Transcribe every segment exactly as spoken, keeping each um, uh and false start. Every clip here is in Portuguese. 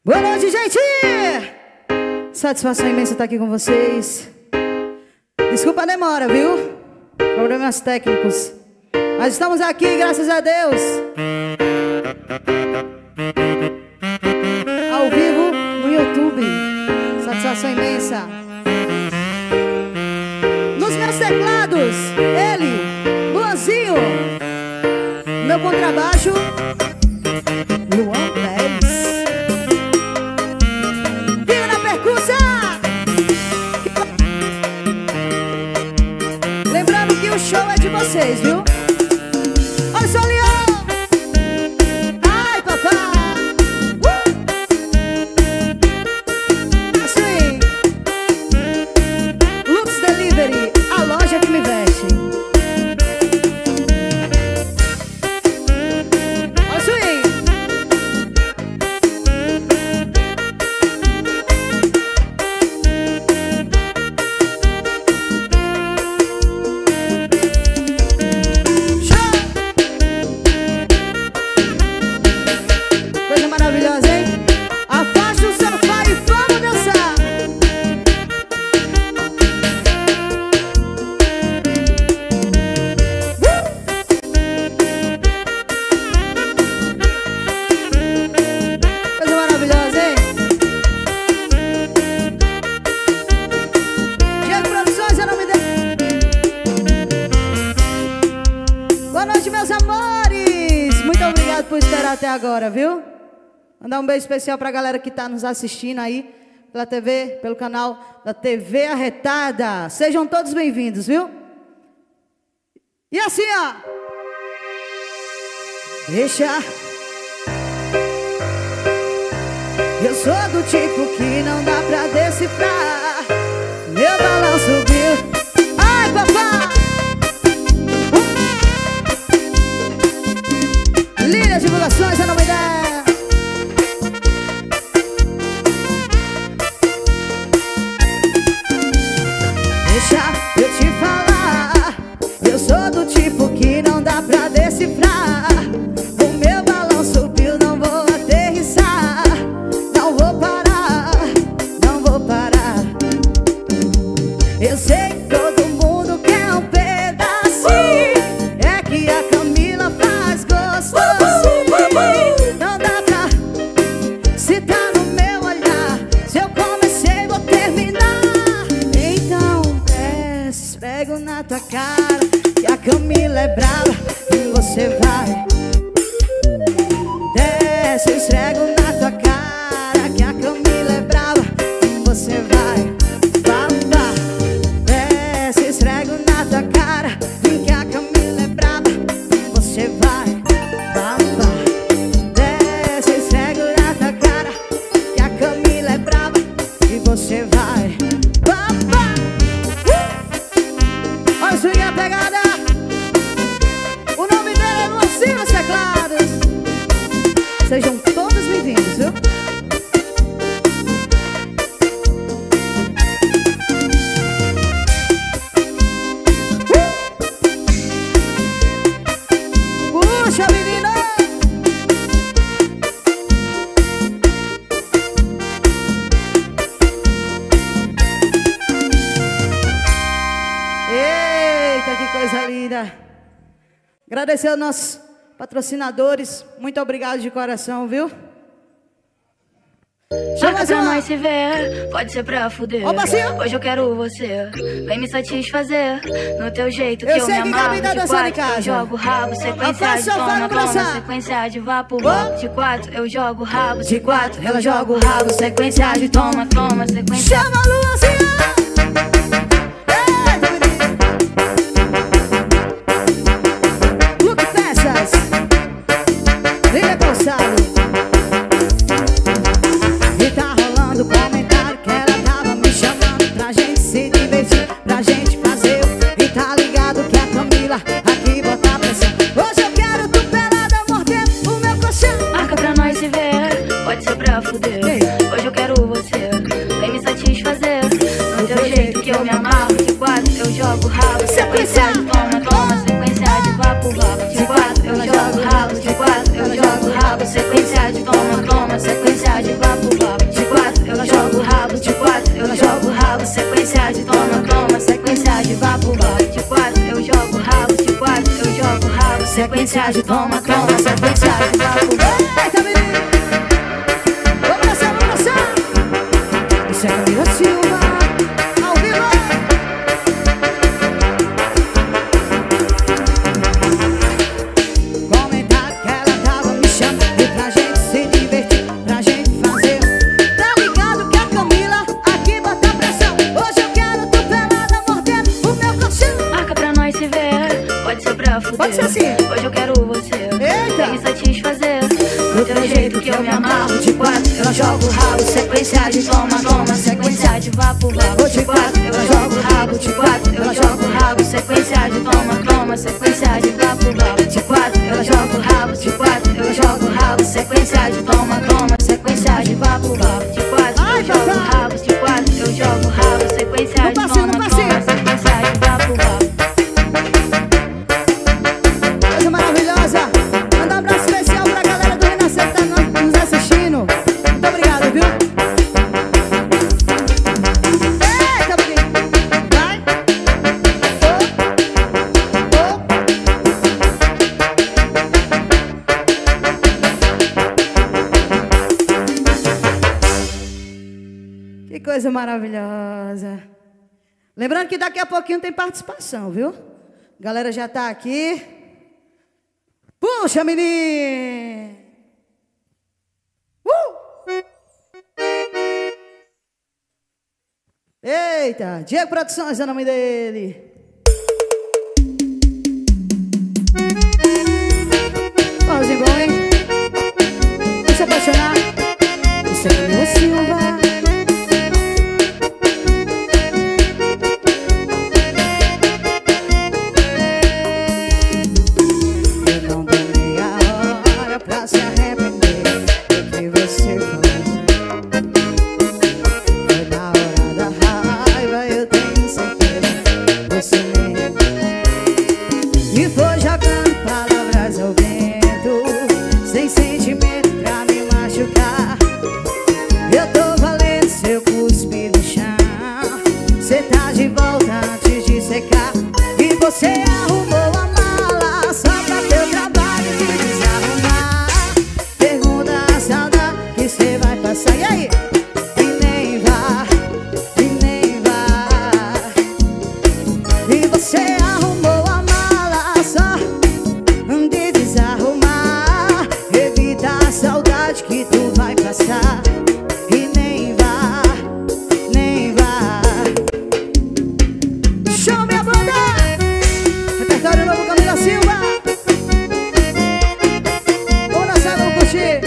Boa noite, gente! Satisfação imensa estar aqui com vocês. Desculpa a demora, viu? Problemas técnicos. Mas estamos aqui, graças a Deus. Ao vivo no YouTube. Satisfação imensa. Nos meus teclados, ele, Luanzinho. Meu contrabaixo, Luan Pérez. E na percussão. Lembrando que o show é de vocês, viu? Olha só, Leão. Ai, papai. Uh! Assim. Lux Delivery, a loja que me veste. Até agora, viu? Mandar um beijo especial pra galera que tá nos assistindo aí pela T V, pelo canal da T V Arretada. Sejam todos bem-vindos, viu? E assim, ó. Deixa. Eu sou do tipo que não dá pra decifrar. Meu balão subiu. Ai, papai! Líder Divulgações, é nome dela. Deixa eu te falar. Eu sou do tipo que não dá pra decifrar. O meu balão subiu, não vou aterrissar. Não vou parar, não vou parar. Eu sei que todo mundo quer um pedacinho. É que a Camila faz gostoso. Não dá pra, se tá no meu olhar. Se eu comecei, vou terminar. Então desce, esfrego na tua cara, que a Camila é brava e você vai. Desce, esfrego na tua cara, que a Camila é brava e você vai. Vá, vá. Desce, esfrego na tua cara, que a Camila é brava e você vai. Vá, vá. Você vai. Papá. Uh! Olha isso aí, a pegada. O nome dele é Luanzinho nos teclados. Sejam todos bem-vindos, viu? Uh! Puxa, menina. Coisa linda. Agradecer aos nossos patrocinadores. Muito obrigado de coração, viu? Marca pra nós se ver, pode ser pra fuder. Ó, bacio. Hoje eu quero você, vem me satisfazer no teu jeito que eu, eu me amarro. Que tá de quatro eu jogo rabo, sequência de toma, toma, sequência de vapo. Oh. De quatro eu jogo rabo, de quatro ela joga o rabo, sequência de toma, toma, sequência. Chama a Luanzinho! E tá rolando comentário que ela tava me chamando pra gente se divertir, pra gente fazer. E tá ligado que a Camila aqui bota pressão. Hoje eu quero tu pelada mordendo o meu colchão. Marca pra nós se ver, pode ser pra fuder. Ei. Hoje eu quero você, vem me satisfazer no teu sequência de toma, toma, sequência de vapo, vapo. Eita, menino! Vamos dançar, vamos dançar! Isso é Camila Silva, ao vivo! Comentar que ela tava me chamando e pra gente se divertir, pra gente fazer. Tá ligado que a Camila aqui bota pressão. Hoje eu quero tu pelada mordendo o meu colchão. Marca pra nós se ver, pode ser pra fuder. Pode ser assim. Hoje eu quero você, Eita! vem me satisfazer. Do teu jeito que eu me amarro de quatro, ela joga o rabo, sequência de toma, toma, sequência de vapo, vapo de quatro, ela joga o rabo de quatro, ela joga o rabo, sequência de toma, toma, sequência de vapo, vapo de quatro, ela joga o rabo de quatro, ela joga o rabo, sequência de toma, toma, sequência de vapo, vapo de quatro, eu jogo o rabo de quatro, eu jogo o rabo, sequência de toma, toma, sequência de vapo, vapo. Coisa maravilhosa! Manda um abraço especial pra galera do Renascer que tá nos assistindo. Muito obrigado, viu? Eita, menino! Vai! Oh, oh. Que coisa maravilhosa! Lembrando que daqui a pouquinho tem participação, viu? A galera já tá aqui. Puxa, menino! Uh! Eita, Diego Produções é o nome dele. Vamos embora, hein? Vamos se apaixonar. Isso é Camila Silva. E foi jogando palavras ao vento, sem sentimento pra me machucar. Eu tô valendo seu cuspe no chão. Cê tá de volta antes de secar. E você arrumou a mala só pra teu trabalho de desarrumar. Pergunta a saudade que cê vai passar. E aí? E nem vá, e nem vá. E você arrumou a só de desarrumar. Evita a saudade que tu vai passar. E nem vá, nem vá. Show, minha banda! Repertório novo, Camila Silva. Vamos dançar, vamos curtir.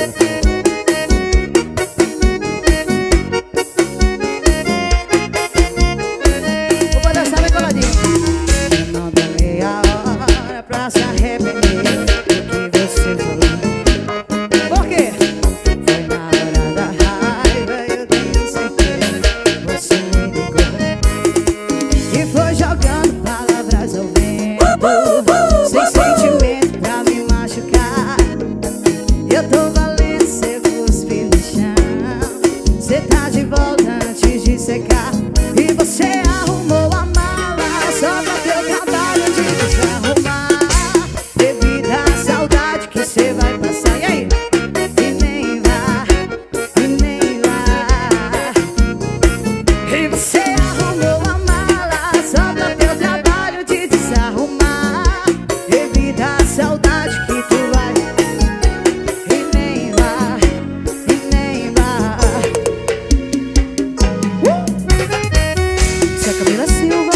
Vou dançar bem coladinho. Não dá meia hora pra se arrepender do que você falou. Por quê? Foi na hora da raiva, eu tenho certeza. Você me ligou e foi jogando palavras ao vento, sem sentimento pra me machucar. Eu tô valendo seu cuspe no chão. Cê tá de volta antes de secar. E você arrumou a mala só pra teu trabalho de desarrumar. Devido à saudade que cê vai passar. E aí? E nem vá, e nem vá. E você arrumou a mala só pra teu trabalho de desarrumar. Devido à saudade que tu vai. E nem vá, e nem vá. Uh! Isso é Camila Silva.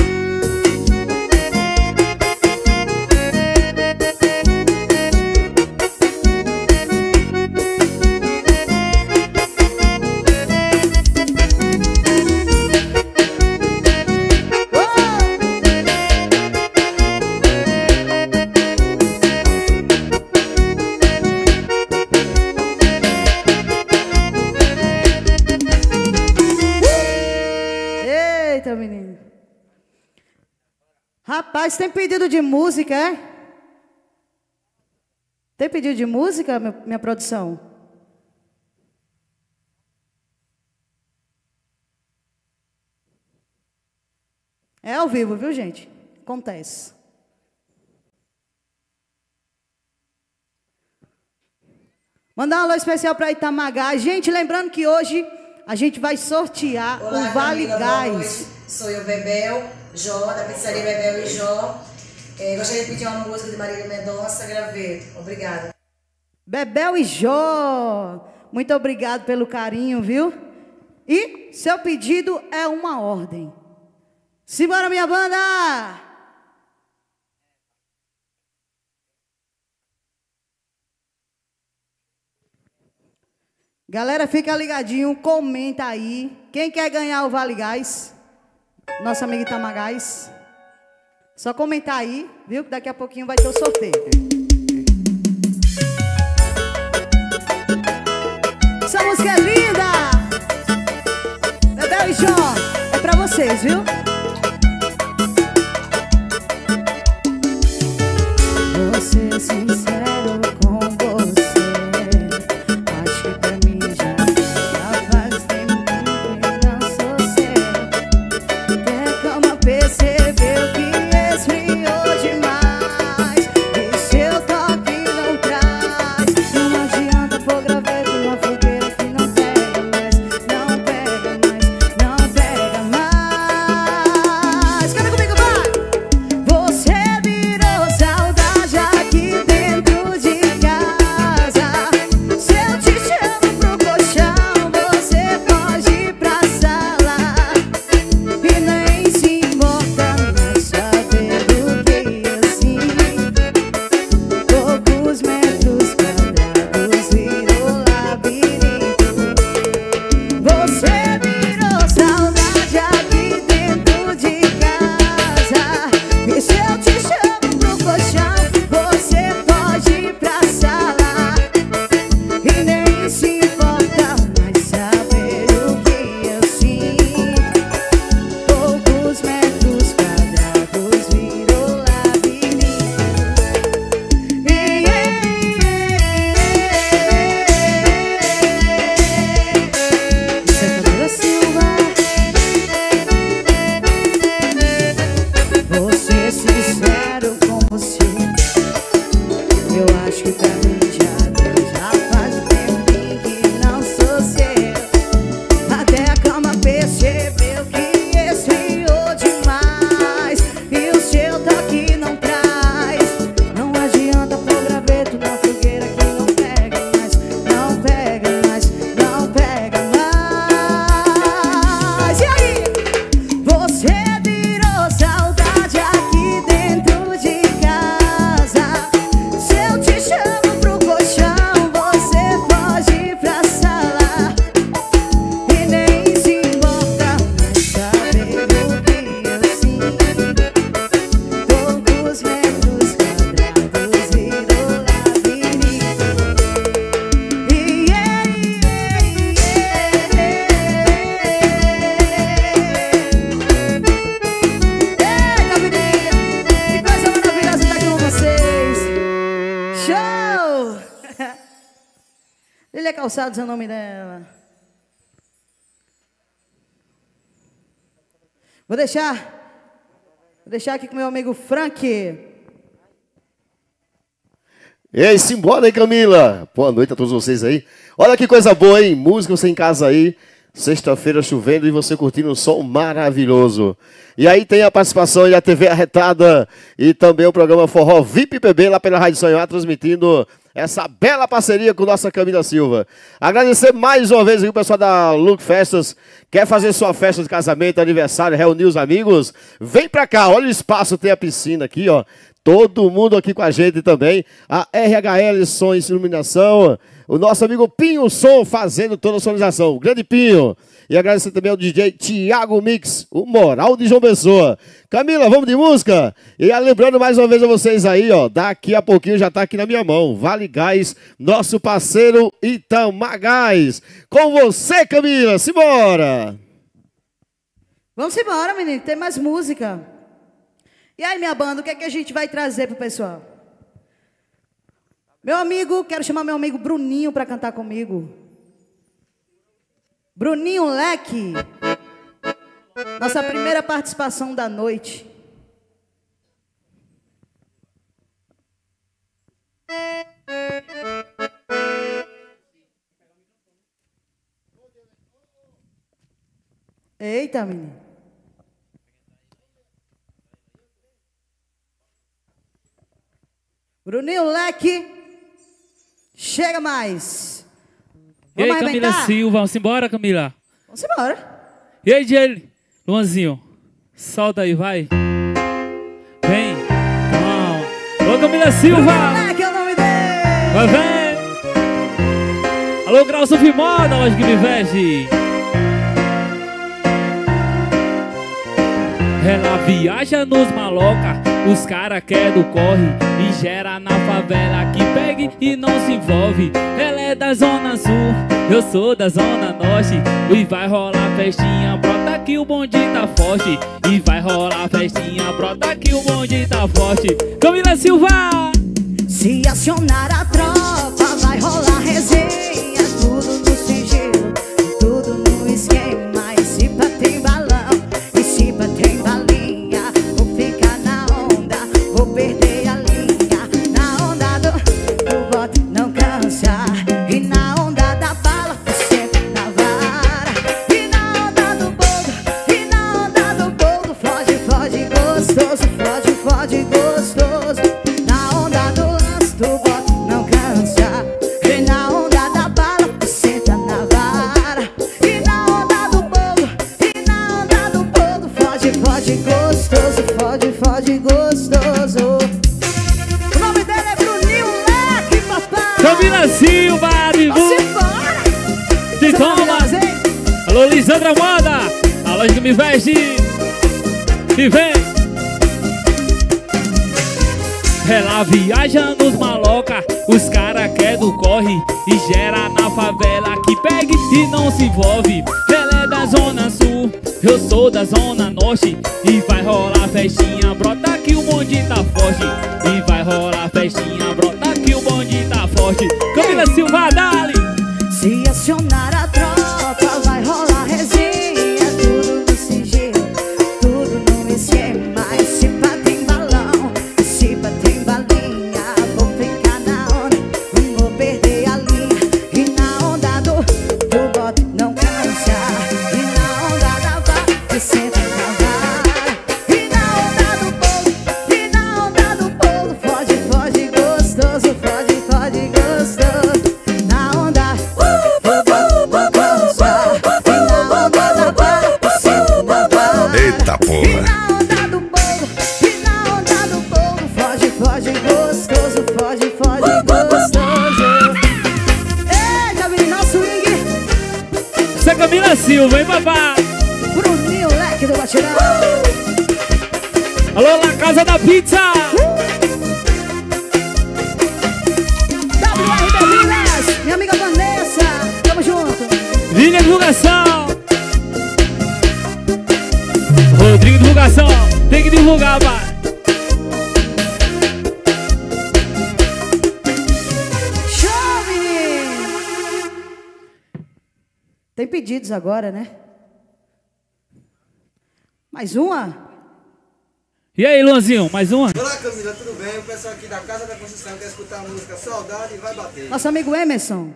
Eita, menino. Rapaz, tem pedido de música, é? Tem pedido de música, meu- minha produção? É ao vivo, viu, gente? Acontece. Mandar um alô especial para Itamagás. Gente, lembrando que hoje a gente vai sortear o Olá, Vale Camila, Gás. Sou eu, Bebel, Jó, da pizzaria Bebel e Jó. É, gostaria de pedir uma música de Marília Mendonça, Graveto. Obrigada. Bebel e Jó, muito obrigado pelo carinho, viu? E seu pedido é uma ordem. Simbora, minha banda! Galera, fica ligadinho, comenta aí. Quem quer ganhar o Vale Gás? Nosso amigo Itamagás. Só comentar aí, viu? Que daqui a pouquinho vai ter o sorteio. Essa música é linda! Bebel e Jó, é pra vocês, viu? Vou ser sincero com você. Acho que pra mim já, já faz tempo que não sou seu. Até como percebeu que esfriou demais. E seu toque não traz. Não adianta pôr graveto numa fogueira que não pega mais. Não pega mais, não pega mais. Canta comigo, vai! Você virou saudade aqui dentro de casa. Se eu te chamo pro colchão, você pode ir pra sala. E nem se importa mais saber do que assim. Poucos metros quadrados virou labirinto. Você virou saudade aqui dentro de casa. E se eu te chamo pro colchão, você pode ir pra sala. E nem se importa mais saber o que eu sinto. Poucos metros quadrados virou labirinto. Ei, ei, Santa Silva. Vou ser sincero com você. Eu acho que pra mim já deu. Já faz tempo que não sou seu. Até a cama percebeu que esfriou demais. E o seu toque não traz. Não adianta pôr graveto na fogueira que não pega mais. Não pega mais, não pega mais. E aí? Você virou saudade aqui dentro de casa. Se eu te chamo pro colchão, você pode ir pra sala. E nem se importa mais saber o que eu sinto. Poucos metros quadrados virou labirinto. E ei, ei, Eita, menina! Que coisa maravilhosa estar aqui com vocês! Show! Lília Calçados é o nome dela. Vou deixar, vou deixar aqui com meu amigo Frank. Ei, simbora aí, Camila. Boa noite a todos vocês aí. Olha que coisa boa, hein? Música você em casa aí. Sexta-feira chovendo e você curtindo um som maravilhoso. E aí tem a participação aí da T V Arretada e também o programa Forró V I P P B lá pela Rádio Sonhar, transmitindo essa bela parceria com nossa Camila Silva. Agradecer mais uma vez aqui o pessoal da Look Festas. Quer fazer sua festa de casamento, aniversário, reunir os amigos? Vem pra cá, olha o espaço, tem a piscina aqui, ó. Todo mundo aqui com a gente também. A R H L Sons Iluminação. O nosso amigo Pinho Som fazendo toda a sonorização. O grande Pinho. E agradecer também ao D J Tiago Mix, o Moral de João Pessoa. Camila, vamos de música? E lembrando mais uma vez a vocês aí, ó, daqui a pouquinho já tá aqui na minha mão. Vale Gás, nosso parceiro Itamagás. Com você, Camila, simbora! Vamos embora, menino, tem mais música. E aí, minha banda, o que é que a gente vai trazer pro pessoal? Meu amigo, quero chamar meu amigo Bruninho para cantar comigo. Bruninho Leque. Nossa primeira participação da noite. Eita, menino. Bruninho Leque. Chega mais. E aí, Camila Silva, vamos embora, Camila? Vamos embora. E aí, Diego? Luanzinho, solta aí, vai. Vem. Vamos. Ô, Camila Silva. Bruninho Leque é o nome dele. Vai, vem. Alô, Grau Sufimoda, loja que me veste. Ela viaja nos maloca, os cara quer do corre e gera na favela que pegue e não se envolve. Ela é da zona sul, eu sou da zona norte. E vai rolar festinha, brota que o bonde tá forte. E vai rolar festinha, brota que o bonde tá forte. Camila Silva! Se acionar a tropa, vai rolar resenha. Tudo no sigilo, tudo no esquema. E se pá tem balão, e se pá tem balinha. Vou ficar na onda, vou perder a linha. Na onda do, do bote não cansa. E na onda da bala, sempre na vara. E na onda do bolo, e na onda do bolo. Fode, fode gostoso, fode, fode gostoso. Na onda do lance do bote não cansa. E na onda da bala, senta na vara. E na onda do bolo, e na onda do bolo. Fode, fode gostoso, fode, fode gostoso. O nome dele é Bruninho Leque, papai. Camila Silva, de Vamos embora. de toma. Alô, Lisandra Moda, a loja que me veste. E vem. Ela viaja nos maloca, os cara quer do corre e gera na favela que pegue e não se envolve. Ela é da zona sul, eu sou da zona norte. E vai rolar festinha, brota que o bonde tá forte. E vai rolar festinha, brota que o bonde tá forte. Camila Silva, dali! Se acionar a tropa, vai rolar resenha. Tudo no sigilo, tudo no esquema. E se pá tem balão, e se pá tem balinha. Vou ficar na onda, não vou perder a linha. E na onda do, do bote não cansa. E na onda da vaca, senta na vara. E na onda do bolo, e na onda do bolo. Fode, fode gostoso, fode, fode gostoso. Na onda Eita porra! e na onda do bolo, e na onda do bolo. Foge, foge gostoso, foge, foge gostoso. Eita, menino, swing. Essa é Camila Silva, hein, babá? Bruninho Leque do Batirão. Alô, na Casa da Pizza! W R B Vilas, minha amiga Vanessa, tamo junto. Linha Divulgação! Rodrigo Divulgação, tem que divulgar, pai! Show, menino! Tem pedidos agora, né? Mais uma? E aí, Luanzinho, mais uma? Olá, Camila, tudo bem? O pessoal aqui da Casa da Construção quer escutar a música Saudade e vai bater. Nosso amigo Emerson.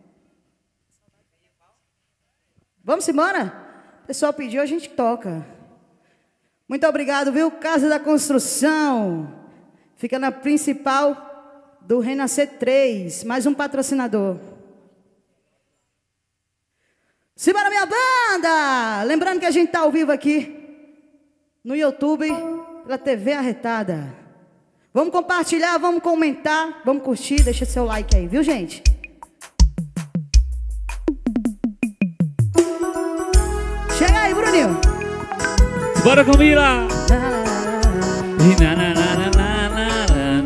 Vamos embora? O pessoal pediu, a gente toca. Muito obrigado, viu? Casa da Construção. Fica na principal do Renascer três. Mais um patrocinador. Simbora, minha banda! Lembrando que a gente tá ao vivo aqui no YouTube, pela T V Arretada. Vamos compartilhar, vamos comentar, vamos curtir, deixa seu like aí, viu, gente? Chega aí, Bruninho. Bora, Camila! E na, na, na, na, na, na,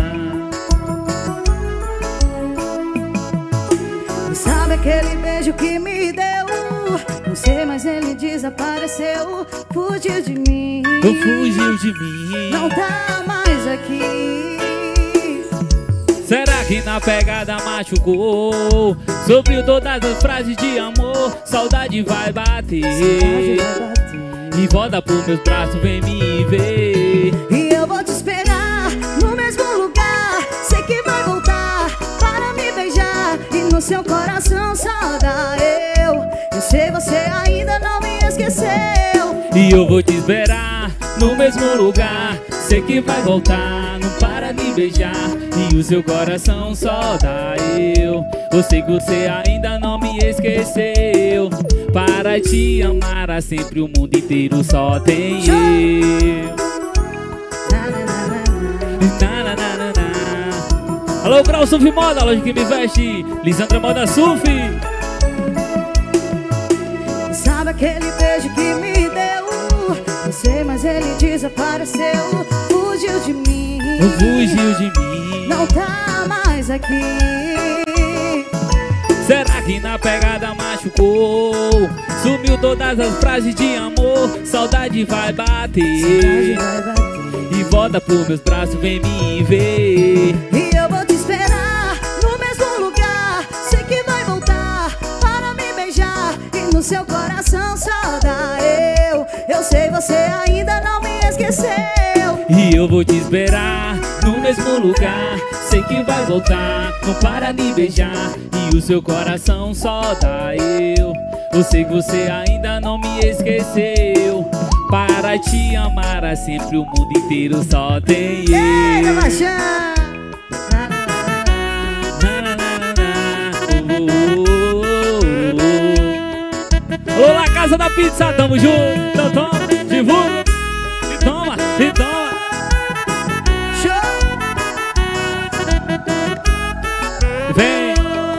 na. Sabe aquele beijo que me deu? Não sei, mas ele desapareceu. Fugiu de mim. Tu fugiu de mim. Não tá mais aqui. Será que na pegada machucou? Supriu todas as frases de amor. Saudade vai bater. Saudade vai bater. E volta pros meus braços, vem me ver. E eu vou te esperar no mesmo lugar. Sei que vai voltar para me beijar. E no seu coração só dá eu. Eu sei, você ainda não me esqueceu. E eu vou te esperar no mesmo lugar. Sei que vai voltar, não para de beijar. E o seu coração só dá eu. Eu sei que você ainda não me esqueceu. Para te amar a sempre o mundo inteiro só tem eu. Na, na, na, na, na. Alô, Grau Surf Moda, loja que me veste. Lisandra Moda Surf. Sabe aquele beijo que me deu? Não sei, mas ele desapareceu. Fugiu de mim. Fugiu de mim. Não tá mais aqui. Será que na pegada machucou? Sumiu todas as frases de amor. Saudade vai bater. Saudade vai bater. E volta pros meus braços, vem me ver. E eu vou te esperar no mesmo lugar. Sei que vai voltar para me beijar. E no seu coração só dá eu. Eu sei, você ainda não me esqueceu. E eu vou te esperar no mesmo lugar. Sei que vai voltar, não para de beijar. E o seu coração só dá eu. Eu sei que você ainda não me esqueceu. Para te amar a sempre o mundo inteiro só tem eu. Ei, tá baixando. Alô, La Casa da Pizza, tamo junto. Então toma, divulga. E toma, e toma. Show. Vem.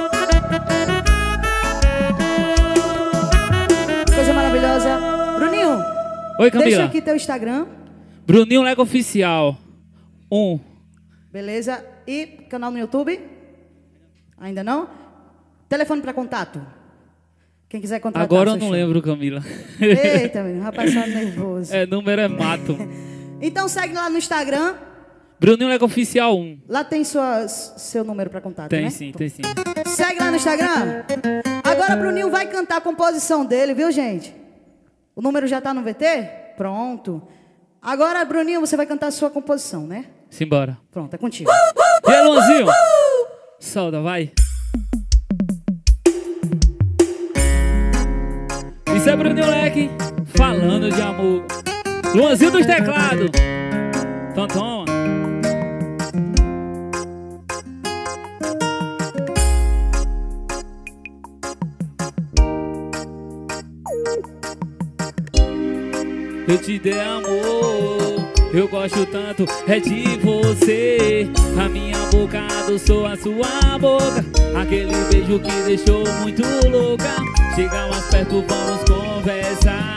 Coisa maravilhosa. Bruninho. Oi, Camila. Deixa aqui teu Instagram. Bruninho Lego Oficial. Um. Beleza. E canal no YouTube? Ainda não? Telefone para contato. Quem quiser contratar. Agora eu não show. lembro, Camila. Eita, meu, rapaz, tá nervoso. É, número é mato. Então segue lá no Instagram. Bruninho Lego Oficial um. Lá tem sua, seu número para contato, Tem né? sim, tem sim. Segue lá no Instagram. Agora o Bruninho vai cantar a composição dele, viu, gente? O número já tá no V T? Pronto. Agora, Bruninho, você vai cantar a sua composição, né? Simbora. Pronto, é contigo. E aí, Luanzinho? Solta, vai. Isso é Bruninho Leque, falando de amor. Luanzinho dos teclados. Então toma. Eu te dei amor, eu gosto tanto, é de você. A minha boca adoçou a sua boca. Aquele beijo que deixou muito louca. Chega mais perto, vamos conversar.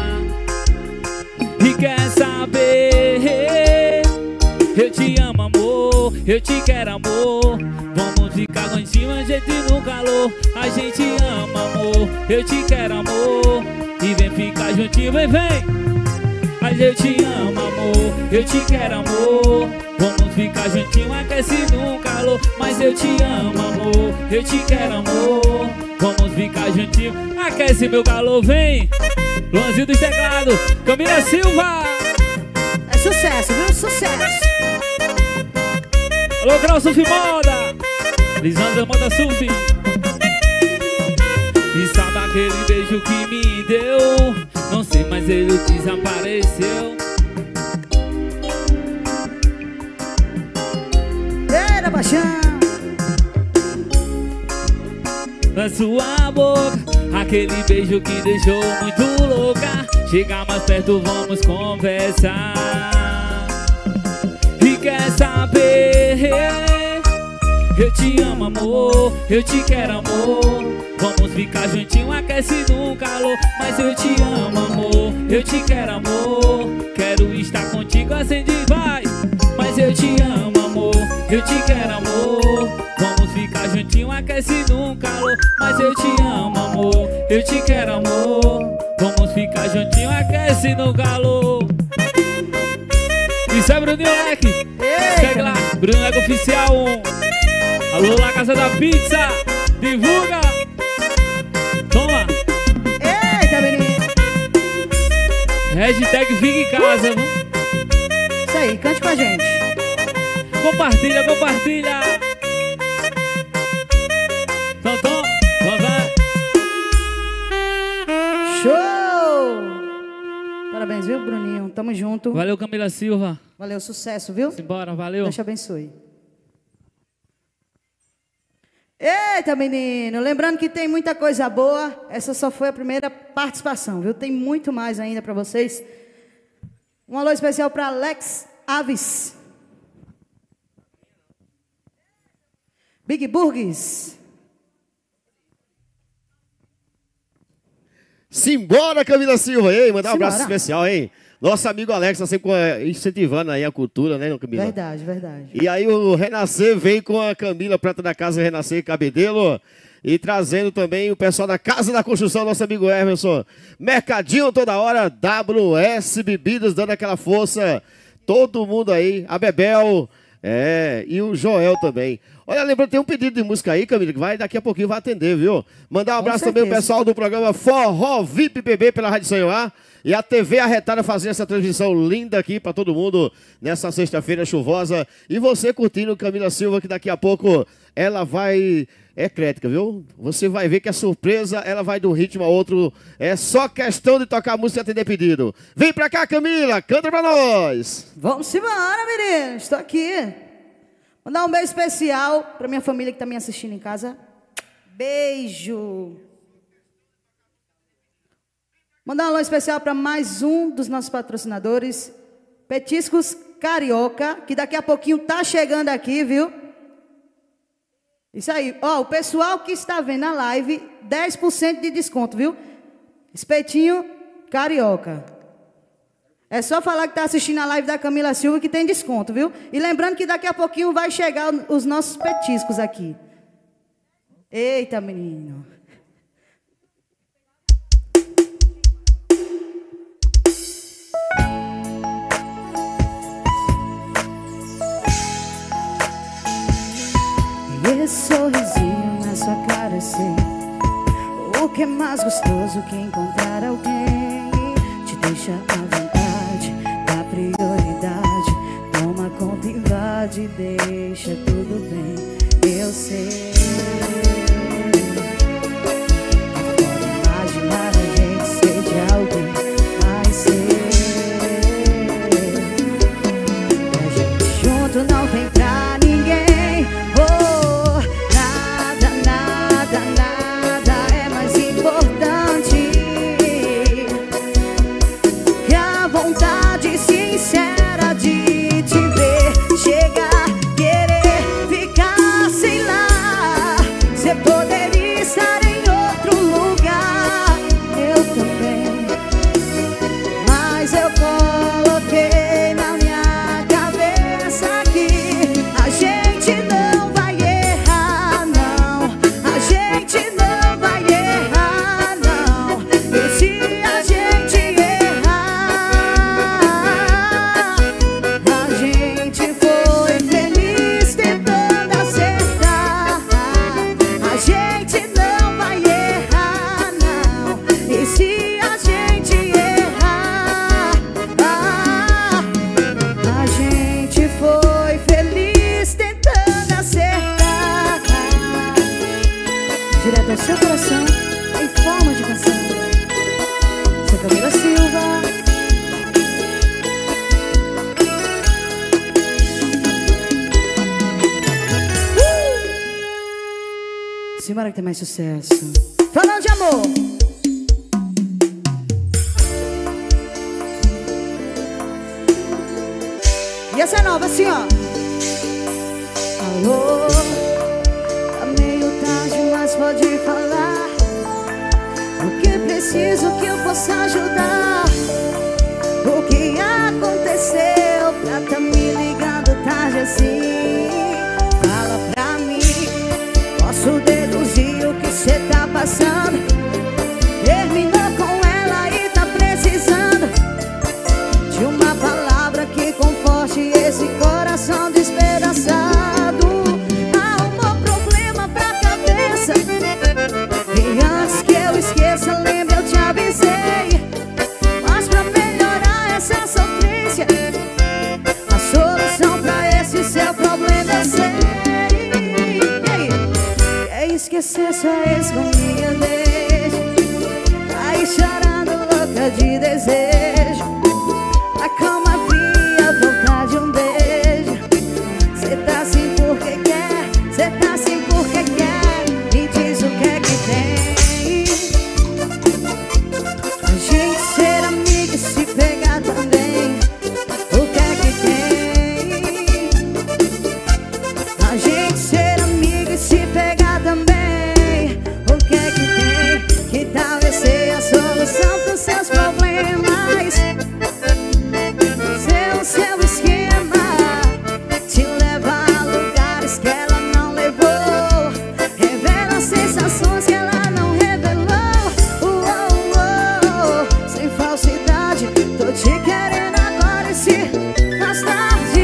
E quer saber? Eu te amo, amor, eu te quero, amor. Vamos ficar juntinho, a gente no calor. A gente ama, amor, eu te quero, amor. E vem ficar juntinho, vem, vem. Mas eu te amo, amor, eu te quero, amor. Vamos ficar juntinho, aquece no calor. Mas eu te amo, amor, eu te quero, amor. Vamos ficar juntinho, aquece meu calor, vem. Luanzinho dos teclados, Camila Silva. É sucesso, viu? Sucesso. Alô, Grau Surf Moda. Lisandra Moda Surf. E sabe aquele beijo que me deu? Não sei, mas ele desapareceu. Eita, paixão. Na sua boca, aquele beijo que deixou muito louca. Chega mais perto, vamos conversar. E quer saber? Eu te amo, amor, eu te quero, amor. Vamos ficar juntinho, aquece no calor. Mas eu te amo, amor, eu te quero, amor. Quero estar contigo, acende e vai. Mas eu te amo, amor, eu te quero, amor. Vamos ficar juntinho, aquece no calor. Mas eu te amo, amor, eu te quero, amor. Vamos ficar juntinho, aquece no calor. Isso é Bruninho Leque. Segue lá, Bruninho Leque Oficial um. Alô, La Casa da Pizza, divulga. Toma. Eita, menino. Hashtag fica em casa, viu? Isso aí, cante com a gente. Compartilha, compartilha. Então, toma, vamos lá. Show! tamo junto. Valeu, Camila Silva. Valeu, sucesso, viu? Simbora, valeu. Deus te abençoe. Eita, menino, lembrando que tem muita coisa boa. Essa só foi a primeira participação, viu? Tem muito mais ainda para vocês. Um alô especial para Alex Aves. Big Burgers. Simbora, Camila Silva. Ei, mandar um Simbora. abraço especial, hein? Nosso amigo Alex tá sempre incentivando aí a cultura, né, Camila? Verdade, verdade. E aí o Renascer vem com a Camila, prata da casa Renascer Cabedelo, e trazendo também o pessoal da Casa da Construção, nosso amigo Emerson. Mercadinho toda hora, W S Bebidas dando aquela força. Todo mundo aí, a Bebel, é, e o Joel também. Olha, lembrando, tem um pedido de música aí, Camila, que vai, daqui a pouquinho vai atender, viu? Mandar um abraço também ao pessoal do programa Forró V I P P B pela Rádio Sanhoá. E a T V Arretada fazendo essa transmissão linda aqui para todo mundo nessa sexta-feira chuvosa. E você curtindo Camila Silva, que daqui a pouco ela vai... É eclética, viu? Você vai ver que a surpresa, ela vai de um ritmo a outro. É só questão de tocar a música e atender pedido. Vem pra cá, Camila, canta pra nós. Vamos embora, menino. Estou aqui. Mandar um beijo especial pra minha família que tá me assistindo em casa. Beijo. Mandar um alô especial para mais um dos nossos patrocinadores, Petiscos Carioca, que daqui a pouquinho tá chegando aqui, viu? Isso aí. Ó, o pessoal que está vendo a live, dez por cento de desconto, viu? Espetinho Carioca. É só falar que tá assistindo a live da Camila Silva que tem desconto, viu? E lembrando que daqui a pouquinho vai chegar os nossos petiscos aqui. Eita, menino. Esse sorrisinho na sua cara, eu sei. O que é mais gostoso que encontrar alguém te deixa à vontade, dá prioridade, toma conta, invade, deixa tudo bem. Eu sei. Pode imaginar a gente ser de alguém, mas sei que a gente junto não tem pra ninguém. Direto ao seu coração, em forma de canção. Sou Camila Silva. uh! Simbora que tem mais sucesso. Falando de amor. E essa é nova, assim, ó. Alô, tá meio tarde, mas pode falar. O que preciso que eu possa ajudar? O que aconteceu pra tá me ligando tarde assim? Fala pra mim, posso deduzir o que cê tá passando. Terminou com ela e tá precisando de uma palavra que conforte esse coração despedaçado. Arrumou problema pra cabeça, e antes que eu esqueça, lembra, eu te avisei. Mas pra melhorar essa sofrência, a solução pra esse seu problema eu sei. Quer esquecer sua ex com minha beijo, aí chorando louca de desejo. Vai tá assim porque quer, me diz o que é que tem. A gente ser amiga e se pegar também, o que é que tem? A gente ser amiga e se pegar também, o que é que tem? Que talvez seja a solução pros seus problemas. Seu, seu esquema te leva a lugares que ela não levou, revela sensações que ela não revelou. Uou, uou, sem falsidade, tô te querendo agora e se mais tarde.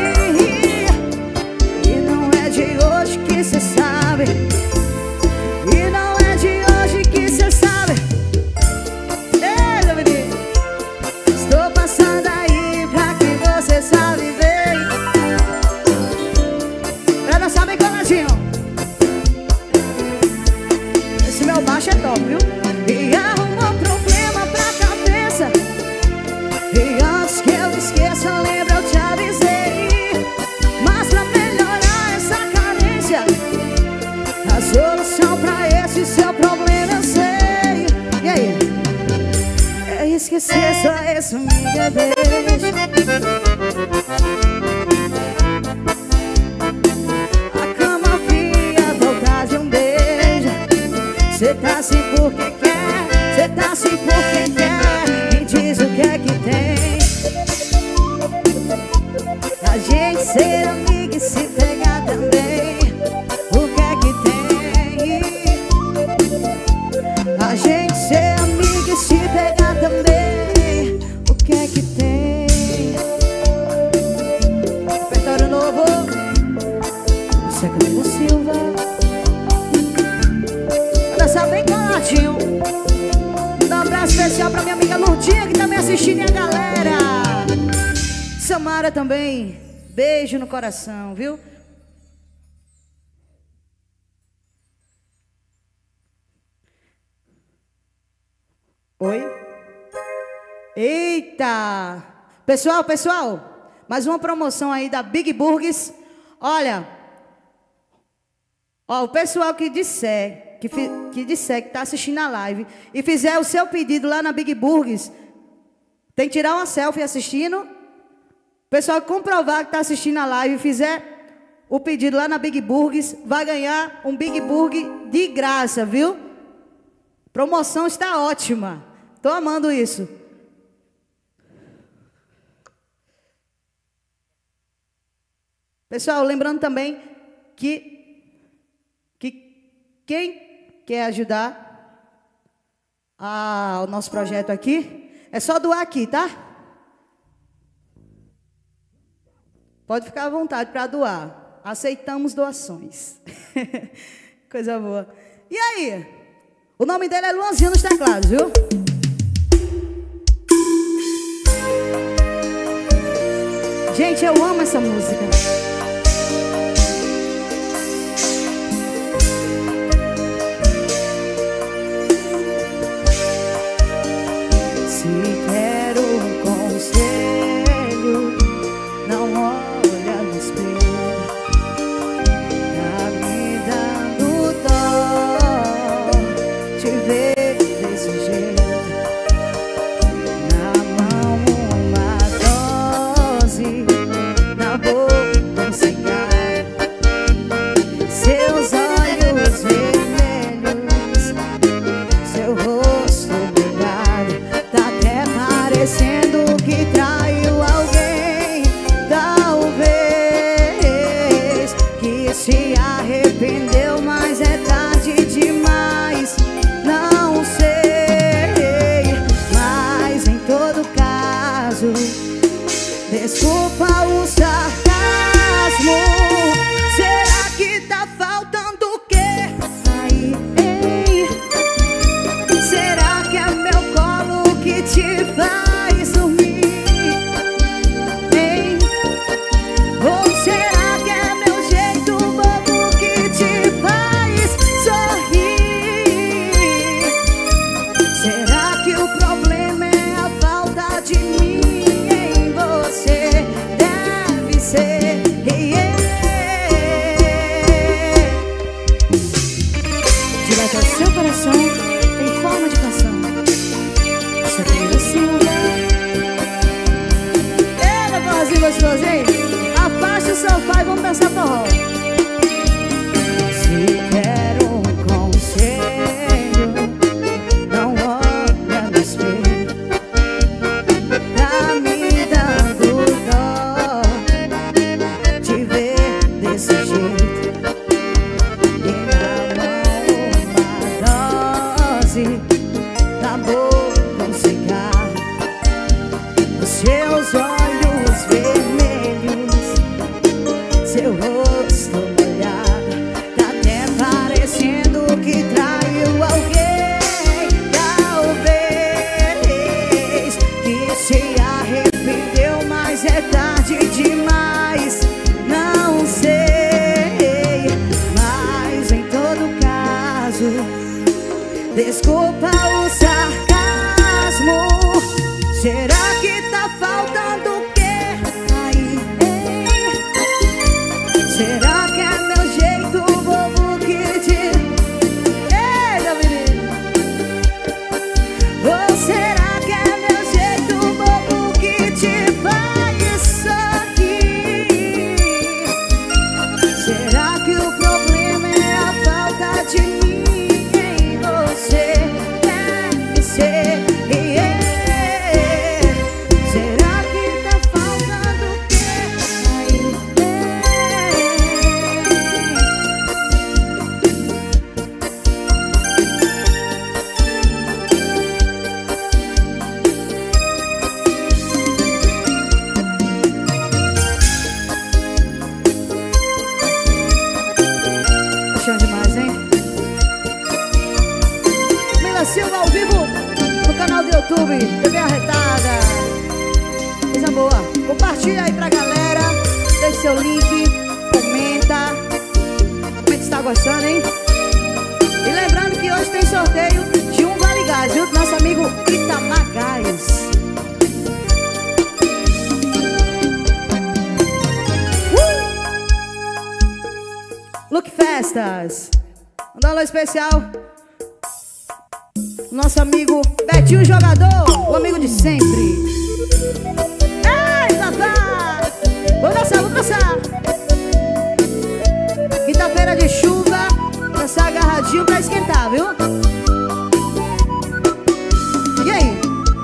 E não é de hoje que cê sabe, e não é de hoje que cê sabe. Ei, meu menino, estou passando aí pra que você sabe bem. Pra dançar bem coladinho. Esse meu baixo é top, viu? E arrumou problema pra cabeça, e antes que eu esqueça, lembra, eu te avisei. Mas pra melhorar essa carência, a solução pra esse seu problema eu sei. E aí? É esquecer só esse amiga beijo. A cama fria, vontade de um beijo. Cê tá assim porque quer, cê tá assim porque quer, me diz o que é que tem. A gente ser amiga e se pegar também, o que é que tem? A gente ser amiga e se pegar também, o que é que tem? Repertório novo, isso é Camila Silva. Vou dançar bem coladinho. Dá um abraço especial pra minha amiga Lourdinha, que tá me assistindo, e a galera. Samara também, beijo no coração, viu? Oi? Eita! Pessoal, pessoal, mais uma promoção aí da Big Burgers. Olha, ó, o pessoal que disser que, fi, que disser que tá assistindo a live e fizer o seu pedido lá na Big Burgers, tem que tirar uma selfie assistindo. O pessoal que comprovar que tá assistindo a live e fizer o pedido lá na Big Burgers, vai ganhar um Big Burger de graça, viu? Promoção está ótima. Tô amando isso. Pessoal, lembrando também que, que quem quer ajudar a, o nosso projeto aqui, é só doar aqui, tá? Pode ficar à vontade para doar. Aceitamos doações. Coisa boa. E aí? O nome dele é Luanzinho nos teclados, viu? Gente, eu amo essa música. Se quero um conselho, não olha no espelho, tá me dando dó te ver desse jeito. Na mão uma dose, na boca um cigarro, seus olhos vermelhos, seu rosto mudado, tá até parecendo que traiu alguém. Talvez que se arrependeu, mas é tarde demais. Não sei, mas em todo caso, desculpa o sarcasmo. Será que tá faltando o quê aí, hein? Será que é meu colo que te faz dormir, hein? Ou será que é meu jeito bobo que te faz sorrir? Será que o problema é a falta de mim em você? direto ao seu coração, em forma de canção. Essa Camila Silva. Ei, meu forrozinho gostoso, hein? Afasta o sofá e vamos dançar forró. Se quero um conselho, não olha no espelho, tá me dando dó de ver desse jeito. E na mão uma dose, na boca um cigarro, os seus olhos vermelhos, seu rosto molhado, tá até parecendo que traiu alguém. Talvez que se arrependeu, mas é tarde demais, não sei. Mas em todo caso, desculpa o sarcasmo. Será que tá faltando o quê aí, hein? Será que é meu jeito bobo que te... Ei, meu menino! Ou será que é meu jeito bobo que te faz sorrir? Será que o problema é a falta de mim em você? Deve ser. Será que tá faltando o quê aí? Chão demais, hein? Camila Silva ao vivo no canal do YouTube, T V Arretada. Coisa boa. Compartilha aí pra galera. Deixa seu link, comenta. Como é que está gostando, hein? E lembrando que hoje tem sorteio de um Vale Gás, viu? Do nosso amigo Itamar Gás. Look Festas. Mandar um alô especial. Nosso amigo Betinho Jogador, o amigo de sempre. Ei, papai! Vamos dançar, vamos dançar. Quinta-feira de chuva, dançar agarradinho pra esquentar, viu? E aí?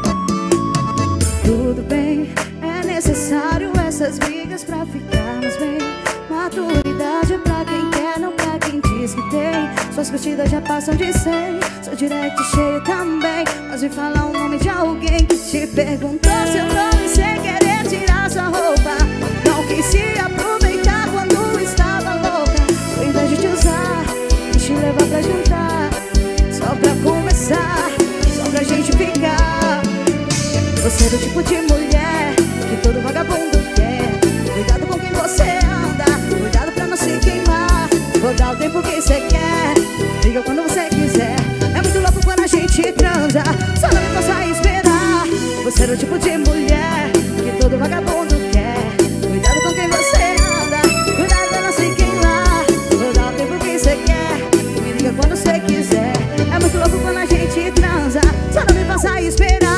Tudo bem, é necessário essas brigas pra ficarmos bem. Maturidade é pra quem quer, não pra quem diz que tem. Suas curtidas já passam de cem, seu direct cheio também. Mas me fala o nome de alguém que te perguntou seu nome sem querer tirar sua roupa. Não quis se aproveitar quando estava louca. Ao invés de te usar, quis te levar pra jantar, só pra conversar, só pra gente ficar. Você é do tipo de mulher que todo vagabundo quer. Cuidado com quem você anda, cuidado pra não se queimar. Vou dar o tempo que você quer, liga quando você quiser. É muito louco quando a gente transa, só não me faça esperar. Você é do tipo de mulher que todo vagabundo quer. Cuidado com quem você anda, cuidado pra não se queimar. Vou dar o tempo que você quer, me liga quando você quiser. É muito louco quando a gente transa, só não me faça esperar.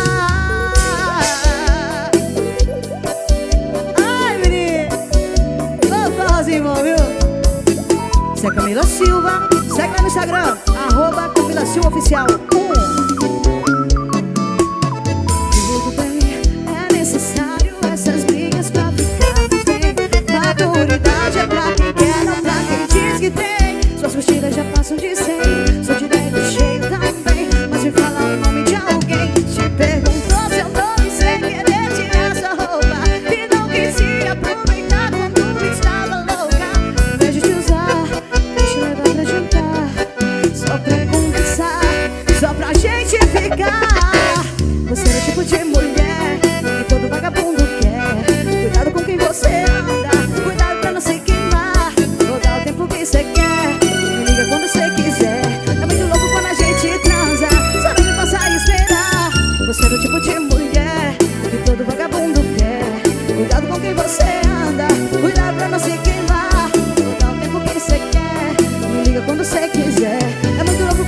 Isso é Camila Silva. Segue lá no Instagram, arroba Camila Silva Oficial um. Tudo bem, é necessário essas brigas pra ficarmos bem. Maturidade é pra quem quer, não pra quem diz que tem. Suas curtidas já passam de cem, seu direct cheio também. Mas me fala o nome de alguém que te perguntou seu nome sem querer tirar sua roupa. E não quis se aproveitar quando estava louca. Ao invés de te usar, deixa eu levar pra jantar, só pra conversar, só pra gente ficar. Você é o tipo de mulher que todo vagabundo quer. Cuidado com quem você anda, cuidado pra não se queimar. Vou dar o tempo que você quer, me liga quando você quiser. É muito louco quando a gente transa, só não me faça esperar. Você é o tipo de mulher que todo vagabundo quer. Cuidado com quem você anda, cuidado pra não se queimar. Vou dar o tempo que você quer, me liga quando você quiser. É muito louco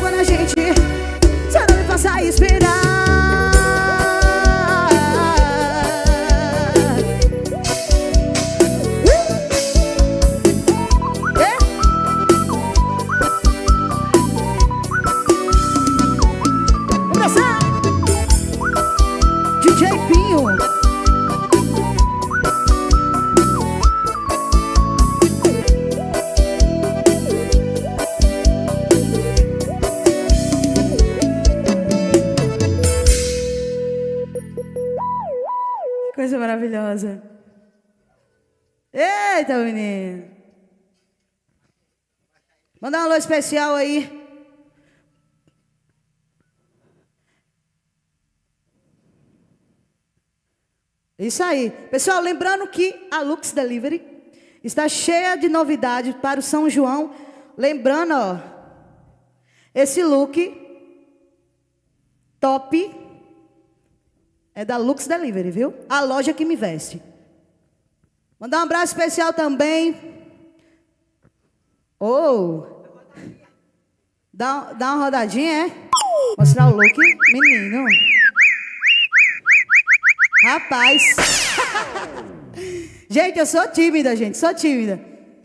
coisa maravilhosa. Eita, menino. Mandar um alô especial aí. Isso aí. Pessoal, lembrando que a Lux Delivery está cheia de novidades para o São João. Lembrando, ó, esse look top é da Lux Delivery, viu? A loja que me veste. Mandar um abraço especial também. Oh! Dá, dá uma rodadinha, é? Mostrar o look. Menino. Rapaz. Gente, eu sou tímida, gente. Sou tímida.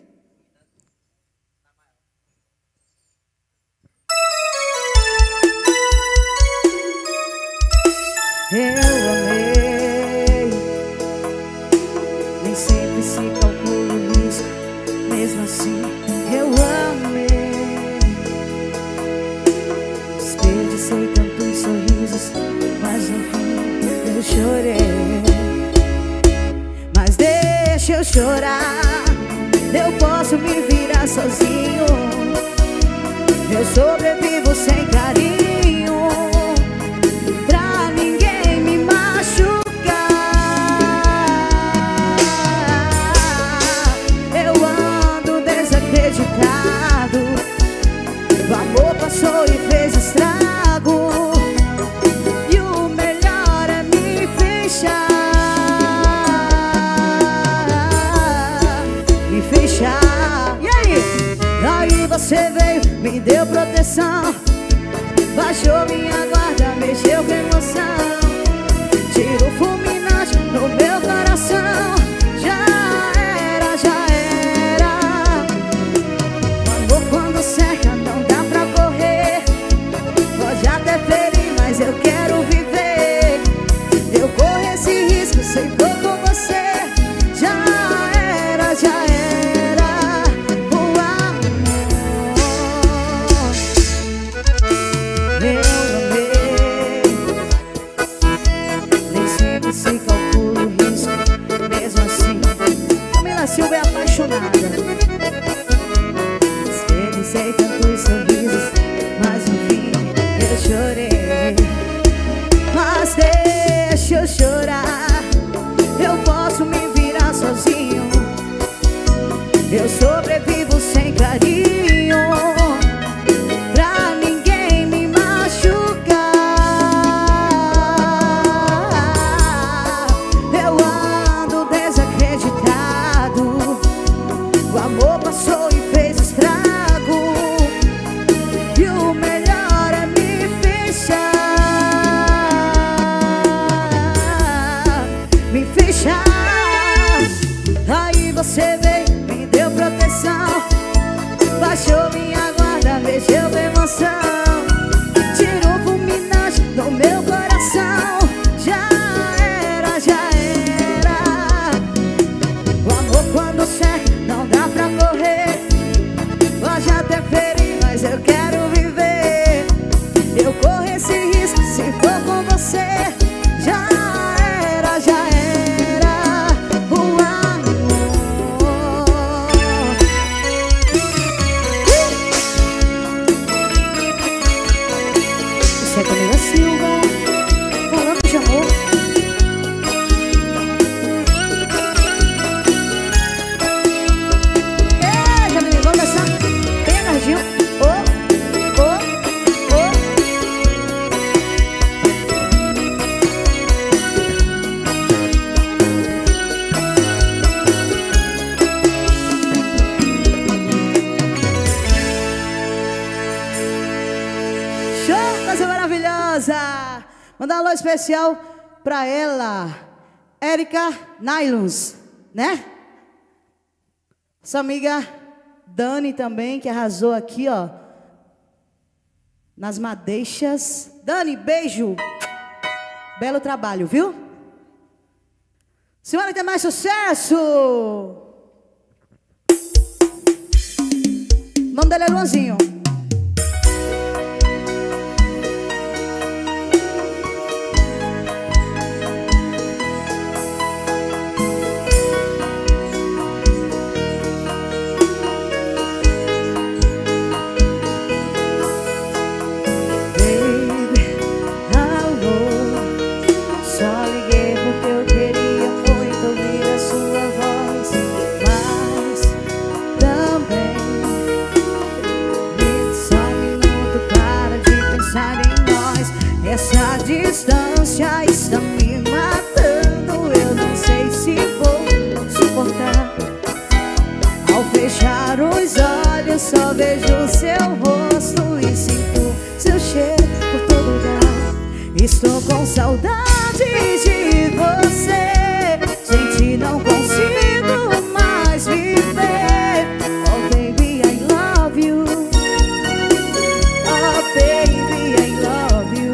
Eu amei. Nem sempre se calcula o risco. Mesmo assim, eu amei. Desperdicei tantos sorrisos, mas no fim eu chorei. Mas deixa eu chorar. Eu posso me virar sozinho. Eu sobrevivo sem carinho. Pra ninguém me machucar. Eu ando desacreditado. O amor passou e fez estrago. E o melhor é me fechar. Me fechar. E aí? Aí você veio, me deu proteção. Baixou minha guarda, mexeu com emoção. Tiro fulminante no meu coração. Já era, já era. O amor quando cerca não dá pra correr. Pode até ferir, mas eu quero viver. Eu corro esse risco, sei tô com você. Já era, já era. O amor eu amei. Nem sempre se calcula o risco. Mesmo assim, Camila Silva é apaixonada. Desperdicei tantos sorrisos, mas no fim eu chorei. Mas deixa eu chorar. Eu posso me virar sozinho. Eu sobrevivo sem carinho. Pra ninguém me machucar. Eu ando desacreditado. O amor passou e fez estrago. E o melhor é me fechar. Me fechar. Aí você veio, me deu proteção. Baixou minha guarda, mexeu com emoção. Tirou fulminante no meu coração. Já era, já era. O amor quando cerca não dá pra correr. Pode até ferir, mas eu quero viver. Eu corro esse risco se for com você. Já era, já era. O amor. Isso é Camila Silva falando de amor. Ei, Camila, vamos dançar bem agarradinho. Oh, oh, oh. Show, coisa maravilhosa. Mandar um alô especial pra ela, Érica Nylons, né? Sua amiga Dani também, que arrasou aqui, ó, nas madeixas. Dani, beijo. Belo trabalho, viu? Semana tem mais sucesso. O nome dele é Luanzinho. Essa distância está me matando. Eu não sei se vou suportar. Ao fechar os olhos só vejo seu rosto e sinto seu cheiro por todo lugar. Estou com saudade de você. Sem ti não consigo mais viver. Oh baby, I love you. Oh baby, I love you.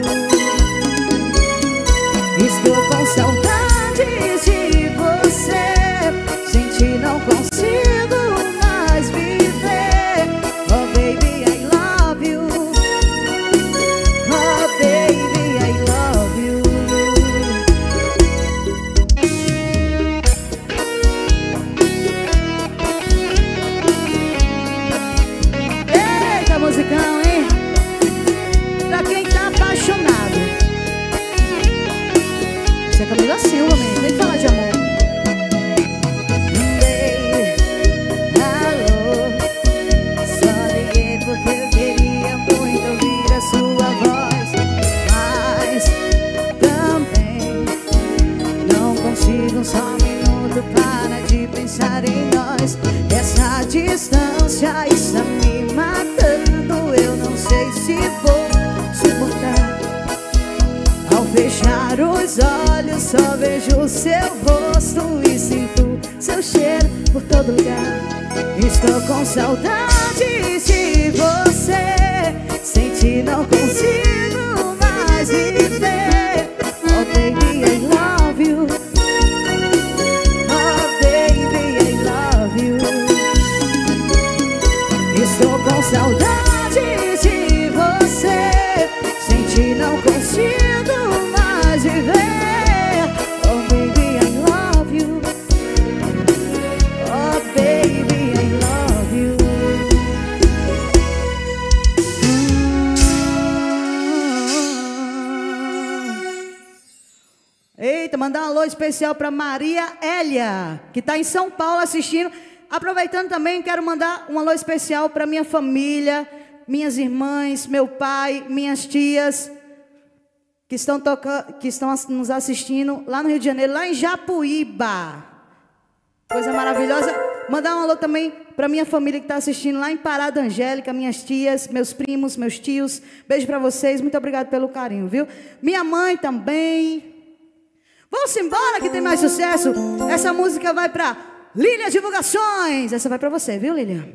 Estou com saudade de você. Sem ti não consigo mais viver. Oh baby, I love you. Oh baby, I love you. Eita, musicão, hein? Pra quem tá apaixonado. Isso é Camila Silva, mesmo. Vem falar de amor. Ei, alô. Só liguei porque eu queria muito ouvir a sua voz. Mas também não consigo só um minuto para de pensar em nós. Essa distância está me matando. Eu não sei se vou suportar. Ao fechar os olhos só vejo seu rosto e sinto seu cheiro por todo lugar. Estou com saudade de você. Sem ti não consigo mais viver. Oh baby, I love you. Oh baby, I love you. Estou com saudade de você. Sem ti não consigo mais viver. Oh baby, I love you. Oh baby, I love you. Eita, mandar um alô especial para Maria Hélia, que está em São Paulo assistindo. Aproveitando também, quero mandar um alô especial para minha família, minhas irmãs, meu pai, minhas tias, que estão, toca... que estão nos assistindo lá no Rio de Janeiro, lá em Japuíba. Coisa maravilhosa. Mandar um alô também para minha família que está assistindo lá em Parada Angélica, minhas tias, meus primos, meus tios. Beijo para vocês, muito obrigado pelo carinho, viu? Minha mãe também. Vamos embora que tem mais sucesso. Essa música vai para Lília Divulgações. Essa vai para você, viu, Lília?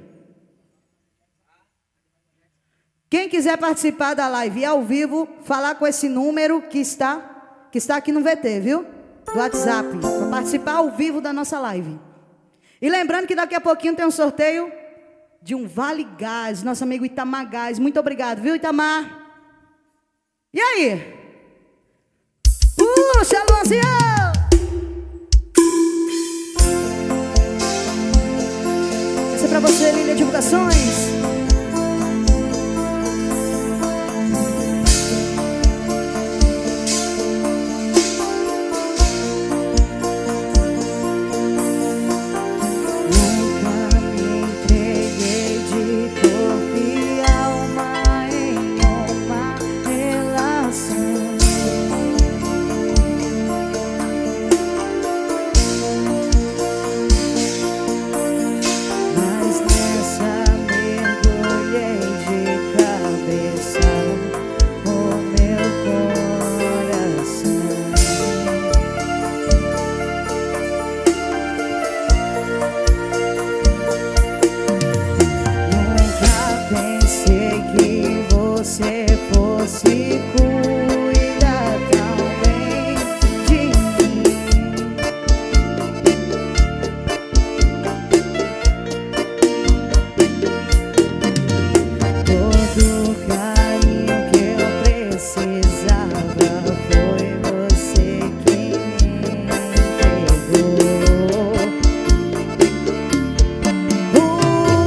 Quem quiser participar da live ao vivo, falar com esse número que está, que está aqui no V T, viu? Do WhatsApp, para participar ao vivo da nossa live. E lembrando que daqui a pouquinho tem um sorteio de um Vale Gás, nosso amigo Itamar Gás. Muito obrigado, viu, Itamar? E aí? Puxa, Luanzinho! Essa é pra você, Lília Divulgações.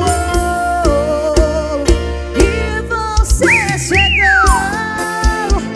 Chegou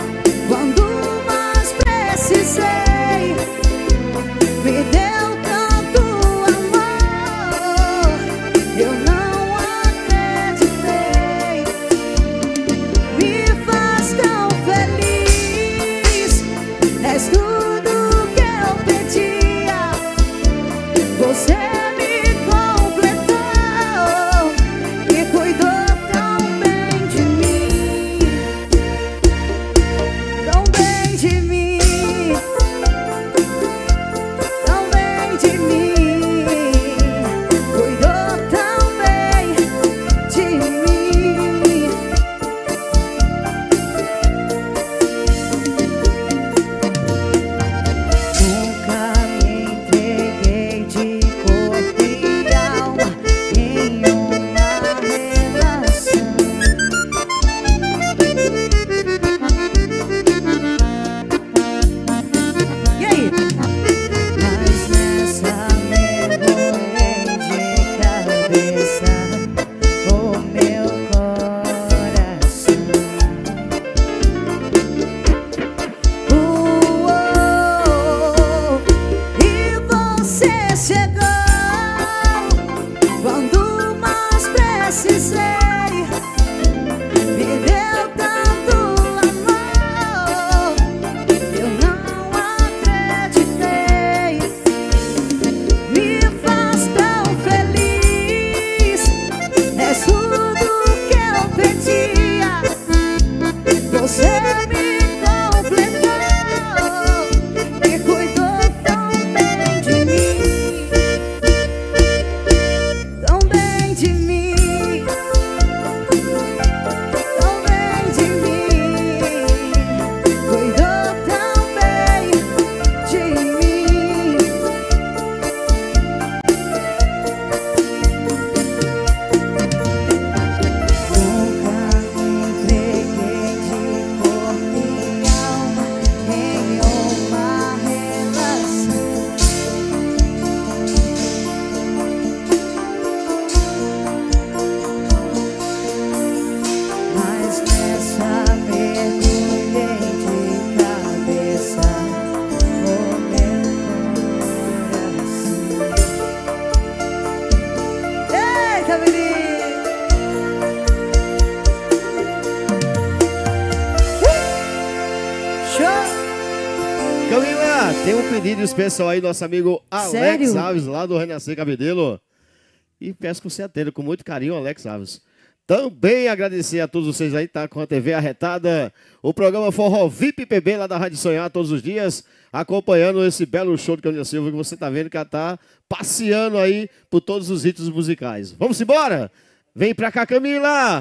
Tem um pedido especial aí, nosso amigo Alex Sério? Alves, lá do Renascer Cabedelo. E peço que você atenda com muito carinho, Alex Alves. Também agradecer a todos vocês aí, tá com a T V arretada. O programa Forró V I P P B lá da Rádio Sonhar todos os dias, acompanhando esse belo show de Camila Silva que você tá vendo que ela tá passeando aí por todos os ritmos musicais. Vamos embora? Vem pra cá, Camila!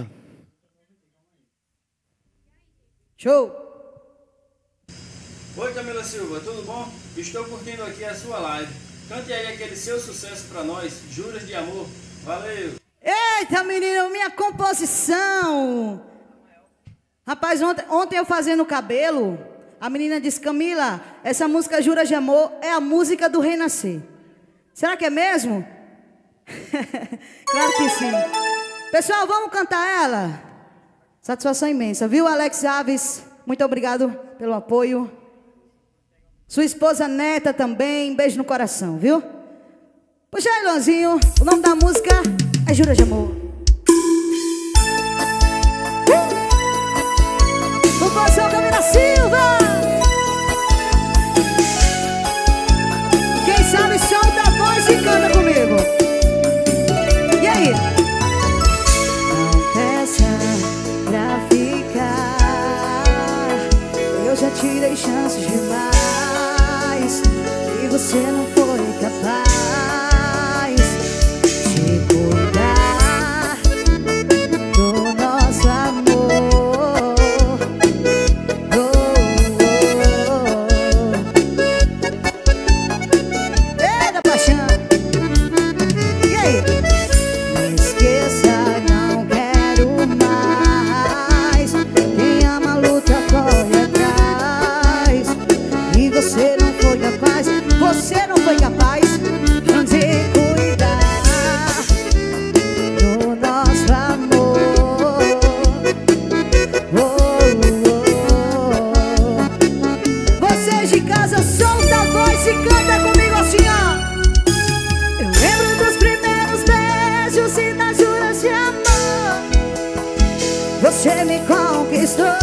Show! Oi, Camila Silva, tudo bom? Estou curtindo aqui a sua live. Cante aí aquele seu sucesso pra nós, Juras de Amor. Valeu! Eita, menino, minha composição! Rapaz, ontem, ontem eu fazendo o cabelo, a menina disse, Camila, essa música Juras de Amor é a música do Renascer. Será que é mesmo? Claro que sim. Pessoal, vamos cantar ela? Satisfação imensa, viu, Alex Alves? Muito obrigado pelo apoio. Sua esposa Neta também, beijo no coração, viu? Puxa aí, Luanzinho, o nome da música é Juras de Amor. Uh! Composição Camila Silva. Quem sabe solta a voz e canta comigo. E aí? Não peça pra ficar, eu já tirei chances demais e você não foi capaz de cuidar do nosso amor. Oh, oh, oh. Eita, paixão. E aí? Me esqueça, não quero mais. Quem ama luta corre atrás e você não foi capaz. Você não foi capaz de cuidar do nosso amor. Oh, oh, oh. Vocês de casa, solta a voz e canta comigo assim, ó. Eu lembro dos primeiros beijos e das juras de amor. Você me conquistou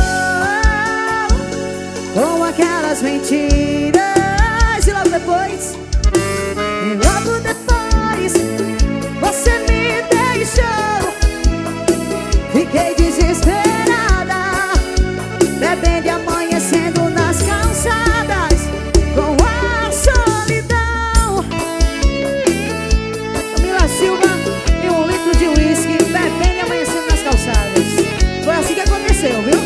com aquelas mentiras. E logo depois, e logo depois, você me deixou. Fiquei desesperada, bebendo e amanhecendo nas calçadas com a solidão. Camila Silva e um litro de uísque, bebendo e amanhecendo nas calçadas. Foi assim que aconteceu, viu?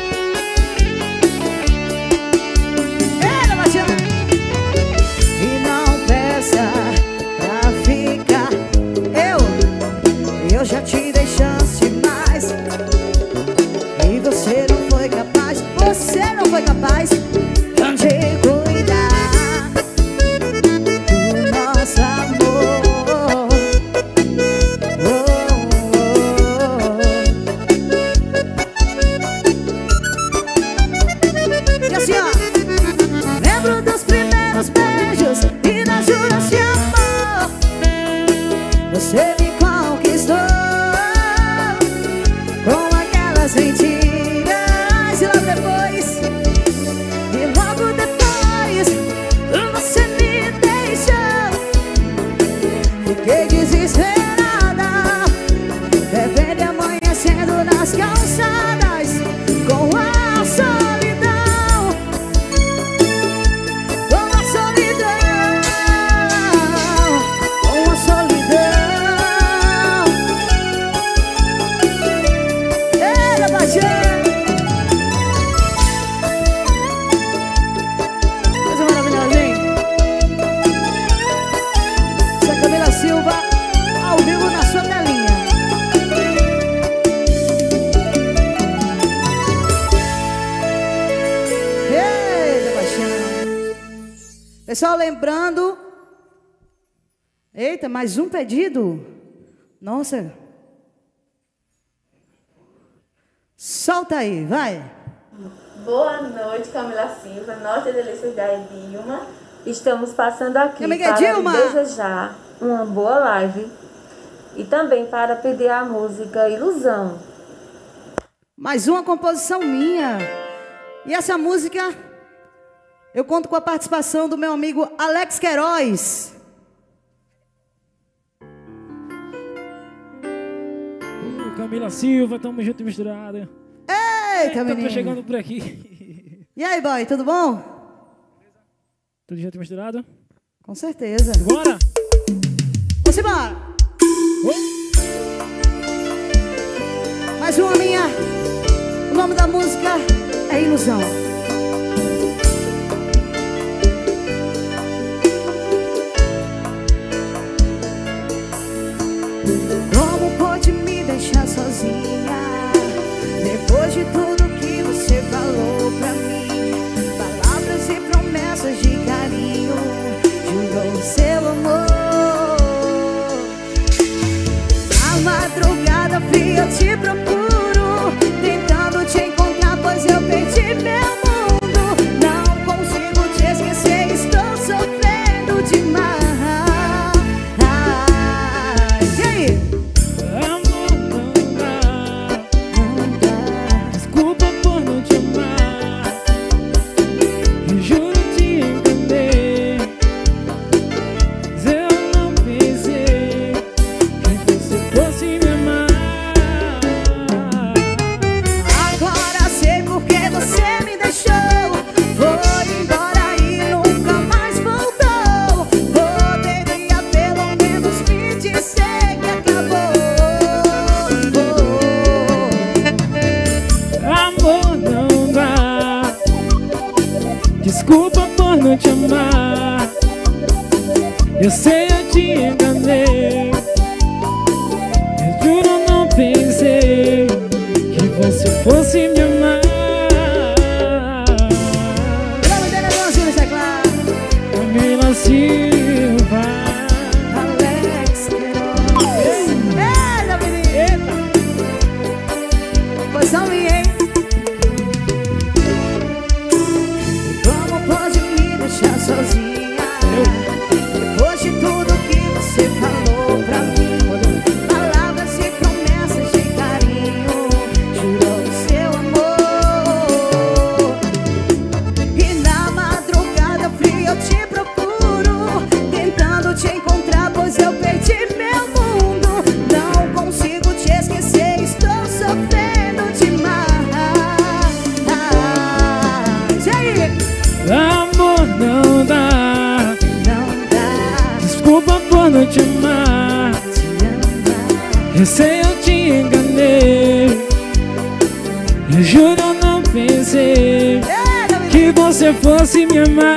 Pra ficar, eu, eu já te dei chance demais e você não foi capaz, você não foi capaz de cuidar do nosso amor. Oh, oh, oh. E assim, ó, lembro dos primeiros beijos e das juras de amor. Você me conquistou com aquelas mentiras. E logo depois, e logo depois, você me deixou. Fiquei desesperada, bebendo e amanhecendo nas calçadas com a solidão. Com a solidão, com a solidão. Eita, paixão. Coisa maravilhosa, hein? Essa é Camila Silva, ao vivo na sua telinha. Eita, paixão. Pessoal, lembrando. Eita, mais um pedido. Nossa. Solta aí, vai. Boa noite, Camila Silva, Norte Delícias da Edilma. Estamos passando aqui Minha amiga para Dilma. desejar uma boa live e também para pedir a música Ilusão. Mais uma composição minha. E essa música eu conto com a participação do meu amigo Alex Queiroz. Uh, Camila Silva, tamo junto e misturado. Eita, menino. Tô chegando por aqui. E aí, boy, tudo bom? Tudo junto e misturado? Com certeza. Bora! Vamos embora! Mais uma minha. O nome da música é Ilusão. Como pode me deixar sozinha depois de tudo que você falou pra mim? Palavras e promessas de carinho, jurou seu amor. A madrugada fria eu te procuro, tentando te encontrar, pois eu perdi meu mundo. Não consigo te esquecer, estou sofrendo demais. E aí? Amor, não dá, não dá. Desculpa por não te amar. Eu juro te enganei, mas eu não pensei que você fosse me amar. Agora sei porque você me deixou, foi embora e nunca mais voltou. Poderia pelo menos me dizer que acabou. Amor, não dá. Desculpa por não te amar. Eu sei, eu te enganei. Eu juro, não pensei que você fosse me amar. O nome dele é Leãozinho, isso é claro. Camila Silva. Alex Queiroz. Eita, menino. Pois não me, hein? Como pode me deixar sozinha depois de tudo que você falou pra mim? Palavras e promessas de carinho, jurou seu amor. E na madrugada fria eu te procuro, tentando te encontrar, pois eu perdi meu mundo. Não consigo te esquecer, estou sofrendo demais. E aí? Amor, não dá. Não dá Desculpa por não te amar. te amar. Eu sei, eu te enganei. Eu juro, eu não pensei Eita, menino. que você fosse me amar.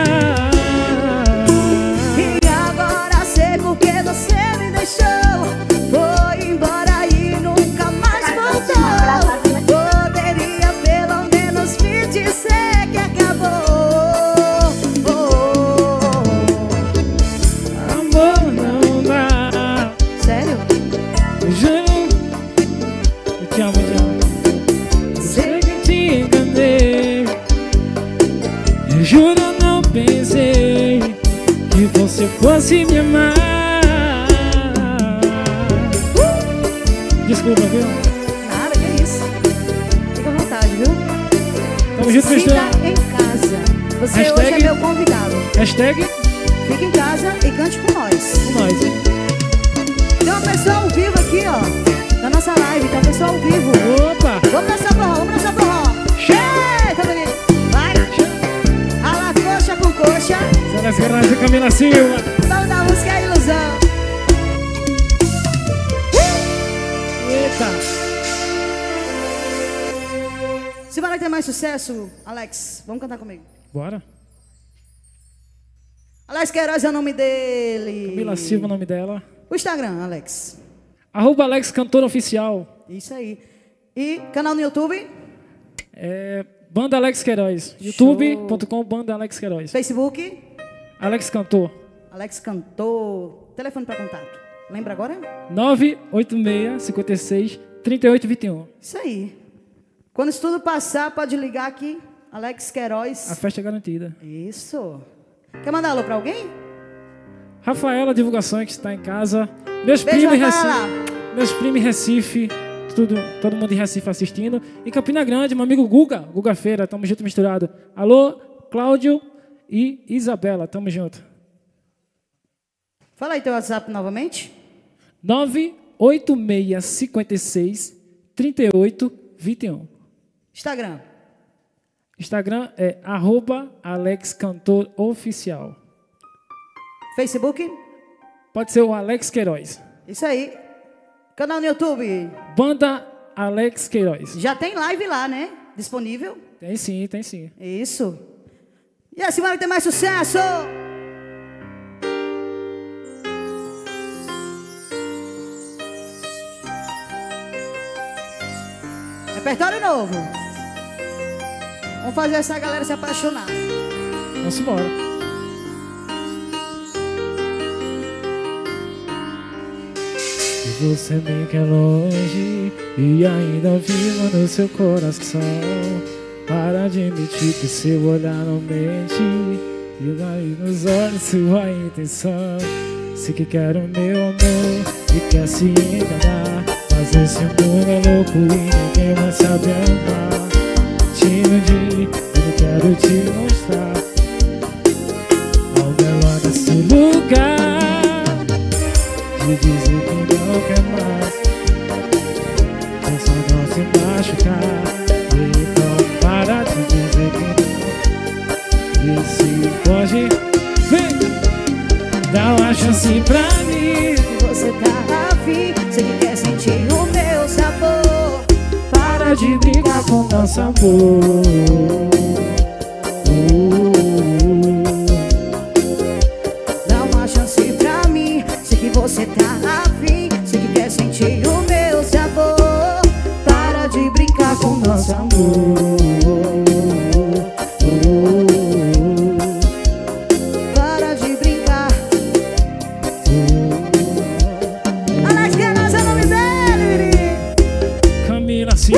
E agora sei porque você me deixou, foi embora e nunca mais voltou. Poderia pelo menos me dizer que acabou. Amor, não dá. Sério? Eu juro, eu te amo, eu te amo. Eu sei que te enganei. Eu juro, eu não pensei que você fosse me amar. Desculpa, viu? Nada, que isso. Fica à vontade, viu? Tamo junto, Sinta misturado. em casa. Você Hashtag- hoje é meu convidado. Hashtag Fique em casa e cante com nós. com nós, hein? Tem uma pessoa ao vivo aqui, ó, na nossa live. Tem uma pessoa ao vivo. Opa! Vamos dançar forró, vamos dançar forró. Eita, menino. Vai. Ala coxa com coxa. São as Guerras e Camila Silva. Vamos dar música é Ilusão. Eita! Se vai ter mais sucesso, Alex, vamos cantar comigo. Bora. Alex Queiroz é o nome dele. Camila Silva, o nome dela. O Instagram, Alex. Arroba Alex Cantor Oficial. Isso aí. E canal no YouTube, É, Banda Alex Queiroz. youtube ponto com Banda Alex Queiroz. Facebook, Alex Cantor. Alex Cantor. Telefone para contato. Lembra agora? nove oito seis, cinco seis, três oito dois um. Isso aí. Quando isso tudo passar, pode ligar aqui. Alex Queiroz. A festa é garantida. Isso. Quer mandar alô pra alguém? Rafaela Divulgações, que está em casa. Meus Beijo, primos em Rafaela. Recife. Meus primos em Recife. Tudo, todo mundo em Recife assistindo. E Campina Grande, meu amigo Guga. Guga Feira, tamo junto misturado. Alô, Cláudio. e Isabela. Tamo junto. Fala aí teu WhatsApp novamente. nove oito seis cinco seis três oito dois um. Instagram. Instagram é arroba Alex Cantor Oficial. Facebook? Pode ser o Alex Queiroz. Isso aí. Canal no YouTube? Banda Alex Queiroz. Já tem live lá, né? Disponível? Tem sim, tem sim. Isso. E a semana que tem mais sucesso! Repertório novo. Vamos fazer essa galera se apaixonar. Vamos embora. Você me quer longe e ainda vivo no seu coração. Para de mentir que seu olhar não mente, e daí nos olhos sua intenção. Se que quer o meu amor e quer se enganar, mas esse mundo é louco e ninguém vai saber amar. Te iludi, eu quero te mostrar ao melhor desse lugar, de dizer que não quer mais, é só não se machucar. Então para de dizer que não, e se pode, vem, dá uma chance pra mim. Você tá afim, você que quer sentir o meu sabor. Para de brigar com nosso amor. Dá uma chance pra mim, sei que você tá afim, sei que quer sentir o meu sabor. Para de brincar com nosso amor. Para de brincar. Alex Queiroz é o nome dele. Camila, sim.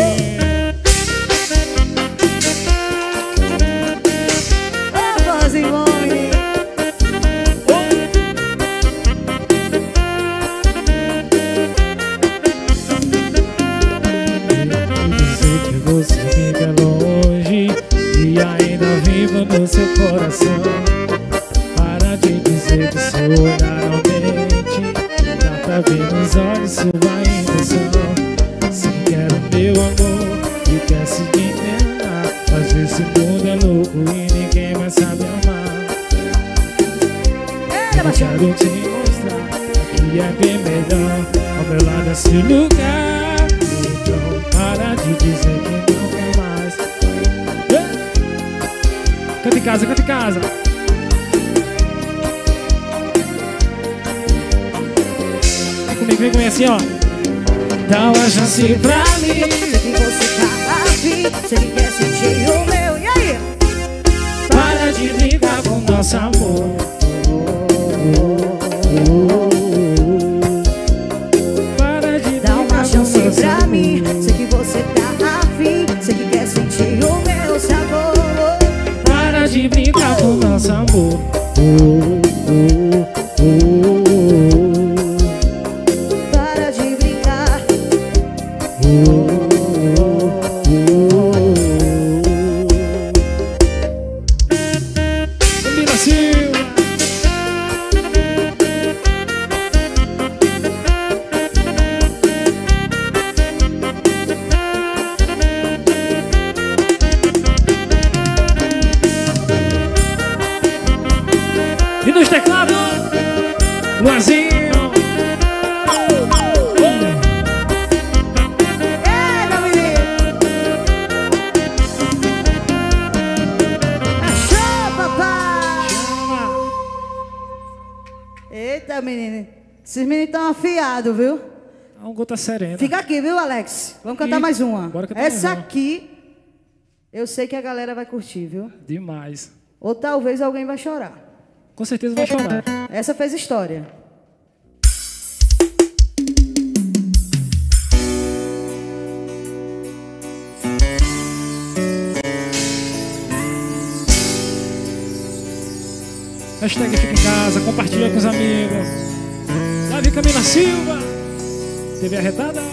Ô, voz em nome. Dizer que você fica longe e ainda vivo no seu coração. Para de dizer que seu olhar não mente, dá pra ver nos olhos sua intenção. Se quer o meu amor e quer se enganar, mas esse mundo é louco e ninguém vai saber amar. Eu quero te mostrar que é bem melhor ao meu lado desse lugar. Então para de dizer que não quer mais. Canta em casa, canta em casa. Vem comigo, vem comigo assim, ó. Dá uma chance pra mim. Sei que você tá afim, sei que quer sentir o meu. E aí? Para de brincar com nosso amor. Para de Dá uma brincar com chance nosso pra amor. mim, sei que você tá afim, sei que quer sentir o meu sabor. Para de brincar com nosso amor. Para de brincar. Camila Silva. E nos teclados, Luazinho. Eita, menino! Achou, papai! Eita, menino. Esses meninos estão afiados, viu? Dá um gota serena. Fica aqui, viu, Alex? Vamos cantar E- mais uma. bora cantar Essa mais uma. aqui, eu sei que a galera vai curtir, viu? Demais. Ou talvez alguém vai chorar. Com certeza vai chorar. Essa fez história. Hashtag fica em casa, compartilha com os amigos. Davi Camila Silva. T V Arretada.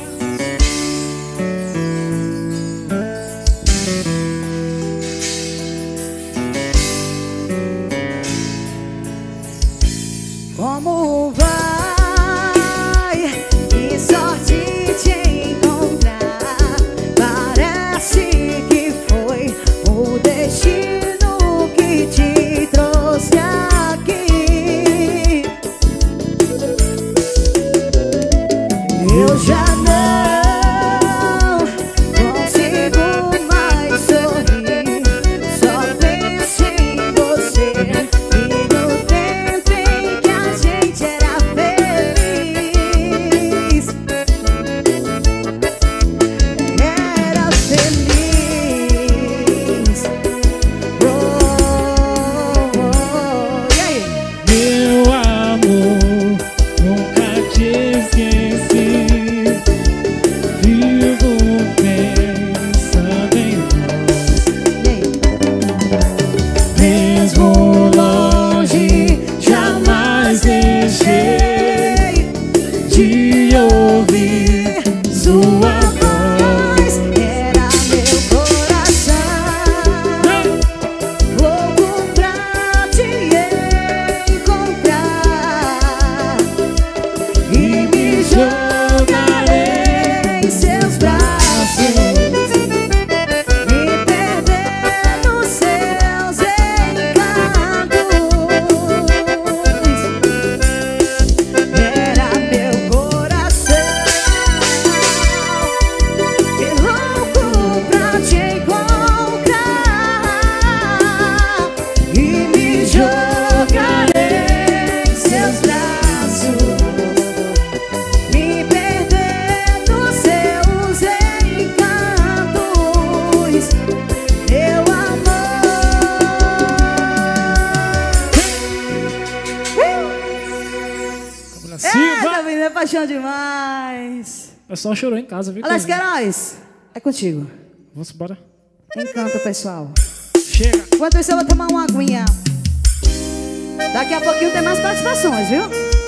paixão demais. O pessoal chorou em casa, viu? Alex Queiroz, é contigo. Vamos embora. Encanta, pessoal. Chega. Enquanto isso, eu vou tomar uma aguinha. Daqui a pouquinho tem mais participações, viu?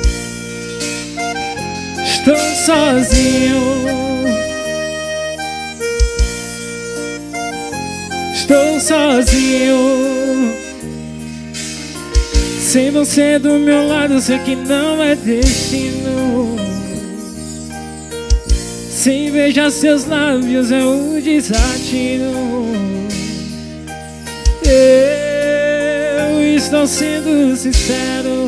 Estou sozinho. Estou sozinho. Sem você do meu lado, sei que não é destino. Sem beijar seus lábios é um desatino. Eu estou sendo sincero.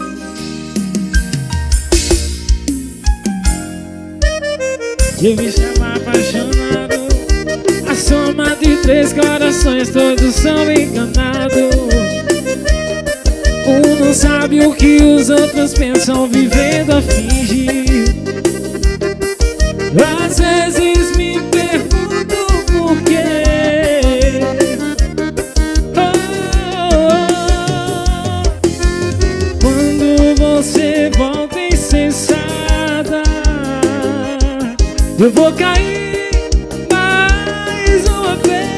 Eu me chamo apaixonado. A soma de três corações, todos são enganados. Um não sabe o que os outros pensam, vivendo a fingir. Às vezes me pergunto por quê. Oh, oh, oh. Quando você volta insensada, eu vou cair mais uma vez.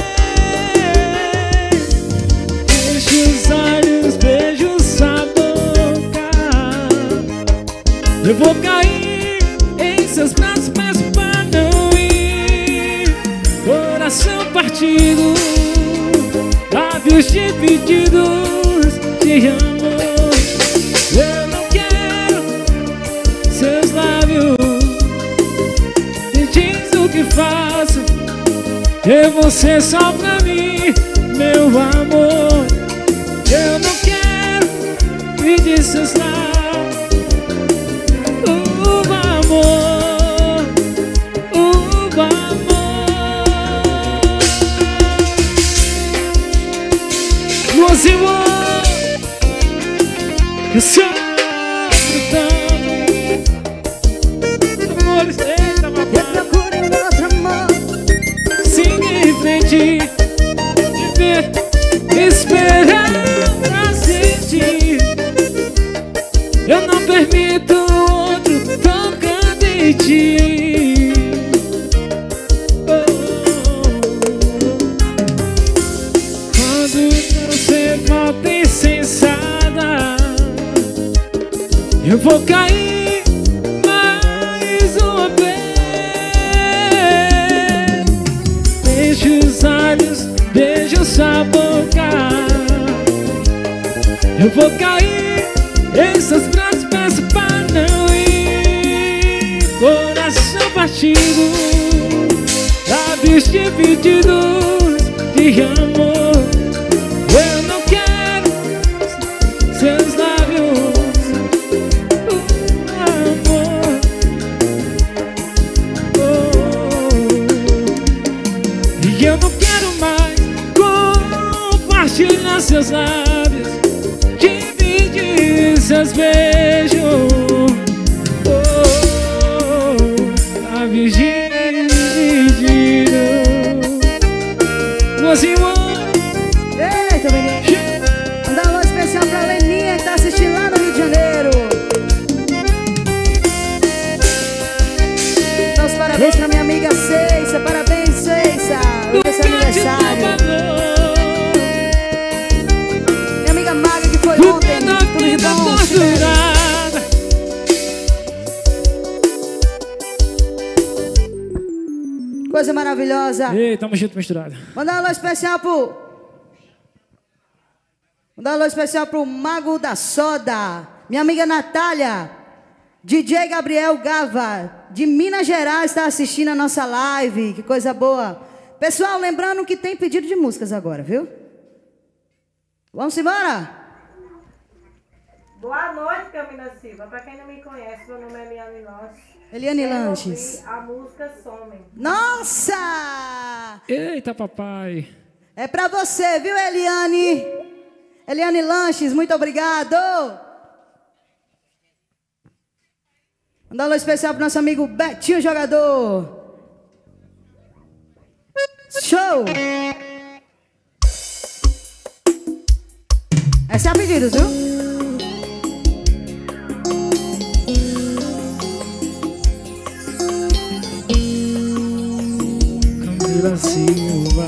Feche os olhos, beijo sua boca. Eu vou cair em seus braços, peço pra não ir. Coração partido, lábios divididos, te amo. Eu não quero seus lábios. Me diz o que faço, ter você só pra mim, meu amor. Eu não quero pedir seus lábios. O amor, o amor. Você voa, eu sofro tanto. Amor, eita, papai. Eu procuro em outro amor. Siga em frente, viver, esperar pra sentir. Eu não permito outro tocando em ti. Oh, quando você volta insensada, eu vou cair mais uma vez. Feche os olhos, beijo sua boca. Eu vou cair em seus braços, peço pra não ir. Coração partido, lábios divididos, te amo. Eu não quero seus lábios, amor. Oh, e eu não quero mais compartilhar seus lábios, dividir seus beijos. Oh, lábios divididos. Você Eita, menino. Mandar um alô especial pra Leninha que tá assistindo lá no Rio de Janeiro. Dá os parabéns pra minha amiga Ceissa. Parabéns, Ceissa. Hoje é seu aniversário. Minha amiga Maga que foi ontem. Tudo de bom. Coisa maravilhosa. Ei, tamo junto misturado. Mandar um alô especial pro... Mandar um alô especial pro Mago da Soda. Minha amiga Natália. D J Gabriel Gava, de Minas Gerais, está assistindo a nossa live. Que coisa boa. Pessoal, lembrando que tem pedido de músicas agora, viu? Vamos embora? Boa noite, Camila Silva. Para quem não me conhece, meu nome é Eliane Lanches. Eliane Lanches. A música Some. Nossa! Eita, papai. É pra você, viu, Eliane? Eliane Lanches, muito obrigado. Mandar um alô especial pro nosso amigo Betinho Jogador. Show! Essa é a pedidos, viu? Camila Silva.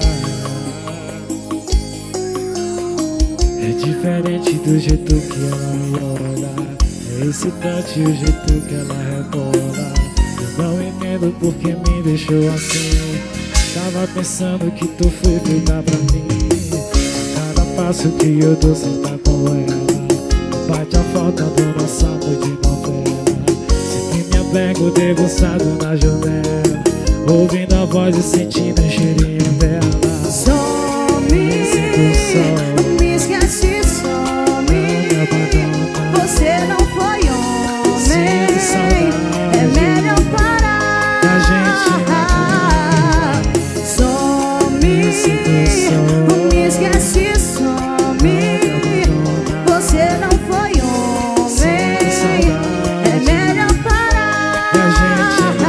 É diferente do jeito que ela me olha, é excitante o jeito que ela rebola. Eu não entendo porque me deixou assim. Tava pensando que tu foi feita pra mim. A cada passo que eu dou sem estar com ela, bate a falta do nosso amor de novela. Sempre me apego debruçado na janela, ouvindo a voz e sentindo o cheirinho dela. Some, me sinto só, me esquece, some. Você não foi homem, sinto saudade, é melhor parar. da gente na Some, me sinto só, me esquece, some. Você não foi homem, sinto saudade, é melhor parar. da gente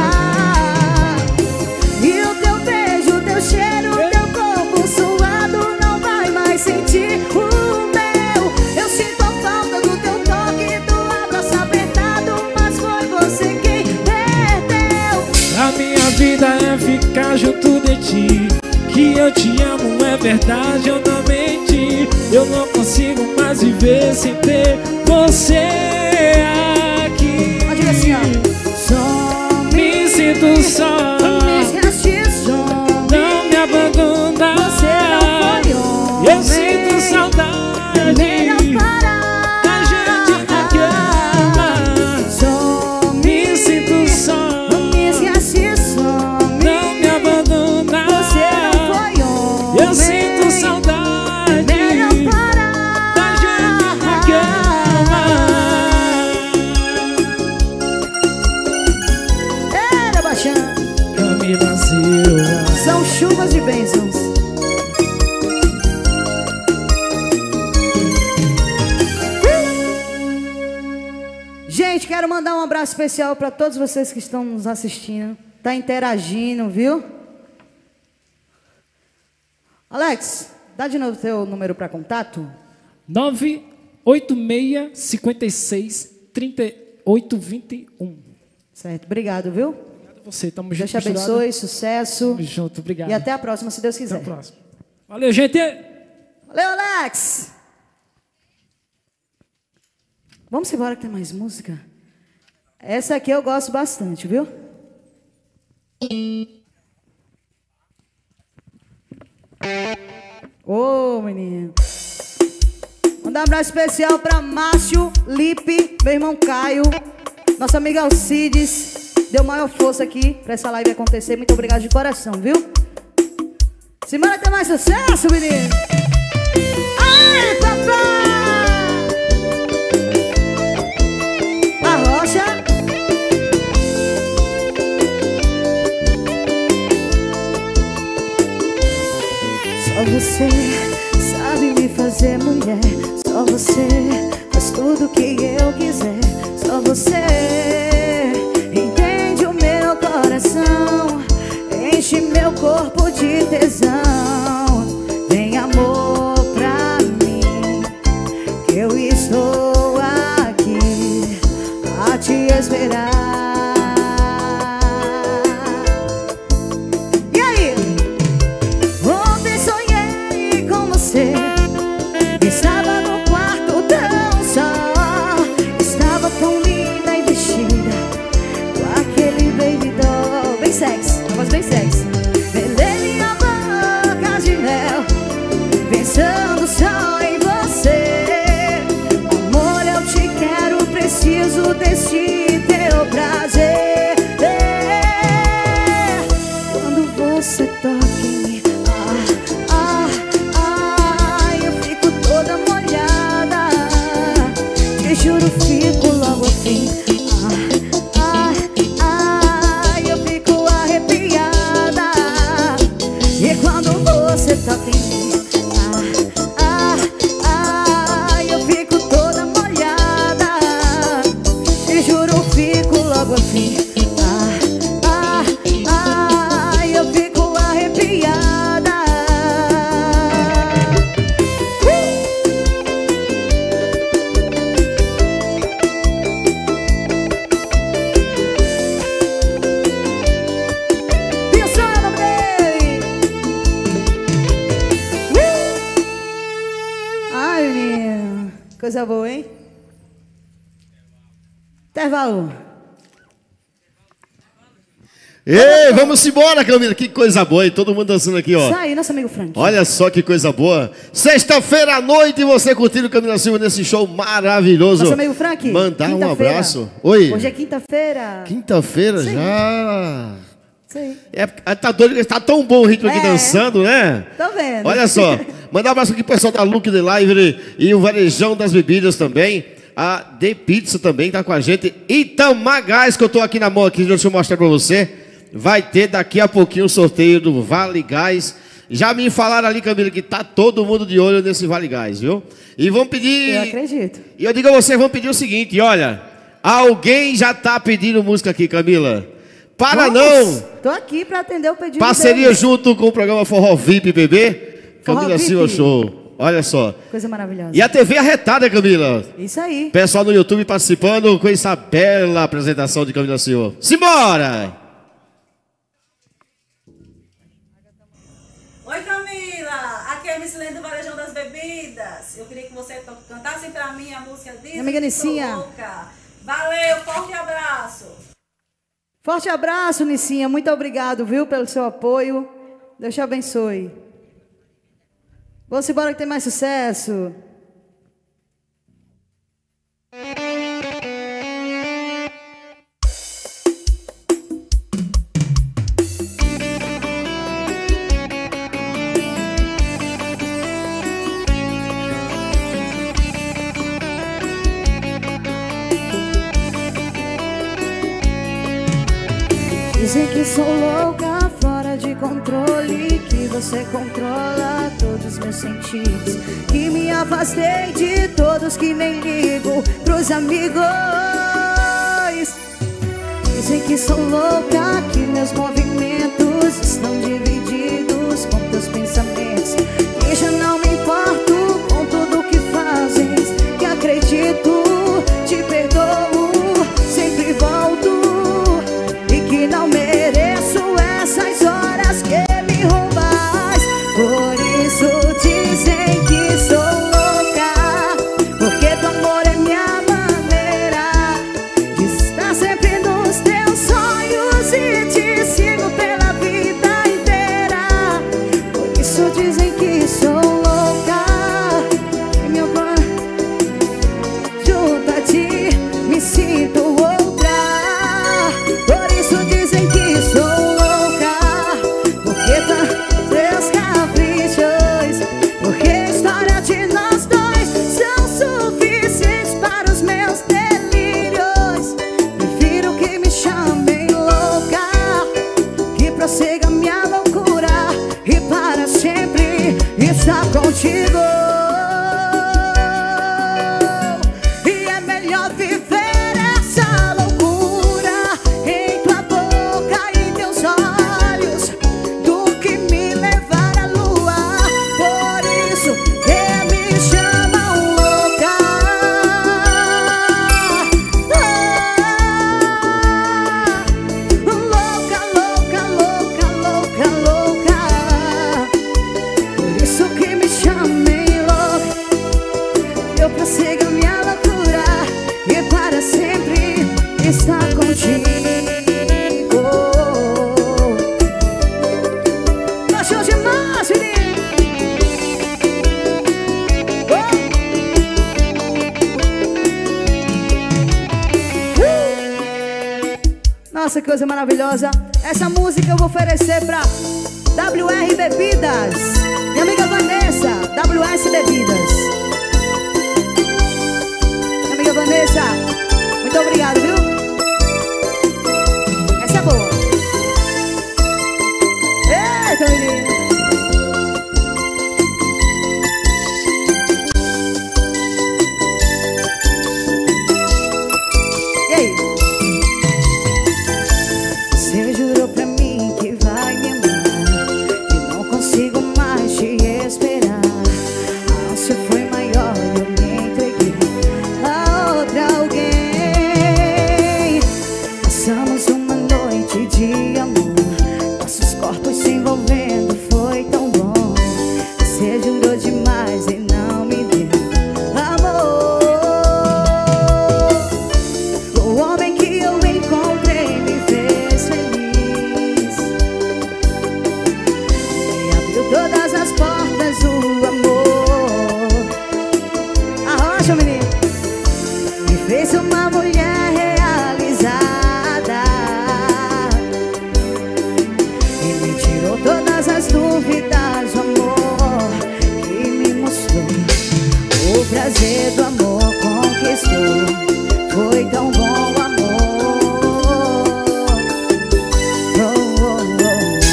E o teu beijo, o teu cheiro, o teu corpo suado não vai mais sentir o meu. Eu sinto a falta do teu toque, do abraço apertado, mas foi você quem perdeu. A minha vida é ficar junto de ti, que eu te amo, é verdade, eu não menti. Eu não consigo mais viver sem ter você aqui. Pode ir assim, ó. Some, Me sinto só, me esquece, some. não me abandona. Você não foi homem, Eu sinto é saudade melhor parar. da gente na cama. Some, Me sinto só, me esquece, some. não me abandona. Você não foi homem, Eu sinto saudade melhor parar. da gente na cama. Era baixando. Camila Silva. São chuvas de bênçãos. Gente, quero mandar um abraço especial para todos vocês que estão nos assistindo. Tá interagindo, viu? Alex, dá de novo teu número para contato. nove oito seis, cinco seis, três oito dois um. Certo, obrigado, viu? Obrigado a você, tamo junto. Deus te misturado. abençoe, sucesso. Tamo junto, obrigado. E até a próxima, se Deus Até quiser. a próxima. Valeu, gente. Valeu, Alex! Vamos embora que tem mais música? Essa aqui eu gosto bastante, viu? Ô, menino. Mandar um abraço especial pra Márcio, Lipe, meu irmão Caio, nossa amiga Alcides. Deu maior força aqui pra essa live acontecer. Muito obrigado de coração, viu? Simbora ter mais sucesso, menino! Ai, papai! A rocha. Só você sabe me fazer mulher. Só você faz tudo que eu quiser. Só você entende o meu coração, enche meu corpo de tesão. Vem amor pra mim, que eu estou aqui a te esperar. E aí? Ontem sonhei com você, estava no quarto tão só, estava tão linda e vestida com aquele baby doll bem sexy, uma voz bem sexy. Melei minha boca de mel, pensando só em você. Amor, eu te quero, preciso desse teu prazer. Quando você toca em mim, ah, ah, ah, eu fico toda molhada. Te juro, fico logo assim. Ah, ah, ah, eu fico arrepiada. E quando você toca em mim, ah, ah, ah, eu fico toda molhada. Te juro, fico logo assim. Ah, ah, ah, eu fico arrepiada. Pensando bem. Coisa boa, hein? Intervalo. Ei, vamos embora, Camila. Que coisa boa, hein? Todo mundo dançando aqui, ó. Isso aí, nosso amigo Frank. Olha só que coisa boa. Sexta-feira à noite, você curtindo Camila Silva nesse show maravilhoso. Nosso amigo Frank. Mandar um abraço. Oi. Hoje é quinta-feira. Quinta-feira já. Isso aí. É, tá doido, tá tão bom o ritmo aqui É. dançando, né? Tô vendo. Olha só. Mandar um abraço aqui pro pessoal da Look the Live e o Varejão das Bebidas também. A The Pizza também tá com a gente. Itamar Gás, que eu tô aqui na mão aqui, deixa eu mostrar pra você. Vai ter daqui a pouquinho o sorteio do Vale Gás. Já me falaram ali, Camila, que tá todo mundo de olho nesse Vale Gás, viu? E vão pedir... Eu acredito. E eu digo a vocês, vão pedir o seguinte, olha. Alguém já tá pedindo música aqui, Camila. Para Vamos. não! Tô aqui pra atender o pedido Parceria deles. junto com o programa Forró V I P, bebê. Forró Camila V I P. Silva Show. Olha só. Coisa maravilhosa. E a T V Arretada, Camila. Isso aí. Pessoal no YouTube participando com essa bela apresentação de Camila Silva. Simbora! Oi, Camila! Aqui é a Missilene do Varejão das Bebidas. Eu queria que você cantasse pra mim a música Diz Minha amiga que sou Nicinha. louca. Valeu, forte abraço! Forte abraço, Nicinha. Muito obrigado, viu, pelo seu apoio. Deus te abençoe. Vamos embora que tem mais sucesso. Dizem que sou louca, fora de controle, que você controla todos os meus sentidos, que me afastei de todos, que nem ligo pros amigos. Dizem que sou louca, que meus movimentos estão divididos com teus pensamentos, que já não me importo com tudo que fazes, que acredito, te perdoo, sempre volto. Que não mereço essas horas que me roubas. Por isso dizem que sou louca, porque teu amor é minha maneira de estar sempre nos teus sonhos e te sigo pela vida inteira. Por isso dizem que sou louca, e meu pai junto a ti me sinto outra. Dizem que sou louca, porque teus caprichos, porque a história de nós dois são suficientes para os meus delírios. Prefiro que me chamem louca, que prossiga minha loucura e para sempre estar contigo. E é melhor viver essa loucura em tua boca e teus olhos do que me levar à lua. Por isso que me chamam louca. Ah, louca, louca, louca, louca, louca. Por isso que me chamem louca. Eu prossigo minha loucura e para sempre estar contigo. Show demais, menino! Uh! Nossa, que coisa maravilhosa. Essa música eu vou oferecer pra W R Bebidas. Minha amiga Vanessa, W S Bebidas. Minha amiga Vanessa, muito obrigado, viu? Essa é boa. Eita, menino. E aí? Você jurou pra mim que vai me amar, que não consigo mais todas as portas do amor. Arrocha, menino. Me fez uma mulher realizada e me tirou todas as dúvidas. O amor que me mostrou, o prazer do amor conquistou. Foi tão bom o amor. Oh, oh,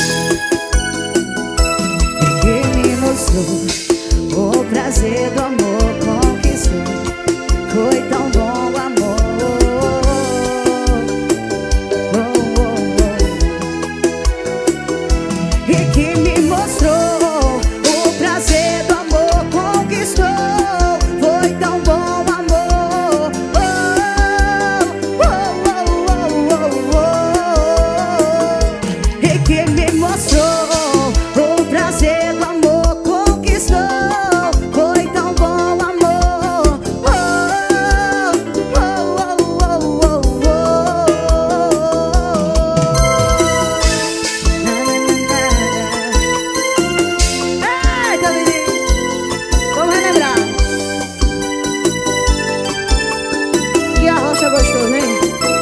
oh. Que me mostrou, o prazer do amor conquistou. Foi tão bom o amor. Oh, oh, oh. E que me mostrou, o prazer do amor conquistou. Foi tão bom o amor. Oh, oh, oh, oh, oh. E que me mostrou, o prazer do amor conquistou. Foi tão bom o amor. Oh, oh, oh, oh, oh, oh. Eita, menino, vamos relembrar. Que a rocha gostou, hein?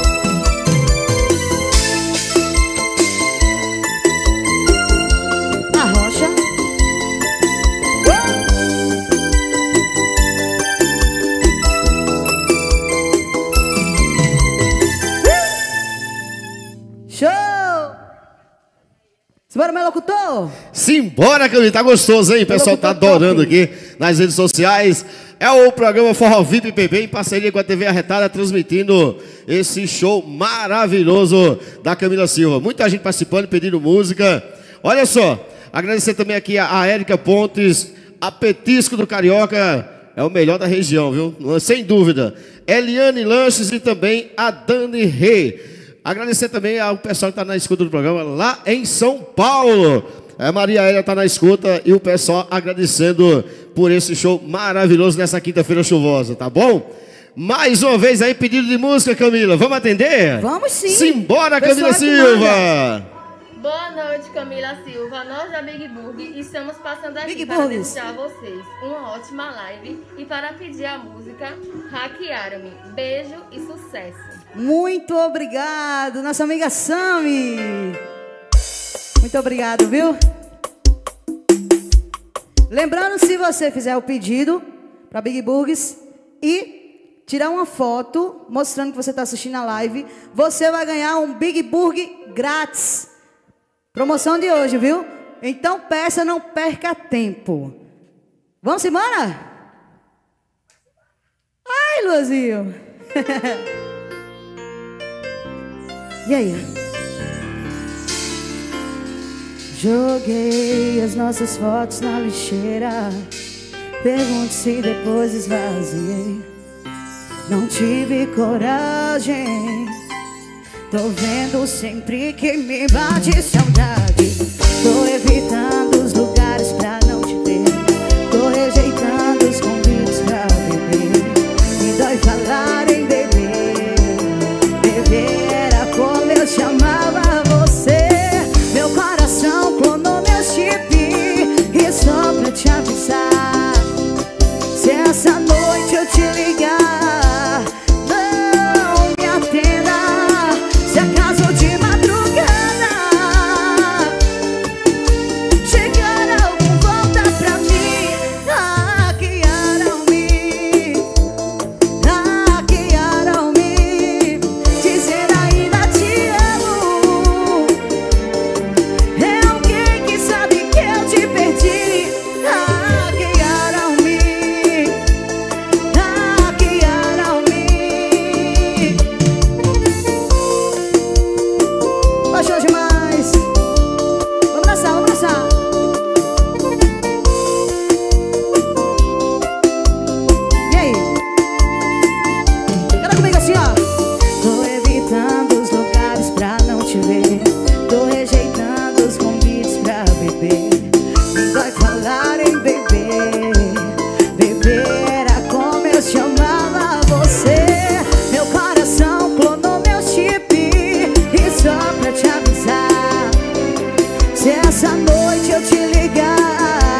A rocha. Show! Simbora, meu locutor! Simbora, Camila, tá gostoso, hein? O pessoal tá adorando aqui nas redes sociais. É o programa Forró V I P P B em parceria com a T V Arretada, transmitindo esse show maravilhoso da Camila Silva. Muita gente participando, pedindo música. Olha só, agradecer também aqui a, a Érica Pontes, a Petisco do Carioca, é o melhor da região, viu? Sem dúvida. Eliane Lanches e também a Dani Rê. Agradecer também ao pessoal que está na escuta do programa lá em São Paulo. A Maria Hélia está na escuta e o pessoal agradecendo por esse show maravilhoso nessa quinta-feira chuvosa, tá bom? Mais uma vez aí, pedido de música, Camila. Vamos atender? Vamos sim. Simbora, Pessoal Camila Silva. Boa noite, Camila Silva. Nós da Big Burg estamos passando aqui Big para Burgers. desejar a vocês uma ótima live e para pedir a música Hackearam-me. Beijo e sucesso. Muito obrigado, nossa amiga Sami. Muito obrigado, viu? Lembrando, se você fizer o pedido para Big Burgers e tirar uma foto mostrando que você está assistindo a live, você vai ganhar um Big Burger grátis. Promoção de hoje, viu? Então peça, não perca tempo. Vamos embora? Ai, Luazinho. E aí? Joguei as nossas fotos na lixeira. Pergunte se depois esvaziei. Não tive coragem. Tô vendo sempre que me bate saudade. Tô evitando os lugares pra não te ver. Tô rejeitando os convites pra beber. Me dói falar em beber. Beber era como eu chamava você. Meu coração clonou meu chip. E só pra te avisar, se essa noite eu te ligar, não me atenda. Se acaso de madrugada chegar algum, volta pra mim. Hackearam-me, hackearam-me, dizer ainda te amo. É alguém que sabe que eu te perdi. Hackearam-me, hackearam-me. Baixou demais. Vamos dançar, vamos dançar. E aí? Canta comigo assim, ó. Tô evitando os lugares pra não te ver. Tô rejeitando os convites pra beber. Me dói falar em beber. Beber era como eu chamava você. Meu coração clonou meu chip. E só pra te avisar, se essa noite eu te ligar,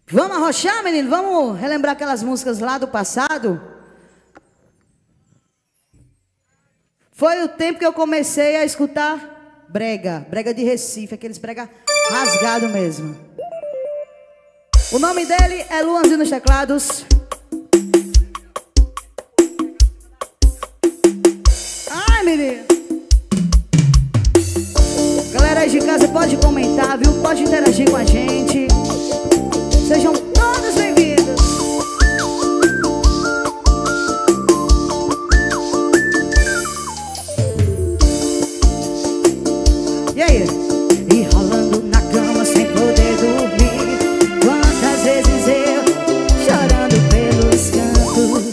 Vamos arrochar, menino? Vamos relembrar aquelas músicas lá do passado? Foi o tempo que eu comecei a escutar brega. Brega de Recife, aqueles brega rasgado mesmo. O nome dele é Luanzinho nos teclados. Ai, menino. Galera aí de casa, pode comentar, viu? Pode interagir com a gente. Sejam todos bem-vindos. E aí? E rolando na cama sem poder dormir. Quantas vezes eu chorando pelos cantos.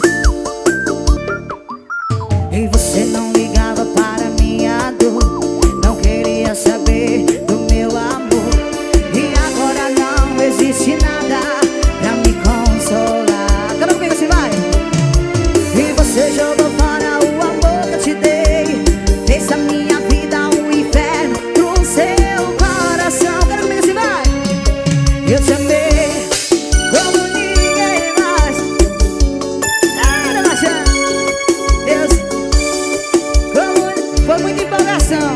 E você não ligava para minha dor. Não queria saber do meu amor. E agora não existe nada pra me consolar. Canta comigo assim, vai. E você jogou fora o amor que eu te dei. Fez a minha vida um inferno pro seu coração. Canta comigo assim, vai. Eu te amei como ninguém mais. Era baixando. Deus, como foi muita empolgação.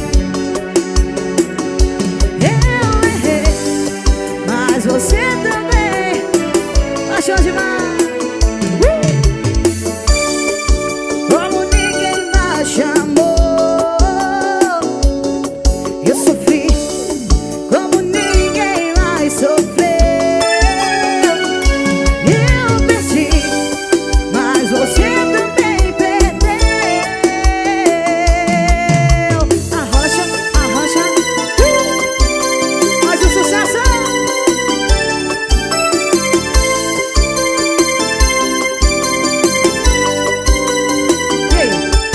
Eu errei, mas você também achou demais. uh! Como ninguém mais chamou. Eu sofri como ninguém mais sofreu. Eu perdi, mas você também perdeu. Arrocha, arrocha, uh! Faz o sucesso. E aí?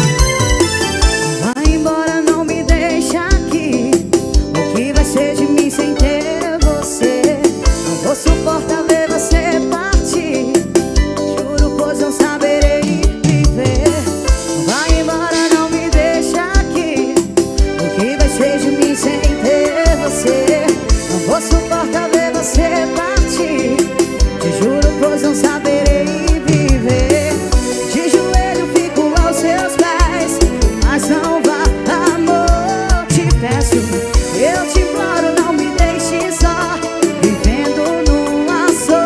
Vai embora, não me deixa aqui. O que vai ser de mim sem ter você? Não vou suportar ver você partir. Juro, pois não saberei viver. Vai embora, não me deixa aqui. O que vai ser de mim sem ter você? Não vou suportar ver você partir. Te juro, pois não saberei viver. De joelho fico aos seus pés, mas não vá, amor, te peço. Eu te imploro, não me deixe só, vivendo numa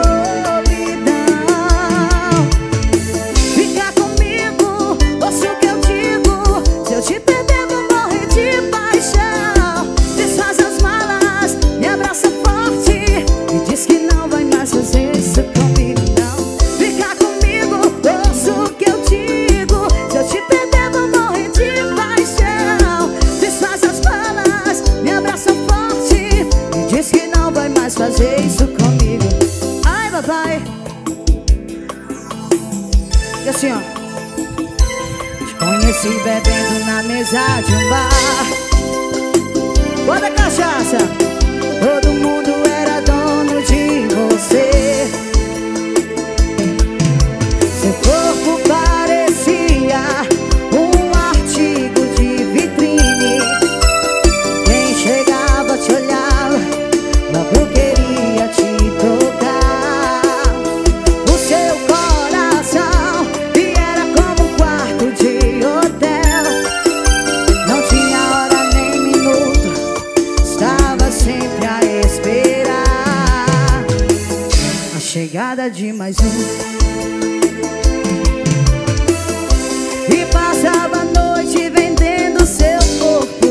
solidão. Fica comigo, ouça o que eu digo. Se eu te perder, vou morrer de paixão. Desfaz as malas, me abraça forte e diz que não vai mais fazer isso comigo, não. Fica comigo, ouça o que eu digo. Se eu te perder, vou morrer de paixão. Desfaz as malas, me abraça forte e diz que não vai mais fazer isso comigo. Ai, papai. E assim, ó. Te conheci bebendo na mesa de um bar. Bota cachaça. Todo mundo era dono de você. Seu corpo parecia um artigo de vitrine. Quem chegava te olhava, logo queria te tocar. O seu coração e era como um quarto de hotel. Não tinha hora nem minuto, estava sempre a esperar a chegada de mais um. E passava a noite vendendo seu corpo,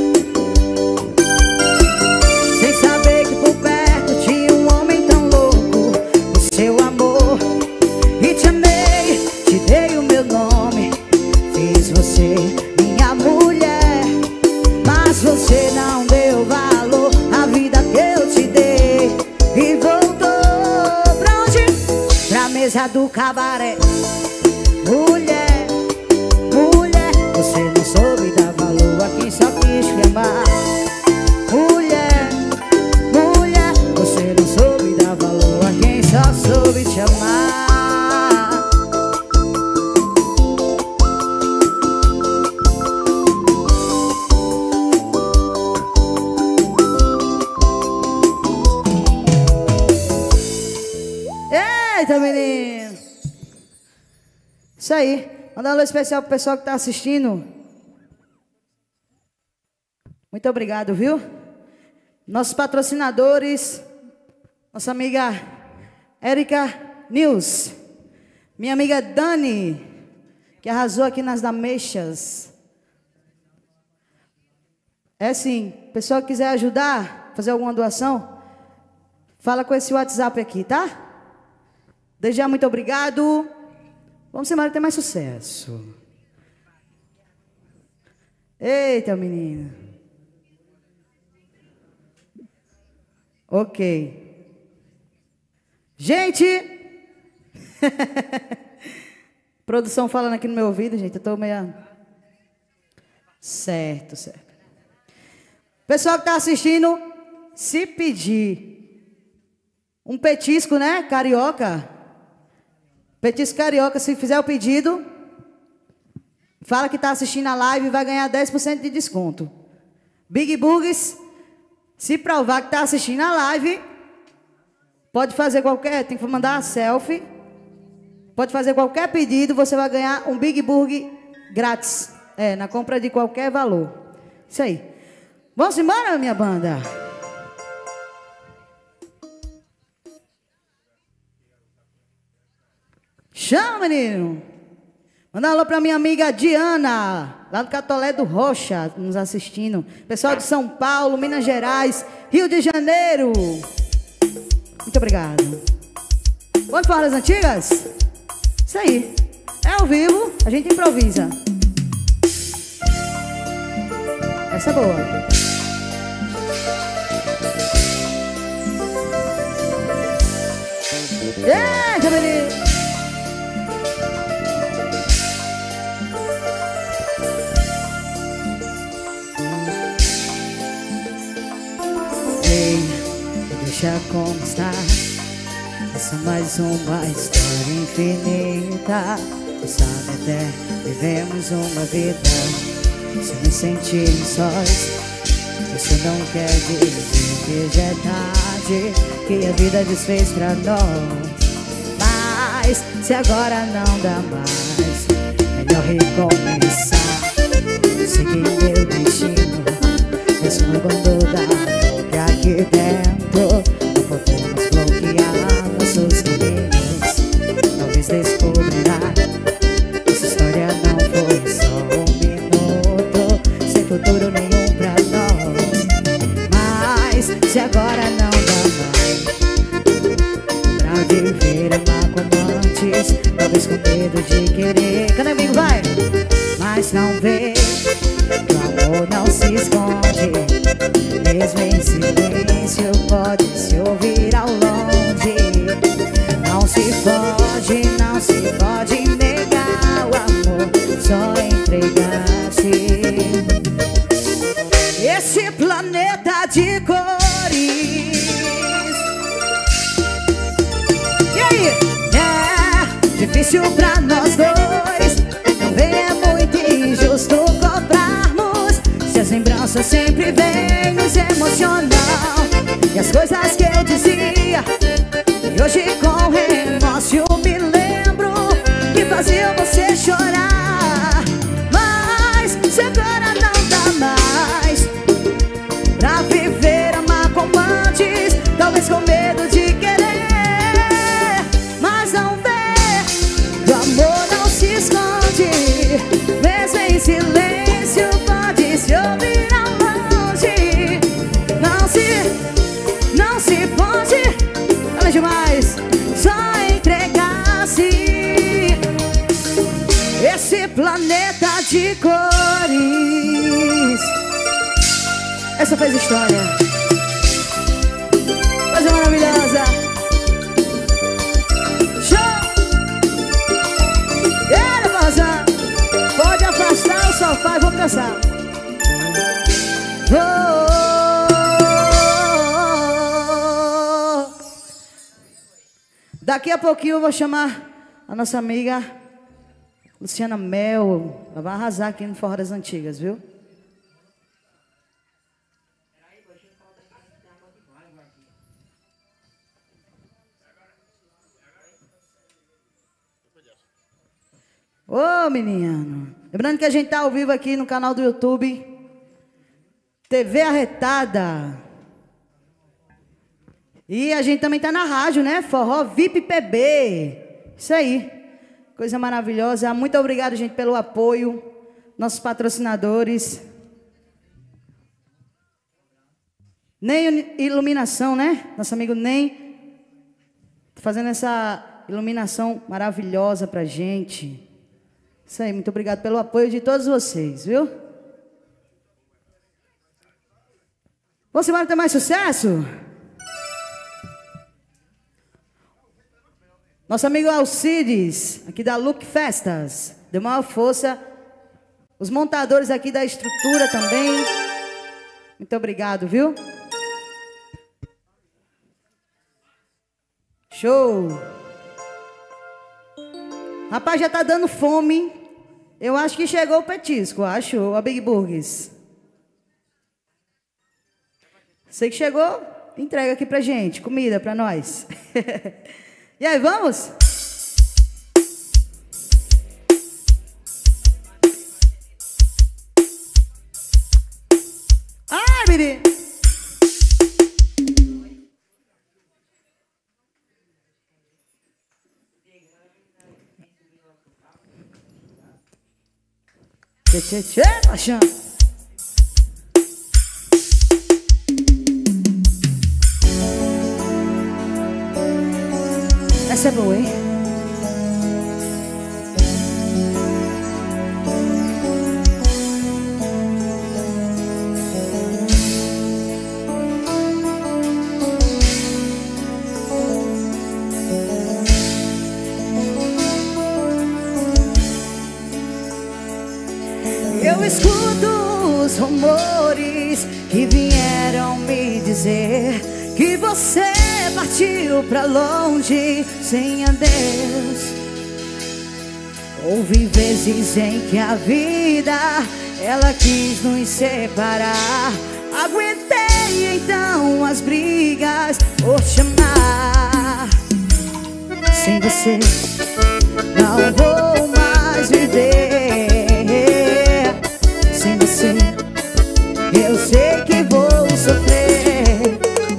sem saber que por perto tinha um homem tão louco. O seu amor, e te amei, te dei o meu nome, fiz você minha mulher. Mas você não deu valor à vida que eu te dei e voltou pra onde? Pra mesa do cabaré. Mulher, mulher, você não soube dar valor a quem só quis queimar. Mulher, mulher, você não soube dar valor a quem só soube te amar. Isso aí. Manda um alô especial pro pessoal que tá assistindo. Muito obrigado, viu? Nossos patrocinadores. Nossa amiga Érica News. Minha amiga Dani, que arrasou aqui nas Dameixas. É sim. Pessoal que quiser ajudar, fazer alguma doação, fala com esse WhatsApp aqui, tá? Desde já, muito obrigado. Vamos embora ter mais sucesso. Eita, menina. Ok. Gente. Produção falando aqui no meu ouvido, gente. Eu tô meio... Certo, certo. Pessoal que tá assistindo, se pedir um petisco, né? Carioca. Petisco carioca, se fizer o pedido, fala que está assistindo a live e vai ganhar dez por cento de desconto. Big Burgers, se provar que está assistindo a live, pode fazer qualquer, tem que mandar a selfie, pode fazer qualquer pedido, você vai ganhar um Big Burger grátis, é, na compra de qualquer valor. Isso aí. Vamos embora, minha banda? Chama, menino. Manda um alô pra minha amiga Diana, lá do Catolé do Rocha, nos assistindo. Pessoal de São Paulo, Minas Gerais, Rio de Janeiro. Muito obrigado. Vamos falar das antigas? Isso aí. É ao vivo, a gente improvisa. Essa é boa. Eita, menino. Deixa como está. Essa mais uma história infinita. Você sabe até vivemos uma vida sem nos sentir sós. Isso não quer dizer que já é tarde, que a vida desfez pra nós. Mas se agora não dá mais, melhor recomeçar. Seguir meu destino, mesmo quando dá. Que aqui dentro não podemos bloquear nossos caminhos. Talvez descobrirá que essa história não foi só um minuto, sem futuro nenhum pra nós. Mas se agora não dá mais pra viver, amar como antes, talvez com medo de querer. Cadê amigo, vai? Mas não vê que o amor não se esconde. Mesmo em silêncio pode se ouvir ao longe. Não se pode, não se pode negar o amor, só entregar-se. Esse planeta de cores. E aí? É difícil pra nós dois. Também é muito injusto cobrarmos se as lembranças sempre vêm nos emocionar. E as coisas que eu dizia, e hoje com remorso eu me lembro, que faziam você chorar. Mas se agora não dá mais pra viver, amar como antes, talvez com medo de querer. Mas não vê, o amor não se esconde. Mesmo em silêncio pode se ouvir ao longe. Não se, não se pode, olha demais, só entregar-se. Esse planeta de cores. Essa fez história. Coisa maravilhosa. Show! E aí, moça, pode afastar o sofá e vamos dançar. Oh! Daqui a pouquinho eu vou chamar a nossa amiga Luciana Mel. Ela vai arrasar aqui no Forró das Antigas, viu? Ô, menino. Lembrando que a gente tá ao vivo aqui no canal do YouTube. T V Arretada. E a gente também tá na rádio, né? Forró V I P P B. Isso aí. Coisa maravilhosa. Muito obrigado, gente, pelo apoio. Nossos patrocinadores. Nem iluminação, né? Nosso amigo Nem. Fazendo essa iluminação maravilhosa pra gente. Isso aí, muito obrigado pelo apoio de todos vocês, viu? Vamos embora ter mais sucesso? Nosso amigo Alcides, aqui da Look Festas, deu maior força. Os montadores aqui da estrutura também. Muito obrigado, viu? Show! Rapaz, já tá dando fome. Eu acho que chegou o petisco, acho, a Big Burgers. Sei que chegou, entrega aqui pra gente, comida pra nós. E aí, vamos? Ai, menino! Tchê, tchê, tchê, paixão! Essa é boa, hein? Eu escuto os rumores que vieram me dizer que você partiu pra longe sem adeus. Houve vezes em que a vida ela quis nos separar. Aguentei então as brigas por te amar. Sem você não vou mais viver. Sem você eu sei que vou sofrer.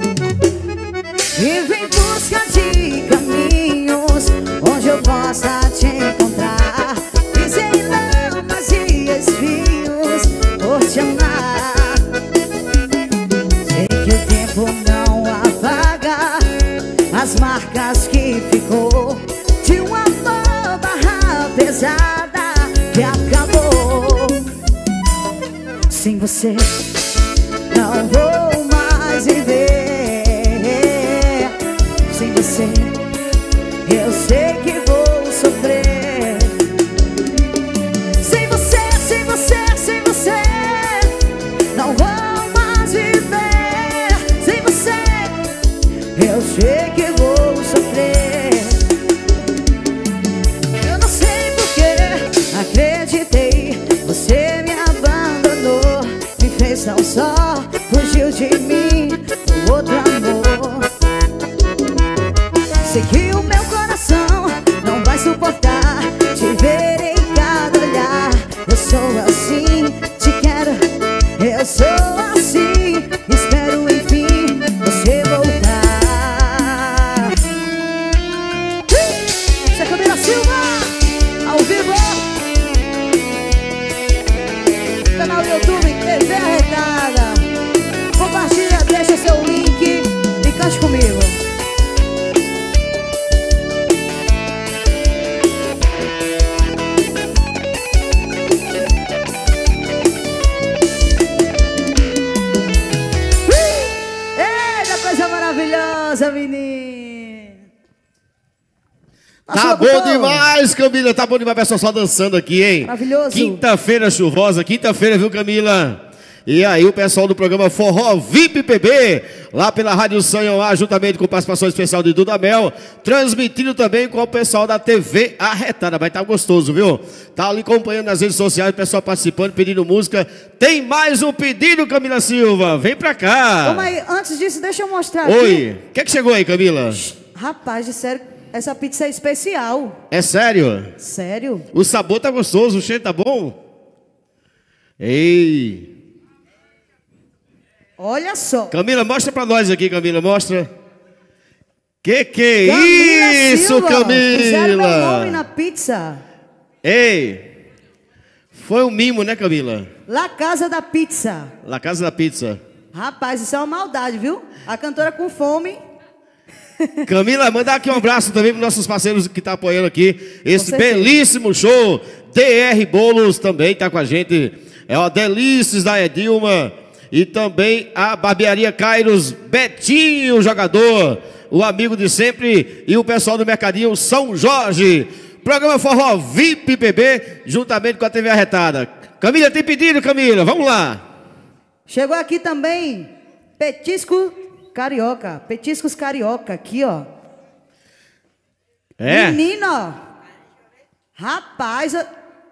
Vivo em busca de caminhos onde eu possa te encontrar. Pisei lamas e espinhos por te amar. Sei que o tempo não apaga as marcas que ficou de uma barra pesada que acabou. Sem você não vou mais viver. Sem você eu sei que vou sofrer. Sem você, sem você, sem você não vou mais viver. Sem você eu sei que vou sofrer. Eu não sei porque acreditei. Você me abandonou, me fez tão só, fugiu de mim por outro amor. Sei que o meu coração não vai suportar te ver em cada olhar. Eu sou assim, te quero, eu sou assim. Espero enfim você voltar. Isso é Camila Silva, ao vivo. Canal do YouTube, T V Arretada. Compartilha, deixa seu link e cante comigo. Maravilhosa, menina. Tá bom demais, Camila. Tá bom demais, pessoal, só dançando aqui, hein? Maravilhoso. Quinta-feira chuvosa, quinta-feira, viu, Camila? E aí o pessoal do programa Forró V I P P B, lá pela Rádio Sanhoá, juntamente com participação especial de Dudamel, transmitindo também com o pessoal da T V Arretada. Vai estar gostoso, viu? Tá ali acompanhando nas redes sociais, o pessoal participando, pedindo música. Tem mais um pedido, Camila Silva. Vem pra cá. Calma aí, antes disso, deixa eu mostrar aqui. Oi, o que é que chegou aí, Camila? Rapaz, de sério, essa pizza é especial. É sério? Sério? O sabor tá gostoso, o cheiro tá bom? Ei! Olha só. Camila, mostra pra nós aqui, Camila, mostra. Que que é Camila isso, Silva, Camila? fizeram meu nome na pizza. Ei! Foi um mimo, né, Camila? La Casa da Pizza. La Casa da Pizza. Rapaz, isso é uma maldade, viu? A cantora com fome. Camila, mandar aqui um abraço também para nossos parceiros que estão apoiando aqui esse certeza. belíssimo show. D R Bolos também está com a gente. É o Delícias da Edilma. E também a Barbearia Kairos, Betinho, jogador, o amigo de sempre. E o pessoal do Mercadinho São Jorge. Programa Forró V I P P B, juntamente com a T V Arretada. Camila, tem pedido, Camila? Vamos lá. Chegou aqui também Petisco Carioca. Petiscos Carioca, aqui, ó. É? Menino, rapaz, ó.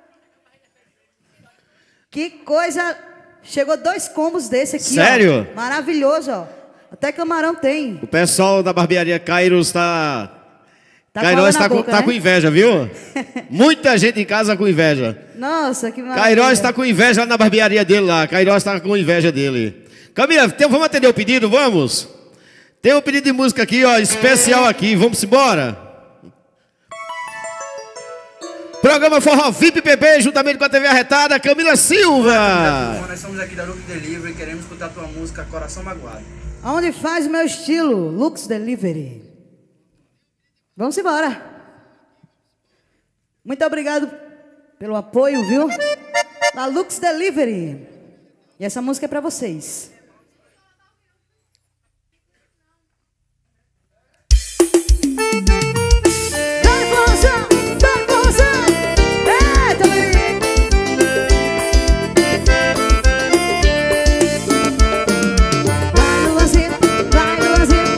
Que coisa. Chegou dois combos desse aqui, Sério? ó. Maravilhoso, ó. Até camarão tem. O pessoal da Barbearia Kairos está... Tá Kairos com água está na com, boca, tá né? com inveja, viu? Muita gente em casa com inveja. Nossa, que maravilha. Kairos está com inveja lá na barbearia dele lá. Kairos está com inveja dele. Camila, tem, vamos atender o pedido? Vamos? Tem um pedido de música aqui, ó, especial aqui. Vamos embora? Programa Forró V I P P B, juntamente com a T V Arretada, Camila Silva. Nós somos aqui da Lux Delivery e queremos escutar tua música Coração Magoado. Aonde faz o meu estilo? Lux Delivery. Vamos embora. Muito obrigado pelo apoio, viu? Da Lux Delivery. E essa música é pra vocês. Dá informação, dá informação. Eita, menino. Vai, Luanzinho, vai, Luanzinho.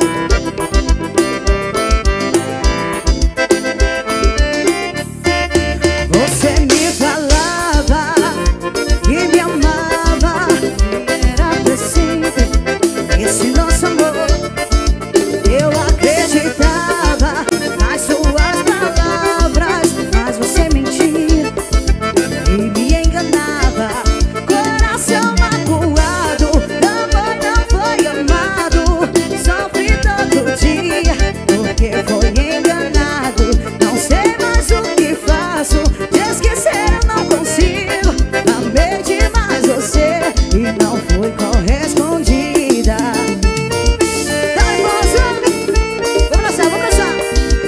Você me falava que me amava, que era pra sempre esse nosso amor. Eu acreditava nas suas palavras, mas você mentia e me enganava. Coração magoado, amor não foi amado, sofri todo dia porque foi enganado. Não sei mais o que faço, te esquecer eu não consigo. Amei demais você e não fui correspondida. Dá emoção, vamos dançar, vamos dançar.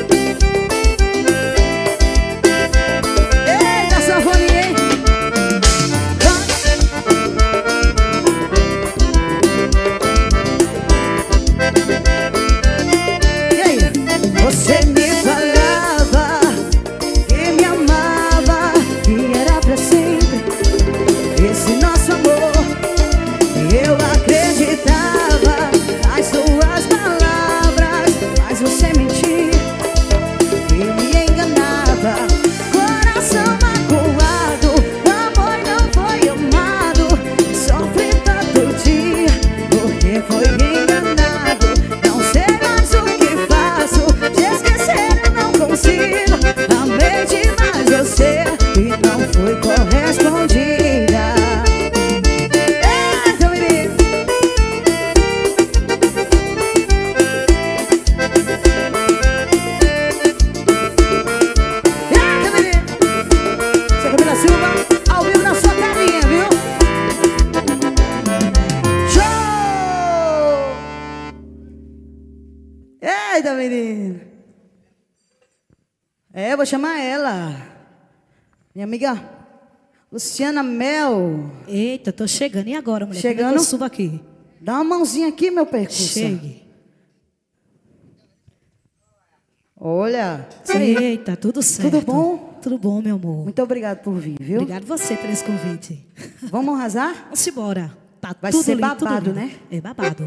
Eita, sanfoninha, hein? E aí? Você me falava que me amava, que era pra sempre esse nosso amor. Eu acreditava nas suas palavras, mas você mentia e me enganava. Coração magoado, amor não foi amado, sofri todo dia porque foi enganado. Não sei mais o que faço, te esquecer eu não consigo. Amei demais você e não fui correspondida. Eita, menino. Eita, menino. Seu Camila Silva, ao vivo na sua carinha, viu? Show! Eita, menino. É, vou chamar ela. Minha amiga Luciana Mel. Eita, tô chegando. E agora, mulher? Chegando? Como é que eu subo aqui? Dá uma mãozinha aqui, meu percurso. Chegue. Olha, isso aí. Eita, tudo certo. Tudo bom? Tudo bom, meu amor. Muito obrigado por vir, viu? Obrigado você por esse convite. Vamos arrasar? Vamos embora. Tá Vai tudo ser lindo, tudo babado, lindo. né? É babado.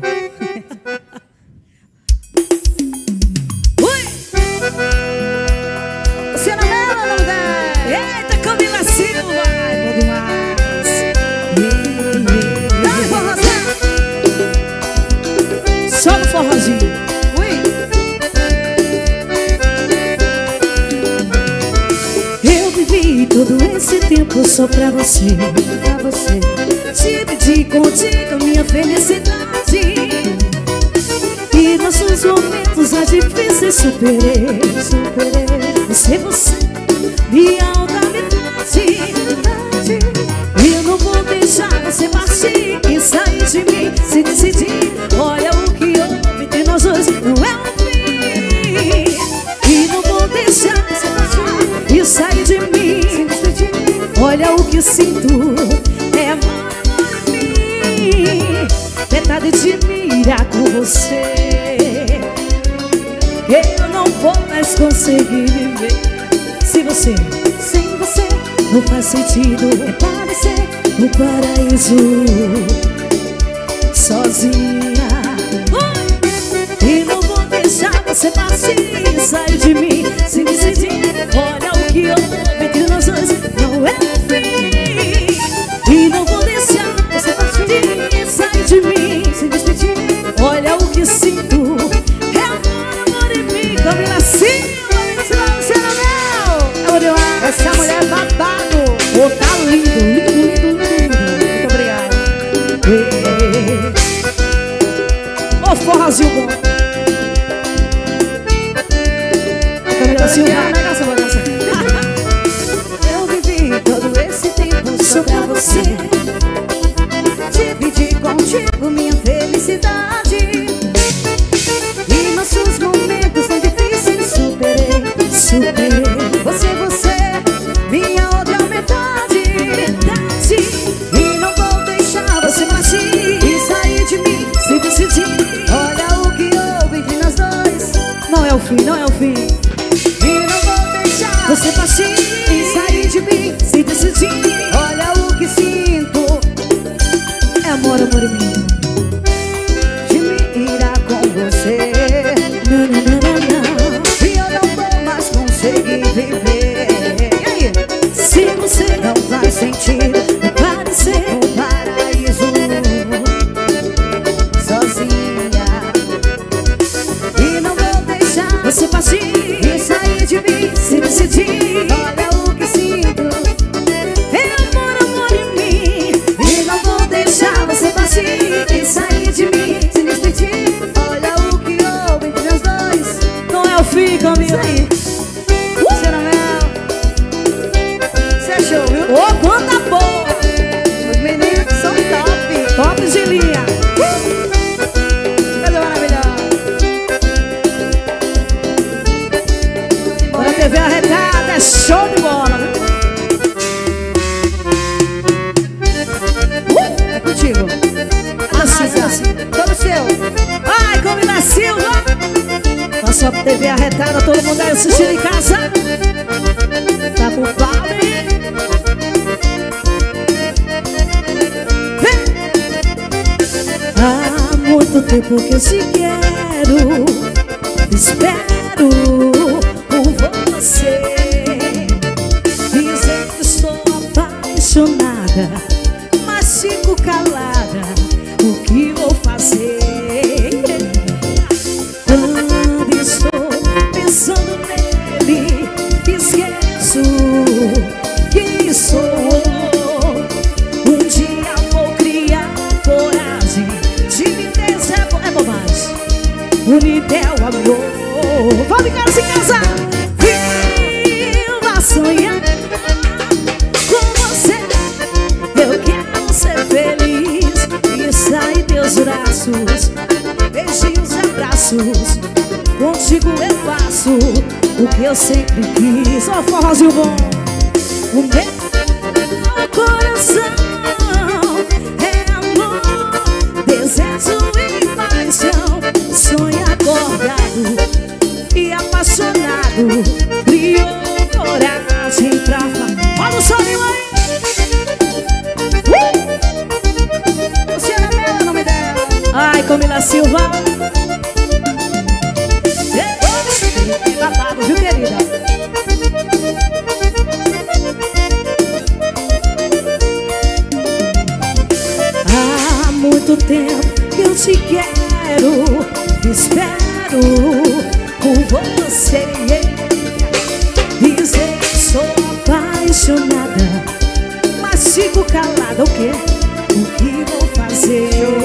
Luciana Mel, o nome dela. Eita, Camila Silva. Bom demais. Dá um forrozinho. Só no forrozinho. Ui. só pra você, pra você. Dividir contigo minha felicidade e nossos momentos mais difíceis superei, superei. Você, você, minha outra metade. Eu não vou deixar você partir e sair de mim. Se decidir, olha o que houve entre nós dois, não é um fim. E não vou deixar você partir e sair de mim. Se decidir, olha o que sinto, é amor em mim. Metade de mim irá com você. Eu não vou mais conseguir viver se você, sem você, não faz sentido. É parecer no paraíso sozinha. E não vou deixar você partir e sair de mim sem decidir. Olha o que houve entre nós dois, não é um fim. E não vou deixar você partir e sair de mim sem decidir. Olha o que sinto, é amor, amor em mim. Camila Silva, Luciano Mel. Eu vou demais. Essa mulher é babado. Oh, tá lindo, lindo, lindo, lindo. Muito obrigada. Ô, oh, forrozinho bom. Camila Silva, bagaça, bagaça. Eu vivi todo esse tempo só pra você. Dividi contigo minha felicidade e nossos momentos tão difíceis superei, superei. Você, você, minha outra metade, metade. E não vou deixar você partir e sair de mim se decidir. Olha o que houve entre nós dois, não é o fim, não é o fim. E não vou deixar você partir e sair de mim se decidir. Olha o que sinto, é amor, amor em mim. De mim irá com você. Não, não, não, não, não. E eu não vou mais conseguir viver. E aí? Se você não faz sentido, vai parecer um paraíso sozinha. E não vou deixar você partir e sair de mim se decidir. Olha o que sinto, é amor, amor em mim. E não vou deixar você partir e sair de mim se despedir. Olha o que houve entre nós dois, não é o fim, Camila. Isso aí. Luciano Mel, você achou, viu? Ô, oh, banda boa. Os meninos são top, top de linha. Coisa maravilhosa. Bora T V Arretada, é show de bola, viu? Uh, é contigo. Arrasa, assim, todo seu. Ai, Camila Silva. Nossa T V Arretada, todo mundo aí assistindo em casa. Tá com pau, hein? Há muito tempo que eu te quero, espero por você. Dizer que estou apaixonada, mas fico calada. O que vou fazer? Quando estou pensando nele, esqueço que sou. Um dia vou criar coragem de me dizer é bobagem. Unitel amor, vamos em casa, em casa. Viva sonhar com você. Eu quero ser feliz e sair teus braços, beijinhos e abraços. Contigo eu faço o que eu sempre quis. Ó, oh, forrozinho bom. O meu coração é amor, desejo e paixão. Sonho acordado e apaixonado, criou coragem pra falar. Olha o soninho aí. uh! Luciana Mel é o nome dela. Ai, Camila Silva. Babado, viu, querida? Há muito tempo que eu te quero, espero por você. Dizer que sou apaixonada, sigo calada, o quê? O que vou fazer?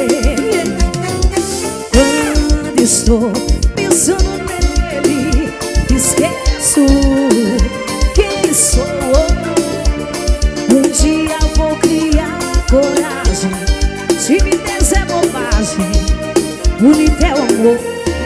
Quando estou pensando nele, esqueço quem sou. Um dia vou criar coragem, timidez é bobagem, bonito é o amor.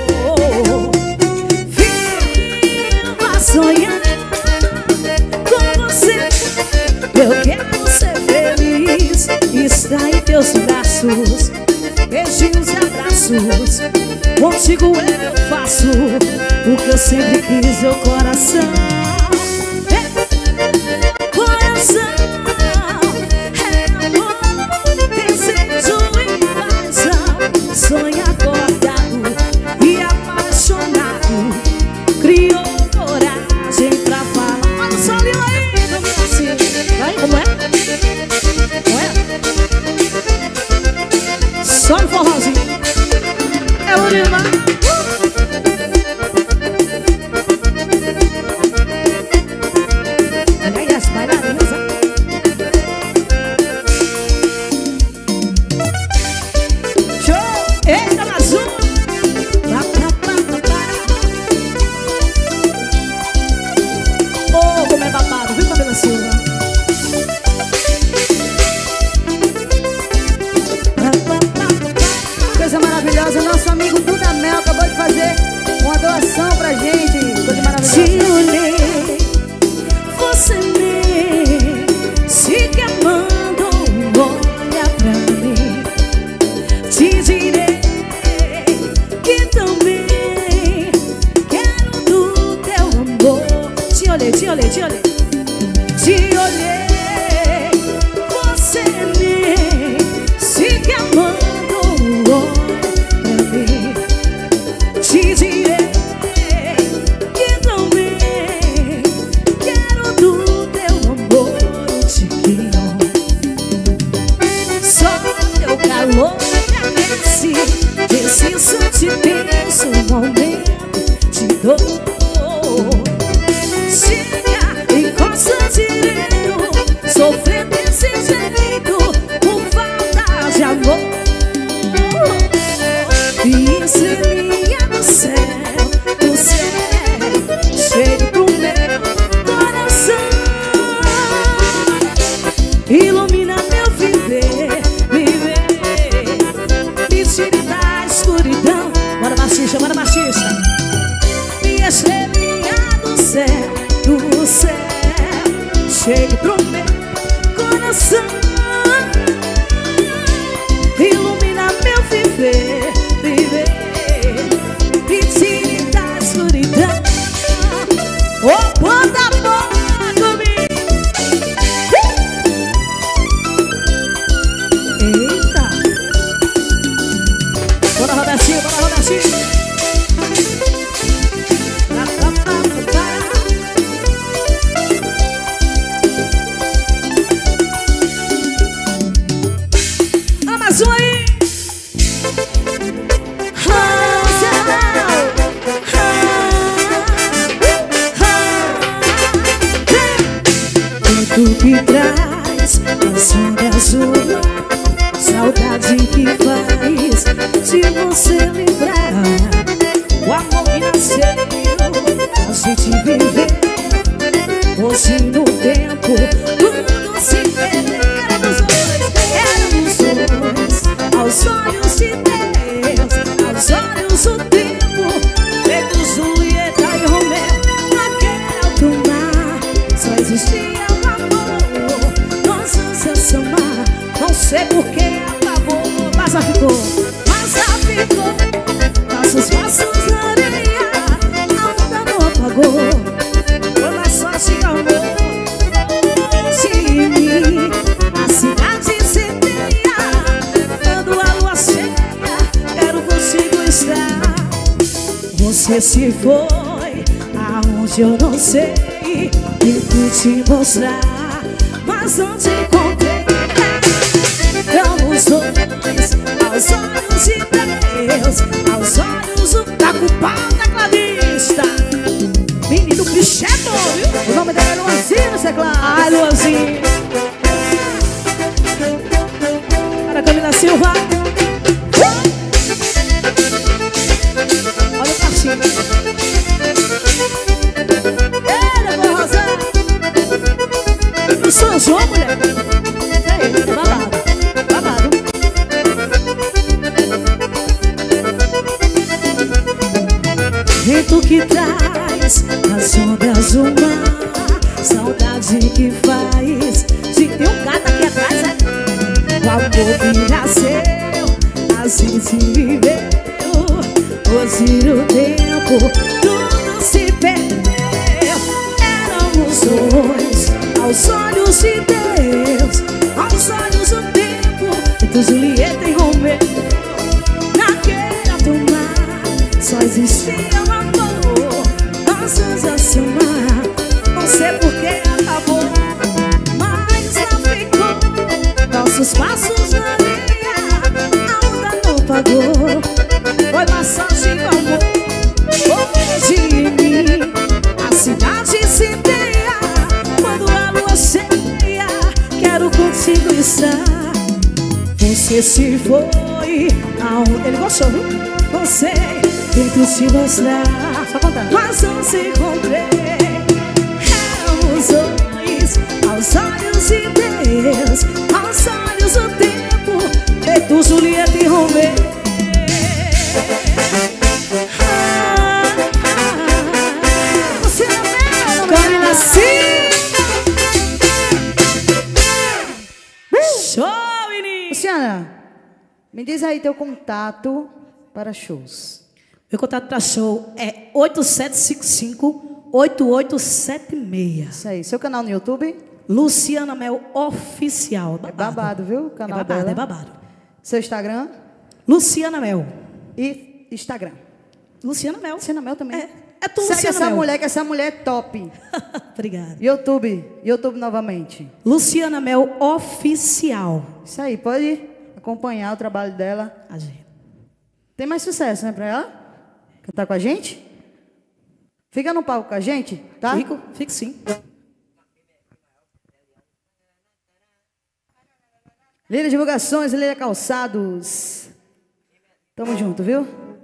Viva sonhando com você, eu quero ser feliz, estar em teus braços, beijinhos e abraços. Contigo eu faço o que eu sempre quis, meu coração. Coração é amor, desejo e paixão. Sonho acordado e apaixonado, criou coragem pra falar. Olha o solinho aí, como é assim? Vai, como é? Como é? Só no forrozinho. É o Lima. Olha aí as bailarinas. Show! Eita, mais um! Oh, como é babado, viu, Camila Silva? Coisa maravilhosa, nosso amigo Dudamel acabou de fazer uma doação pra gente. Coisa maravilhosa. Te olhei, você nem se queimando, olha pra mim. Te direi que também quero do teu amor. Te olhei, te olhei, te olhei. Te olhei, você nem se queimando. Te direi que também quero do teu amor, tiquinho. Só teu calor me aquece, preciso te penso um momento de dor. Chega, encosta direito, sofrer desse jeito por falta de amor. E estrelinha do céu, do céu, chegue pro meu coração, ilumina meu viver, viver, me tire da escuridão. Bora machista, bora machista. Minha estrelinha do céu, do céu, chegue pro meu coração, ilumina meu viver, viver, me tire da escuridão. Oh, bota boa comigo. Eita. Bora, Robertinho, bora, Robertinho. Ah, mais um aí. Tudo que traz canção de azul, saudade que faz de você lembrar o amor que nasceu, a gente viveu. Hoje no tempo tudo se perdeu. Éramos dois, éramos dois, aos olhos de Deus, aos olhos do tempo, feitos Julieta e Romeu. Naquele alto mar só existia não sei por que acabou, mas já ficou, mas já ficou. Nossos passos na areia, a onda não apagou. Foi mais sorte e amor de mim. A cidade incendeia, quando a lua cheia, quero consigo estar. Você se foi aonde eu não sei, tento te mostrar, mas não te encontrei. Estamos dois, aos olhos de Deus, aos olhos do tá culpado tecladista, menino clichê, viu? O nome dela é Luanzinho, no teclado. Ai, Luanzinho. Silva. Olha o passinho. Ei, meu Rosé. Eu sou sua mulher. É ele, é babado. Babado. Vento que traz as ondas do mar, saudade que faz de ter um gato aqui atrás, né? O amor vira seu, assim se viveu. Hoje no tempo tudo se perdeu. Éramos dois aos olhos de Deus, aos olhos do tempo, entre Julieta e Romeu. Naquele alto mar só existia o amor, nós nos a se amar. Não sei por que acabou, mas lá ficou nossos passos na areia, a onda não pagou. Foi massagem do amor, hoje em mim a cidade se inteira. Quando a lua cheia, quero contigo estar. Você se foi aonde ele gostou, viu? Você tento te mostrar, mas não se encontrei. Éramos dois aos olhos de Deus, aos olhos do tempo, feito Julieta e Romeu. Você não é Camila Silva. Show, menino. Luciana, me diz aí teu contato para shows. Meu contato para show é oito sete cinco cinco, oito oito sete seis. Isso aí. Seu canal no YouTube? Luciana Mel Oficial. Babado. É babado, viu? O canal é babado, dela. é babado. Seu Instagram? Luciana Mel. E Instagram? Luciana Mel. Luciana Mel também? É, é tu, Segue Luciana essa Mel. mulher, que essa mulher é top. Obrigada. YouTube. YouTube novamente. Luciana Mel Oficial. Isso aí. Pode acompanhar o trabalho dela. A gente. Tem mais sucesso, né, pra ela? Cantar com a gente? Fica no palco com a gente, tá? Fico, fico sim. Lília Divulgações, Lília Calçados. Tamo junto, viu?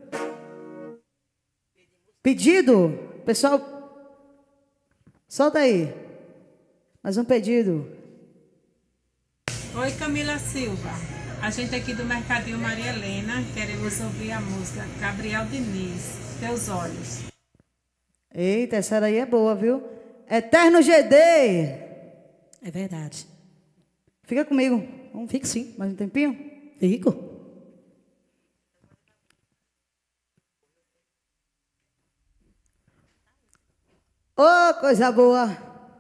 Pedido? Pessoal, solta aí. Mais um pedido. Oi, Camila Silva. A gente aqui do Mercadinho Maria Helena, queremos ouvir a música Gabriel Diniz, Teus Olhos. Eita, essa daí é boa, viu? Eterno G D. É verdade. Fica comigo. Vamos, fico sim. Mais um tempinho? Fico. Ô, oh, coisa boa.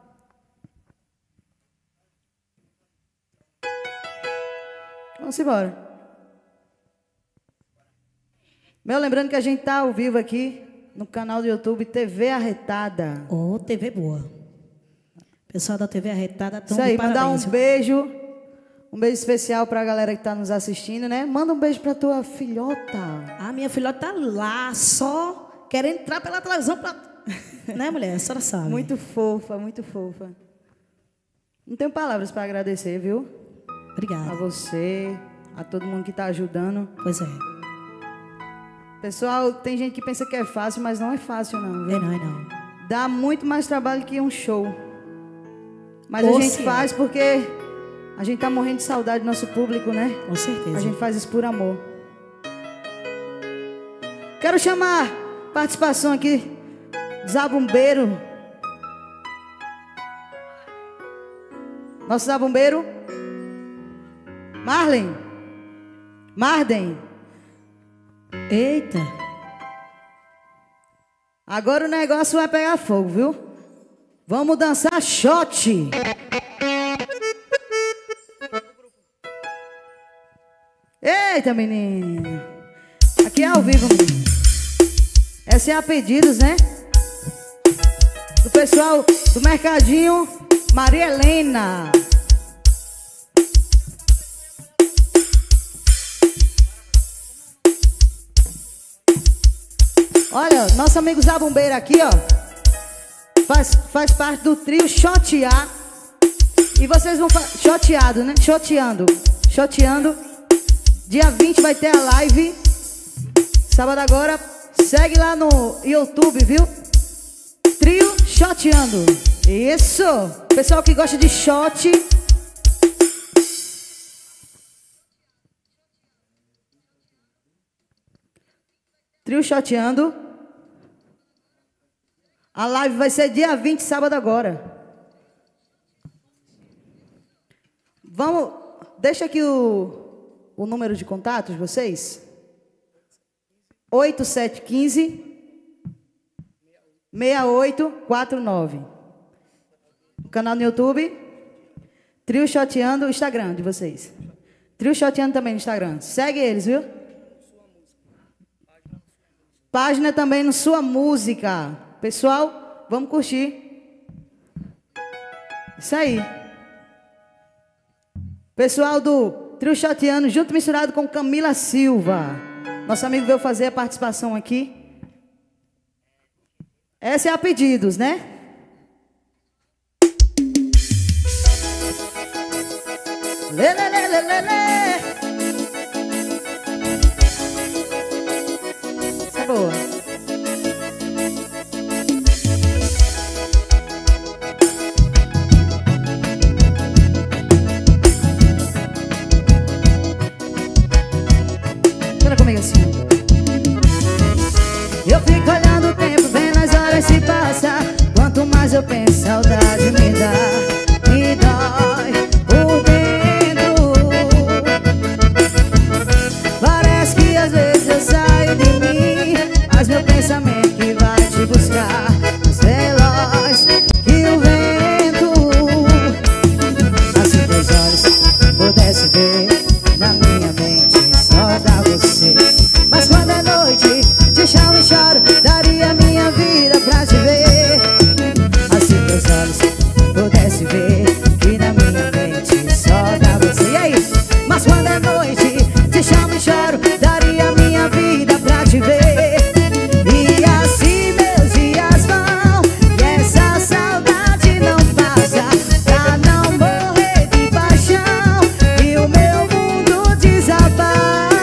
Vamos embora. Meu, lembrando que a gente tá ao vivo aqui no canal do YouTube T V Arretada. Ô, oh, T V boa. Pessoal da T V Arretada estão de parabéns. Isso aí, mandar um viu? beijo. Um beijo especial pra galera que tá nos assistindo, né? Manda um beijo pra tua filhota. A minha filhota tá lá, só querendo entrar pela televisão pra... Né, mulher? A senhora sabe. Muito fofa, muito fofa. Não tenho palavras pra agradecer, viu? Obrigada. A você, a todo mundo que tá ajudando. Pois é. Pessoal, tem gente que pensa que é fácil, mas não é fácil, não. Viu? É não, é não. Dá muito mais trabalho que um show. Mas Ou a gente se faz é. porque a gente tá morrendo de saudade do nosso público, né? Com certeza. A gente faz isso por amor. Quero chamar participação aqui, Zabumbeiro. Nosso Zabumbeiro. Marlen. Marden. Eita. Agora o negócio vai pegar fogo, viu? Vamos dançar shot. Eita, menino. Aqui é ao vivo, menino. Essa é a pedidos, né? Do pessoal do Mercadinho Maria Helena. Olha, nosso amigo Zabumbeiro aqui, ó, faz, faz parte do trio Shotear. E vocês vão... Shoteado, né? Shoteando. Shoteando. Dia vinte vai ter a live. Sábado agora. Segue lá no YouTube, viu? Trio Shoteando. Isso. Pessoal que gosta de shot. Trio Shoteando. A live vai ser dia vinte, sábado agora. Vamos, deixa aqui o, o número de contatos de vocês. oito sete um cinco, seis oito quatro nove. O canal no YouTube. Trio Shoteando, o Instagram de vocês. Trio Shoteando também no Instagram. Segue eles, viu? Página também no Sua Música. Pessoal, vamos curtir. Isso aí. Pessoal do Trio Shoteando, junto misturado com Camila Silva. Nosso amigo veio fazer a participação aqui. Essa é a pedidos, né? Lê, lê, lê, lê, lê, lê. Essa é boa. Comigo assim. Eu fico olhando o tempo, vendo as horas se passar. Quanto mais eu penso, saudade me dá, me dói por dentro. Parece que às vezes eu saio de mim, mas meu pensamento que vai te buscar mais veloz que o vento. Assim teus olhos pudesse ver na minha mente só dá você. Mas quando é noite, te chamo e choro, daria minha vida pra te ver. Assim teus olhos pudesse ver que na minha mente só dá você. E aí? Mas quando é noite, te chamo e choro, daria minha vida pra te ver. E assim meus dias vão, e essa saudade não passa, pra não morrer de paixão e o meu mundo desabar.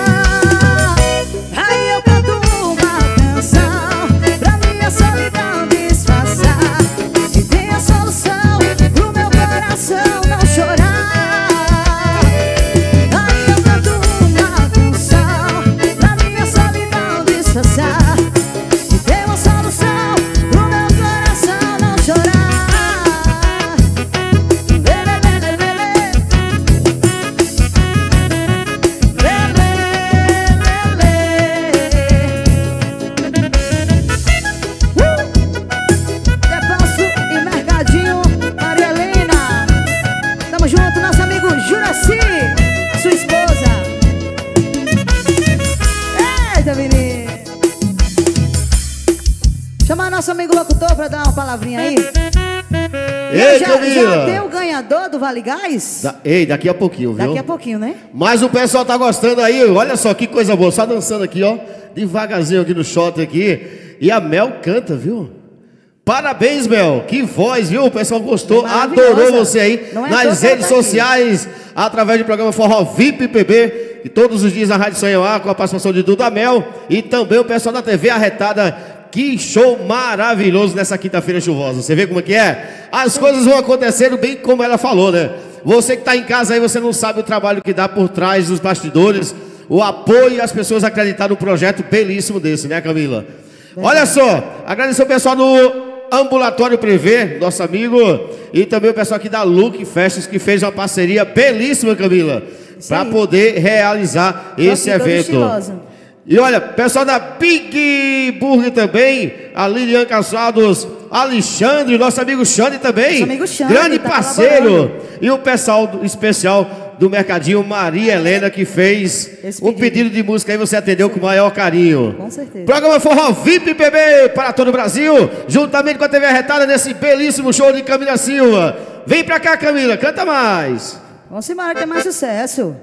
Nosso amigo locutor para dar uma palavrinha aí. Ei, já, Camila. já tem o ganhador do Vale Gás? Da, ei, daqui a pouquinho, viu? Daqui a pouquinho, né? Mas o pessoal tá gostando aí. Olha só que coisa boa. Só dançando aqui, ó. Devagarzinho aqui no shot aqui. E a Mel canta, viu? Parabéns, Mel. Que voz, viu? O pessoal gostou. Adorou você aí. Não é nas redes sociais, através do programa Forró V I P P B. E todos os dias a Rádio Sonhar com a participação de Duda Mel. E também o pessoal da T V Arretada. Que show maravilhoso nessa quinta-feira chuvosa. Você vê como é que é? As coisas vão acontecendo bem como ela falou, né? Você que está em casa aí, você não sabe o trabalho que dá por trás dos bastidores, o apoio e as pessoas acreditar no projeto belíssimo desse, né, Camila? Olha só, agradecer o pessoal do Ambulatório Privê, nosso amigo, e também o pessoal aqui da Look Festas, que fez uma parceria belíssima, Camila, para poder realizar esse evento. E olha, pessoal da Big Burger também, a Lilian Calçados, Alexandre, nosso amigo Xande também, nosso amigo Xande, grande tá parceiro, e o pessoal do, especial do Mercadinho, Maria Helena, que fez o pedido. pedido de música aí, você atendeu com o maior carinho. Com certeza. Programa Forró V I P P B para todo o Brasil, juntamente com a T V Arretada, nesse belíssimo show de Camila Silva. Vem pra cá, Camila, canta mais. Vamos embora, que é mais sucesso.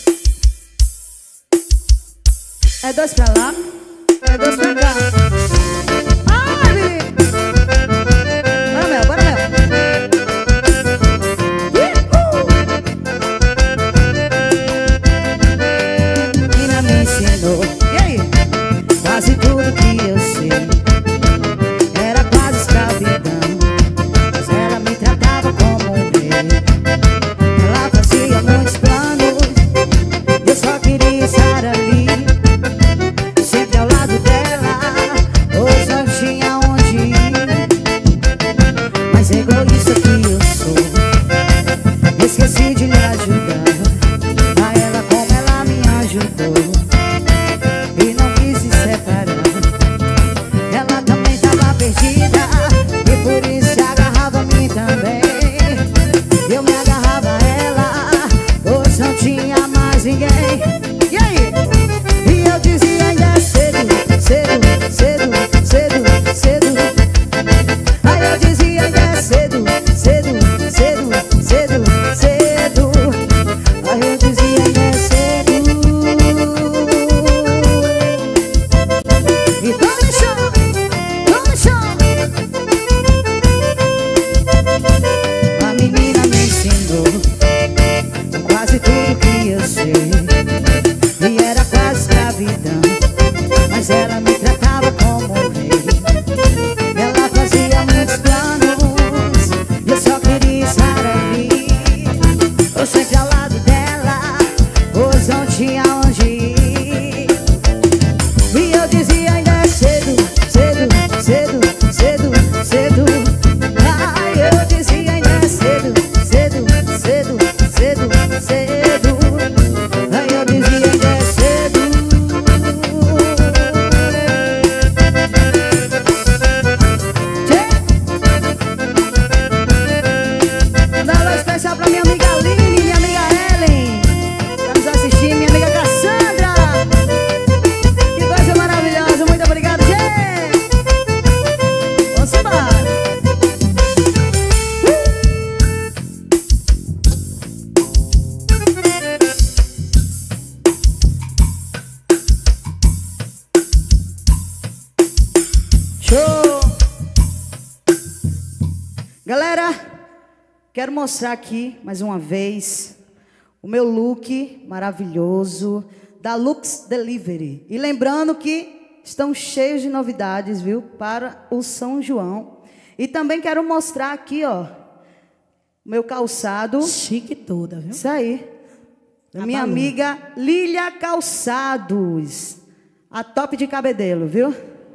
É dois pra lá, é dois pra cá. Ai, menino. Bora, Mel, bora, Mel. tinha mais ninguém. E aí? E eu dizia ainda é cedo, cedo, cedo, cedo, cedo. Aí eu dizia ainda é cedo, cedo, cedo, cedo, cedo. Aí eu dizia ainda é cedo. E tô no chão, tô no chão. A menina me ensinou quase tudo que eu sei. E era quase escravidão, mas ela me tratava como um rei. Ela fazia muitos planos e eu só queria estar ali. Eu sempre ao lado dela, pois não tinha onde ir. E eu dizia ainda é cedo, cedo, cedo, cedo, cedo. Ai, eu dizia ainda é cedo, cedo, cedo, cedo, cedo. Ai, eu dizia ainda é cedo. Dá uma especial pra minha amiga Aline, minha amiga Ellen, tá nos assistindo, minha amiga Cassandra. Que coisa maravilhosa, muito obrigado, gente. Vamos embora. Show! Galera, quero mostrar aqui mais uma vez o meu look maravilhoso da Lux Delivery. E lembrando que estão cheios de novidades, viu, para o São João. E também quero mostrar aqui, ó, o meu calçado. Chique toda, viu? Isso aí. Da minha Abalou. amiga Lília Calçados. A top de cabedelo, viu?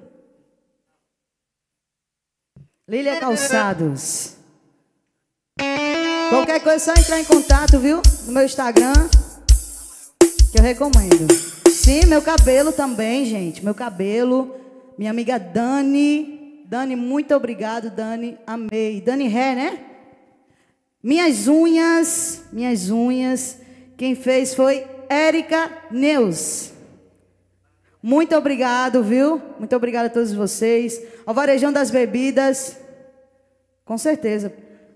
Lília Calçados. Qualquer coisa é só entrar em contato, viu? No meu Instagram, que eu recomendo. Sim, meu cabelo também, gente. Meu cabelo. Minha amiga Dani. Dani, muito obrigado, Dani. Amei. Dani Ré, né? Minhas unhas. Minhas unhas. Quem fez foi Érica Neus. Muito obrigado, viu? Muito obrigado a todos vocês. Ao Varejão das Bebidas. Com certeza.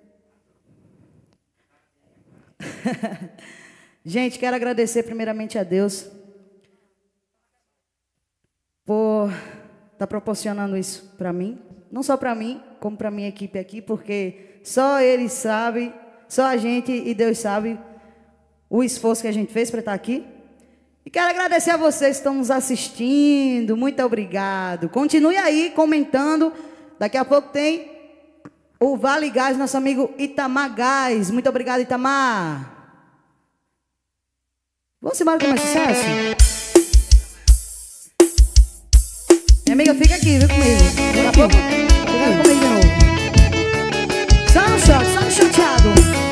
Gente, quero agradecer primeiramente a Deus por estar proporcionando isso para mim. Não só para mim, como para minha equipe aqui, porque só Ele sabe, só a gente e Deus sabe o esforço que a gente fez para estar aqui. E quero agradecer a vocês que estão nos assistindo. Muito obrigado. Continue aí comentando. Daqui a pouco tem o Vale Gás, nosso amigo Itamar Gás. Muito obrigado, Itamar. Vamos embora com mais sucesso? Minha amiga, fica aqui, viu, comigo. Daqui a pouco, fica comigo de novo. Só no shot, só no choteado.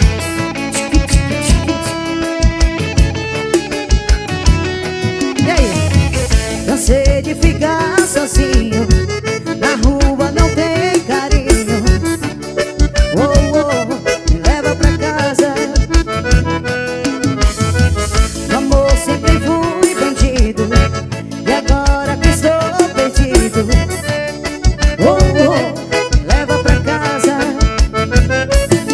E aí? Cansei de ficar sozinho. Na rua não tem carinho. Oh, oh, me leva pra casa. No amor sempre fui bandido. E agora que estou perdido. Oh, oh, me leva pra casa.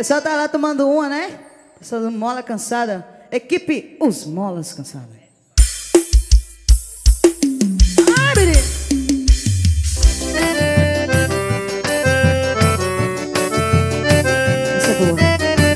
pessoal tá lá tomando uma, né? Pessoal do Mola Cansada. Equipe Os Molas Cansadas. Ai, menino! Essa é boa.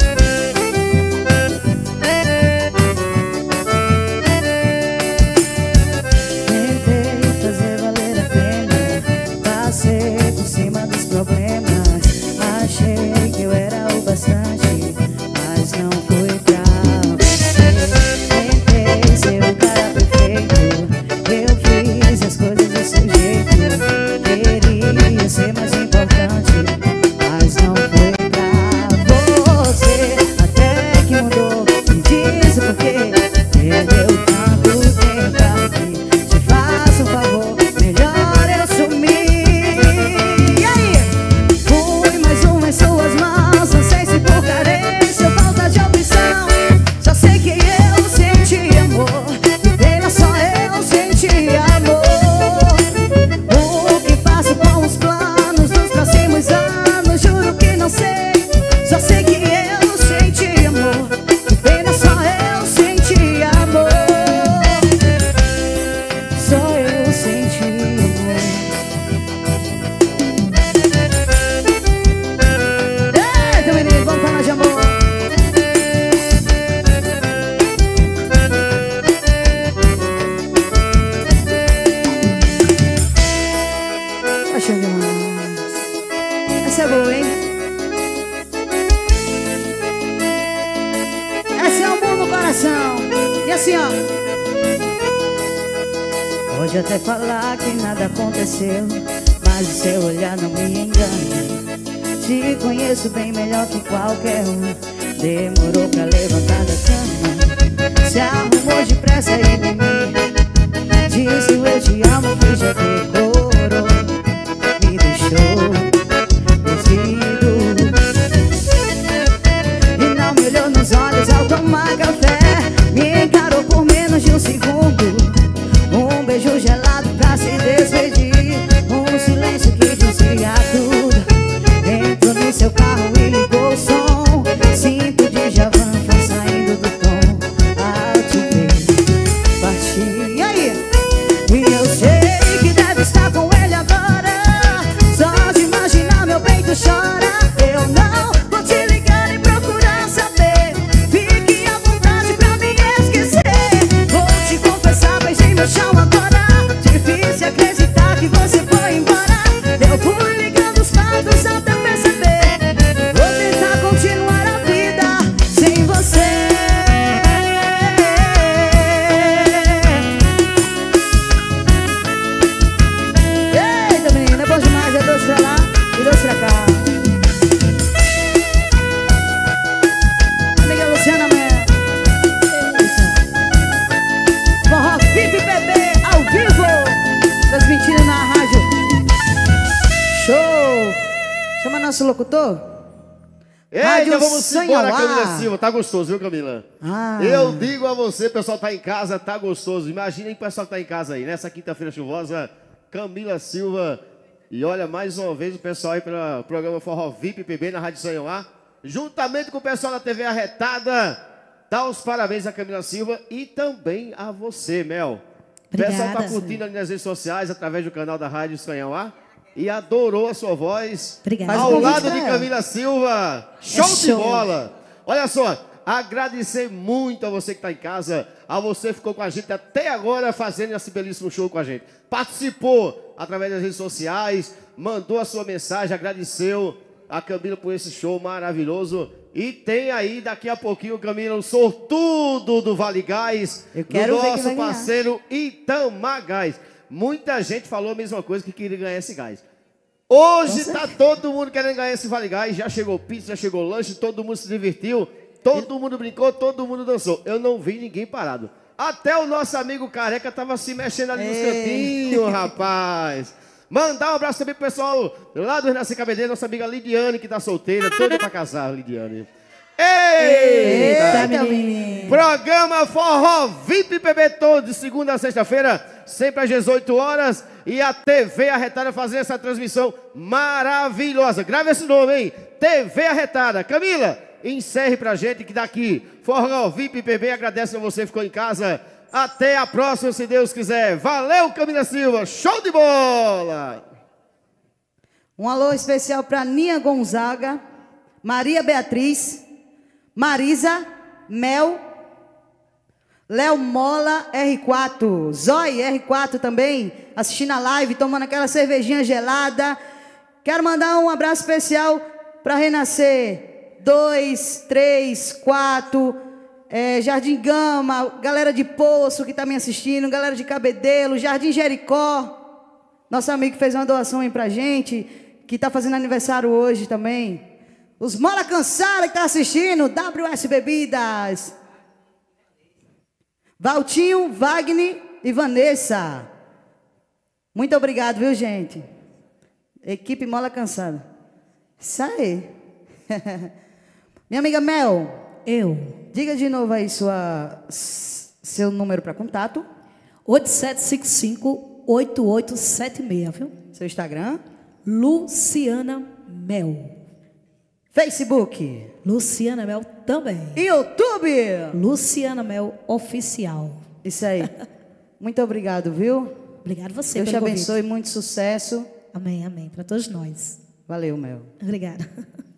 Tentei fazer valer a pena, passei por cima dos problemas. Achei que eu era o bastante, mas não fui pra você. Tentei ser o cara perfeito, eu fiz as coisas desse jeito. Queria ser mais importante, mas não foi pra você. Até que mudou, me diz o porquê. Perdeu tanto tempo aqui, te faço um favor, melhor eu sumir. E aí? Fui mais um em suas mãos, não sei se por carência ou falta de opção. Só sei que eu senti amor, e pena só eu senti amor. O que faço com os planos dos próximos anos, juro que não sei. Só sei que eu senti amor, e pena só eu senti amor. Só eu senti amor. Eita, menino, vamos falar de amor. Achei demais. Essa é boa, hein? Essa é amor no coração. E assim, ó. Pode até falar que nada aconteceu, mas o seu olhar não me engana. Te conheço bem melhor que qualquer um. Demorou pra levantar da cama, se arrumou depressa e em mim disse o eu te amo que já decorou. Me deixou cozido e não me olhou nos olhos ao tomar café. Me encarou por menos de um segundo, um beijo gelado pra se despedir, um silêncio que dizia tudo. Entrou no seu carro e ligou o som, cinto de Javan foi saindo do tom. Ao te ver partir, e aí? E eu sei que deve estar com ele agora, só de imaginar meu peito chora. Eu não vou te ligar e procurar saber, fique à vontade pra me esquecer. Vou te confessar, beijei meu chão agora. Difícil acreditar que você foi embora. Eu fui ligando os fatos até perceber. Vou tentar continuar a vida sem você. Eita, menina, é bom demais. É dois pra lá e dois pra cá. Amiga Luciana Mel. Forró V I P P B ao vivo, transmitindo na rádio. Show! Chama nosso locutor. Eita, vamos embora, Sanhauá. Camila Silva. Tá gostoso, viu, Camila? Ah. Eu digo a você, o pessoal tá em casa, tá gostoso. Imaginem o pessoal que tá em casa aí. Nessa quinta-feira chuvosa, Camila Silva. E olha, mais uma vez, o pessoal aí pelo programa Forró V I P P B na Rádio Sanhauá, juntamente com o pessoal da T V Arretada, dá os parabéns a Camila Silva e também a você, Mel. O pessoal tá Obrigada, curtindo ali nas redes sociais, através do canal da Rádio Sanhauá, e adorou a sua voz. Obrigada. Ao Faz um lado convite de pra ela. Camila Silva. Show, É de show. bola. Olha só, agradecer muito a você que está em casa, a você que ficou com a gente até agora fazendo esse belíssimo show com a gente. Participou através das redes sociais, mandou a sua mensagem, agradeceu a Camila por esse show maravilhoso. E tem aí daqui a pouquinho, Camila, o sortudo do Vale Gás, Eu quero do ver quem nosso vai ganhar. parceiro Itamar Gás. Muita gente falou a mesma coisa, que queria ganhar esse gás. Hoje tá todo mundo querendo ganhar esse Vale Gás. Já chegou pizza, já chegou lanche, todo mundo se divertiu, todo mundo brincou, todo mundo dançou. Eu não vi ninguém parado. Até o nosso amigo Careca tava se mexendo ali nos cantinhos, rapaz. Mandar um abraço também pro pessoal lá do Renascer Cabedelo, nossa amiga Lidiane, que tá solteira, toda pra casar, Lidiane. Eita, Eita, menino. Programa Forró V I P P B todo de segunda a sexta-feira, sempre às dezoito horas. E a T V Arretada fazendo essa transmissão maravilhosa. Grave esse nome, hein? T V Arretada. Camila, encerre pra gente que daqui Forró V I P P B agradece a você que ficou em casa. Até a próxima, se Deus quiser. Valeu, Camila Silva. Show de bola! Um alô especial para Nia Gonzaga, Maria Beatriz, Marisa, Mel, Léo Mola, R quatro, Zói, R quatro também, assistindo a live, tomando aquela cervejinha gelada. Quero mandar um abraço especial para Renascer, dois, três, quatro, é, Jardim Gama, galera de Poço que está me assistindo, galera de Cabedelo, Jardim Jericó, nosso amigo que fez uma doação aí pra gente, que está fazendo aniversário hoje também. Os Mola Cansada que estão tá assistindo, W S Bebidas. Valtinho, Wagner e Vanessa. Muito obrigado, viu, gente? Equipe Mola Cansada. Isso aí. Minha amiga Mel. Eu. Diga de novo aí sua, seu número para contato. oito sete cinco cinco, oito oito sete seis, viu? Seu Instagram. Luciana Mel. Facebook. Luciana Mel também. YouTube. Luciana Mel Oficial. Isso aí. Muito obrigado, viu? Obrigado você. Deus te abençoe, muito sucesso. Amém, amém. Para todos nós. Valeu, Mel. Obrigada.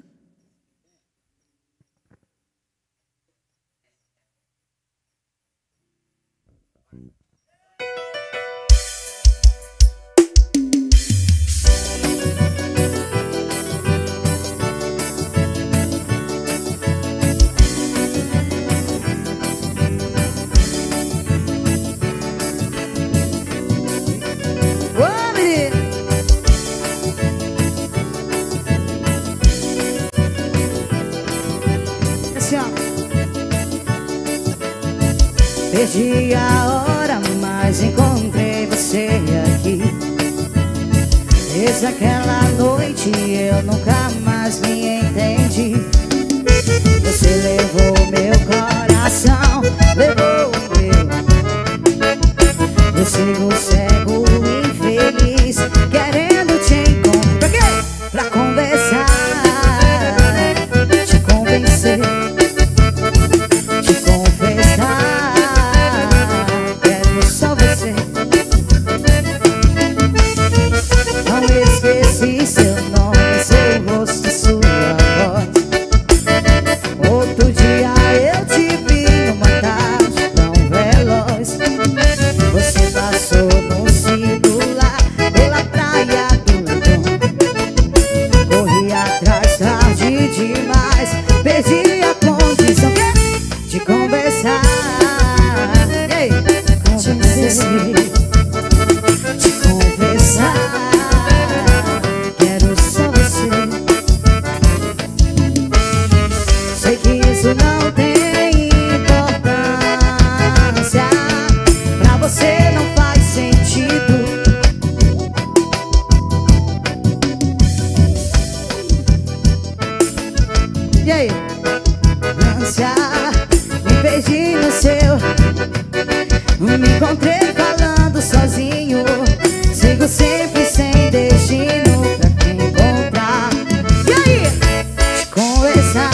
Perdi a hora, mas encontrei você aqui. Desde aquela noite eu nunca mais me entendi. Você levou meu coração, levou o meu. Eu sigo cego e infeliz, querendo te encontrar. Pra quê? Pra conversar, te convencer, te confessar. Esqueci seu nome, seu rosto, sua voz. Outro dia eu te vi numa tarde tão veloz. Você passou no singular pela praia do Leblon. Corri atrás tarde demais, perdi a condição de conversar. Ei, convencer, de conversar. Não tem importância, pra você não faz sentido. E aí? Ânsia, me perdi no seu. Me encontrei falando sozinho. Sigo sempre sem destino pra te encontrar. E aí? Te conversar,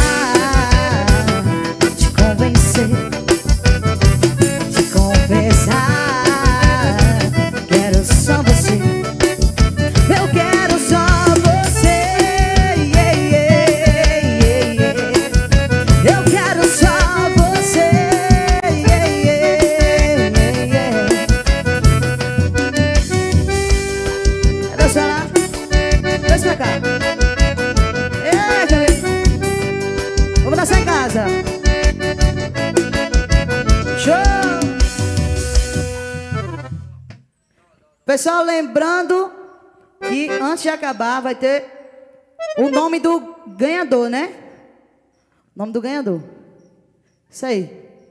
te confessar. Quero só você, eu quero só você. Yeah, yeah, yeah, yeah. Eu quero só você. Yeah, yeah, yeah, yeah. Deixa eu lá, deixa pra cá. Eita, vamos dançar em casa. Pessoal, lembrando que antes de acabar vai ter o nome do ganhador, né? O nome do ganhador. Isso aí.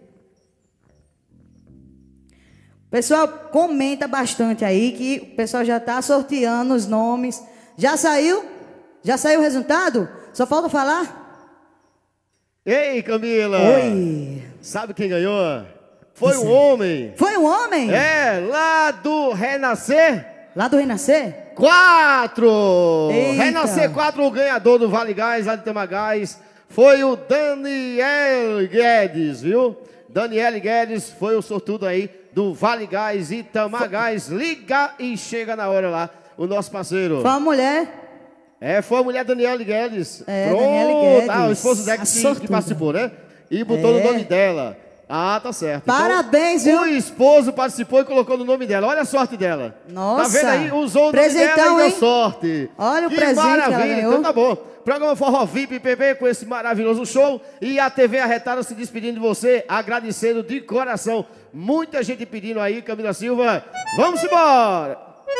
Pessoal, comenta bastante aí que o pessoal já está sorteando os nomes. Já saiu? Já saiu o resultado? Só falta falar? Ei, Camila! Oi! Sabe quem ganhou? Foi um homem. Foi um homem? É, lá do Renascer. Lá do Renascer? Quatro! Eita. Renascer quatro, o ganhador do Vale Gás, lá de Temagás, foi o Daniel Guedes, viu? Daniel Guedes foi o sortudo aí do Vale Gás e Tamagás. Liga e chega na hora lá, o nosso parceiro. Foi uma mulher. É, foi a mulher Daniela Guedes. É, Pronto. Daniela Guedes. Ah, o esposo dela que, que participou, né? E botou É. no nome dela. Ah, tá certo. Parabéns, então, viu? O esposo participou e colocou no nome dela. Olha a sorte dela. Nossa. Tá vendo aí? Usou o nome Presentão, dela e deu hein? sorte. Olha o que presente que ela maravilha. ganhou. Então tá bom. Programa Forró V I P P B com esse maravilhoso show. E a T V Arretada se despedindo de você, agradecendo de coração. Muita gente pedindo aí, Camila Silva. Vamos embora.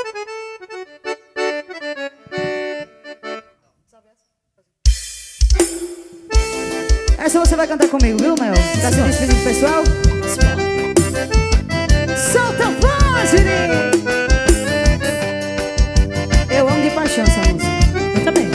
Essa você vai cantar comigo, viu, Mel? Tá se despedindo, pessoal? Solta a voz, Juninho! Eu amo de paixão essa música. Eu também.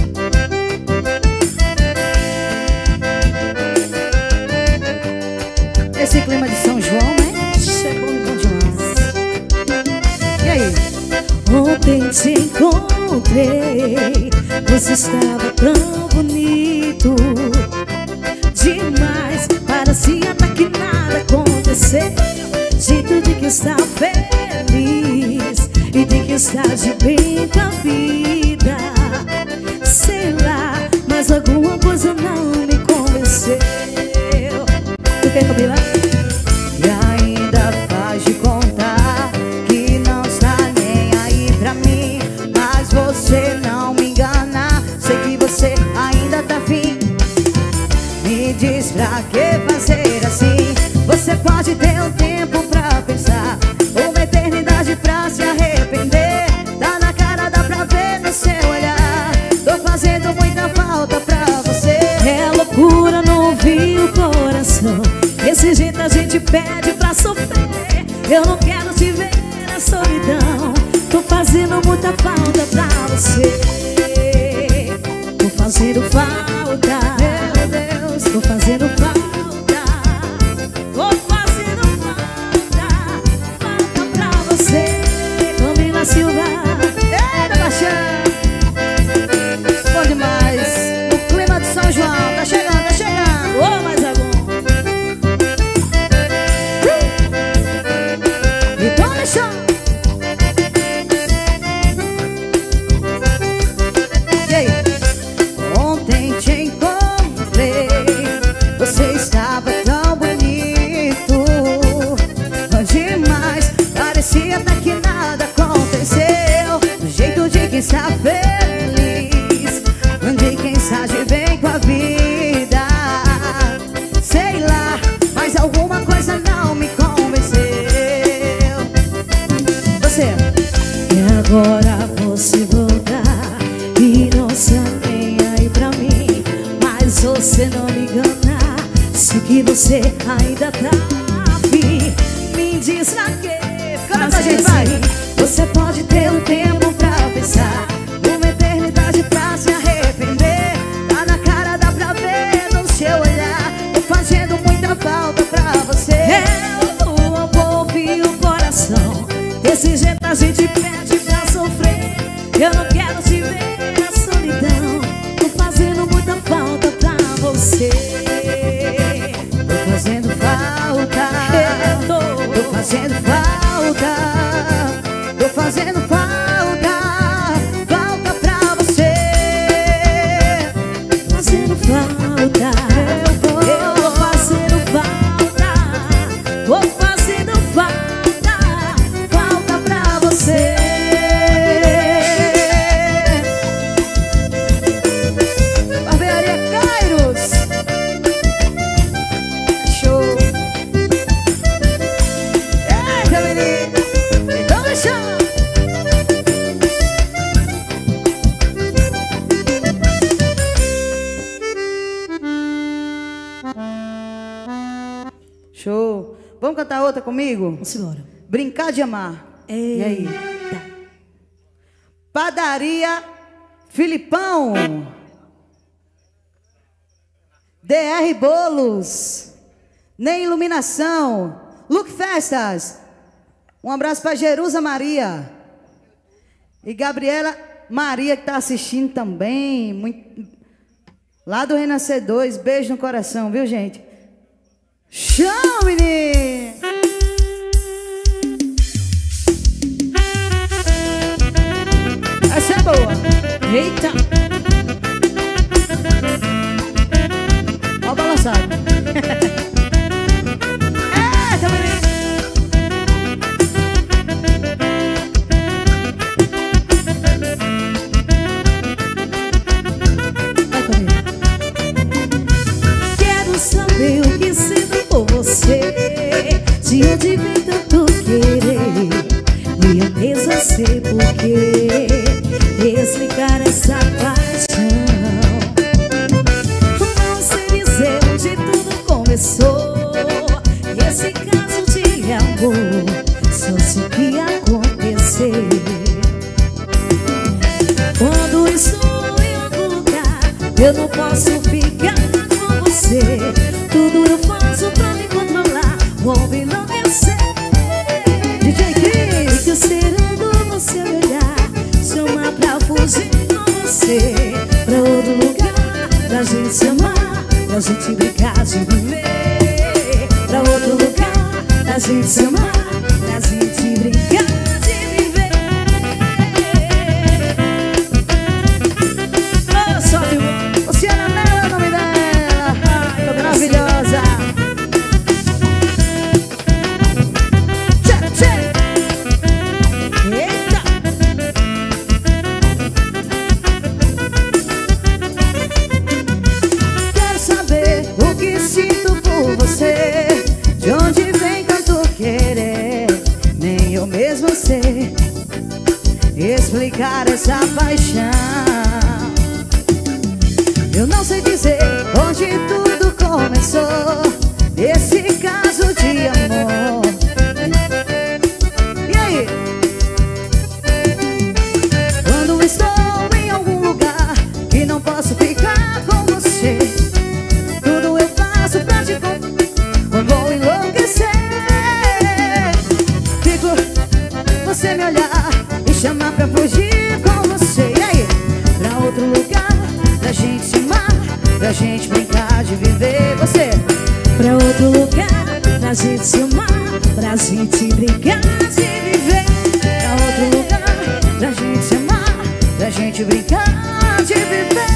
Esse clima de São João, né? Chegou no bom demais. E aí? Ontem te encontrei, você estava tão bonito demais, parecia até que nada aconteceu. Jeito de que está feliz e de que está de bem com a vida. Sei lá, mas alguma coisa não me convenceu. Tu quer, Camila? E ainda faz de contar que não está nem aí pra mim. Mas você não me engana, sei que você ainda tá afim. Me diz pra que fazer assim? Você pode ter um tempo pra pensar, uma eternidade pra se arrepender. Tá na cara, dá pra ver no seu olhar. Tô fazendo muita falta pra você. É loucura não ouvir o coração. Desse jeito a gente pede pra sofrer. Eu não quero te ver na solidão. Tô fazendo muita falta pra você. Tô fazendo falta, meu Deus. Tô fazendo falta. Tô fazendo falta. Falta pra você. Camila Silva. Eita, paixão! Bom demais. O clima de São João tá chegando, tá chegando. Ô, mas é bom. Então deixa. E aí? Ontem te encontrei, você estava tão bonito demais, parecia até que nada aconteceu. Do jeito de quem está feliz, de quem está de bem com a vida. Sei lá, mas alguma coisa não me convenceu. Você. E agora você voltar e não está nem aí pra mim. Mas você não me engana, sei que você ainda tá afim. Me diz pra quê? Canta, gente, vai. Você pode ter um tempo pra pensar, uma eternidade pra se arrepender. Tá na cara, dá pra ver no seu olhar. Tô fazendo muita falta pra você. Eu vou ouvir o coração. Desse jeito a gente pede pra sofrer. Eu não quero te ver na solidão. Tô fazendo muita falta pra você. Tô fazendo falta. Eu tô, Tô fazendo falta. Tô fazendo falta. Falta pra você. fazendo falta. Eu vou, eu vou fazendo falta. Vou fazendo falta. falta pra você. Barbearia Kairos. Show. Eita, menina. Então deixa. Show. Vamos cantar outra comigo? Vamos embora. Brincar de amar. Ei. E aí? Padaria Filipão. D R Bolos. nem iluminação. Look Festas. Um abraço para Jerusa Maria. E Gabriela Maria, que está assistindo também. Muito... Lá do Renascer dois. Beijo no coração, viu, gente? Show, menino! Essa é boa. Eita! Ó o balançado. Eita, menino! Vai comigo. Quero saber o que sinto por você, de onde vem tanto querer, e eu mesmo sei porquê. Explicar essa paixão, não sei dizer onde tudo começou. Esse caso de amor, só sei o que acontecer. Quando estou em algum lugar, eu não posso ficar com você. Tudo eu faço pra me controlar, vou me enlouquecer. D J Cris, fico esperando você olhar, chamar pra fugir com você, pra outro lugar, pra gente se amar, pra gente brincar de viver. Pra outro lugar, pra gente se amar, pra gente brincar de viver. Oh, só viu? Luciana Mel é o nome dela. Ai, maravilhosa. Tchê, tchê. Eita! Quero saber o que sinto por você, de onde vem tanto querer, nem eu mesmo sei explicar essa paixão. Eu não sei dizer onde tudo começou, esse caso de amor. E aí? Quando estou em algum lugar que não posso ficar com você, tudo eu faço pra te conquistar, vou enlouquecer. Fico você me olhar e chamar pra fugir com você. E aí? Pra outro lugar, pra gente se amar, pra gente brincar de viver. Você? Pra outro lugar, pra gente se amar, pra gente brincar de viver. Pra outro lugar, pra gente se amar, pra gente brincar de viver.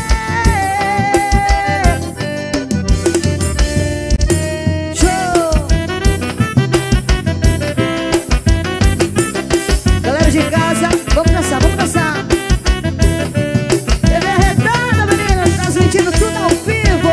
Show! Galera de casa, vamos dançar, vamos dançar. T V Arretada, meninas, transmitindo tudo ao vivo.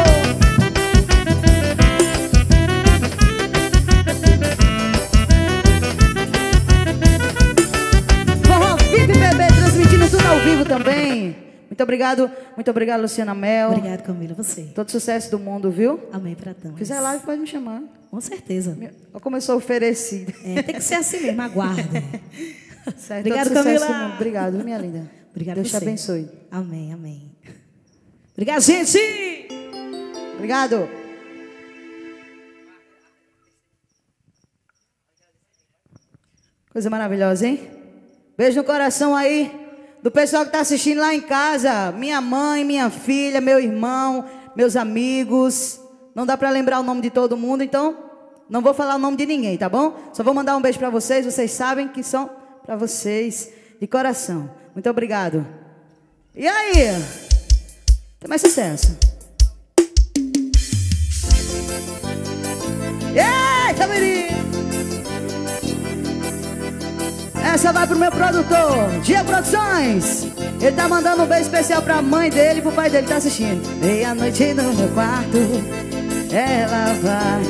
Forró V I P Bebê, transmitindo tudo ao vivo também. Muito obrigado, muito obrigado, Luciana Mel. Obrigada, Camila, você. Todo sucesso do mundo, viu? Amém pra todos. Fizer live, pode me chamar. Com certeza. Eu começou oferecida. É, tem que ser assim mesmo, aguarda. Certo, Obrigado, todo sucesso Camila. do mundo. Obrigado, minha linda. Obrigada Deus te você. abençoe. Amém, amém. Obrigada, gente! Obrigado. Coisa maravilhosa, hein? Beijo no coração aí do pessoal que está assistindo lá em casa. Minha mãe, minha filha, meu irmão, meus amigos. Não dá para lembrar o nome de todo mundo, então não vou falar o nome de ninguém, tá bom? Só vou mandar um beijo para vocês. Vocês sabem que são para vocês de coração. Muito obrigado. E aí? Tem mais sucesso. Eita, menino! Essa vai pro meu produtor, Dia Produções. Ele tá mandando um beijo especial pra mãe dele e pro pai dele, tá assistindo. Meia-noite no meu quarto, ela vai.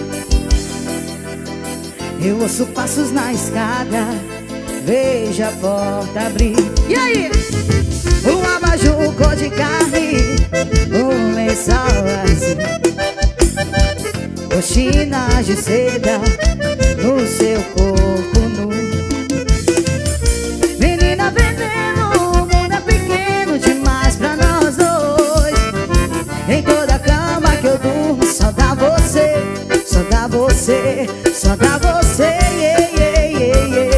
Eu ouço passos na escada, vejo a porta abrir. E aí? Um abajur cor de carne, um lençol azul, coxinas de seda no seu corpo nu. Menina veneno, o mundo é pequeno demais pra nós dois. Em toda cama que eu durmo só dá você, só dá pra você, só pra você, yeah, yeah, yeah, yeah.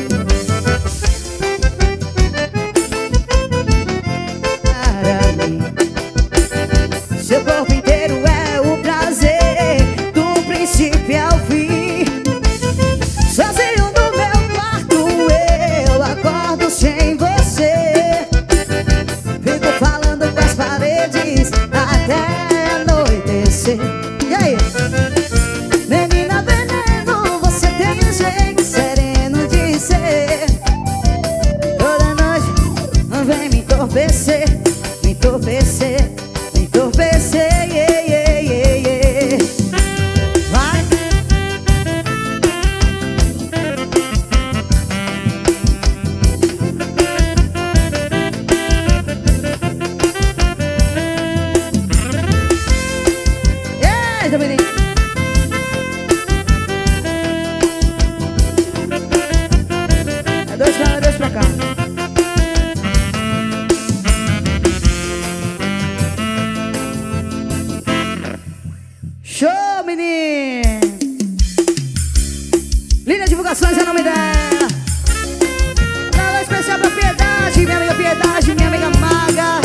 Para mim, seu corpo inteiro é o prazer, do princípio ao fim. Sozinho no meu quarto eu acordo sem você. Fico falando com as paredes até anoitecer. E aí? Menina veneno, você tem um jeito sereno de ser. Toda noite vem me entorpecer, me entorpecer, me entorpecer, yeah, yeah, yeah, yeah. Vai. Yeah, Dominique. É dois pra lá, dois pra cá. Show, menino! Linda Divulgações é o nome dela. Alô especial pra Piedade, minha amiga Piedade, minha amiga Maga.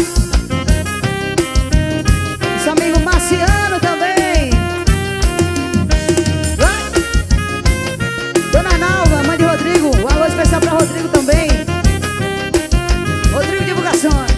Nosso amigo Marciano também. Vai. Dona Nalva, mãe de Rodrigo. Um alô especial pra Rodrigo também. Rodrigo Divulgações.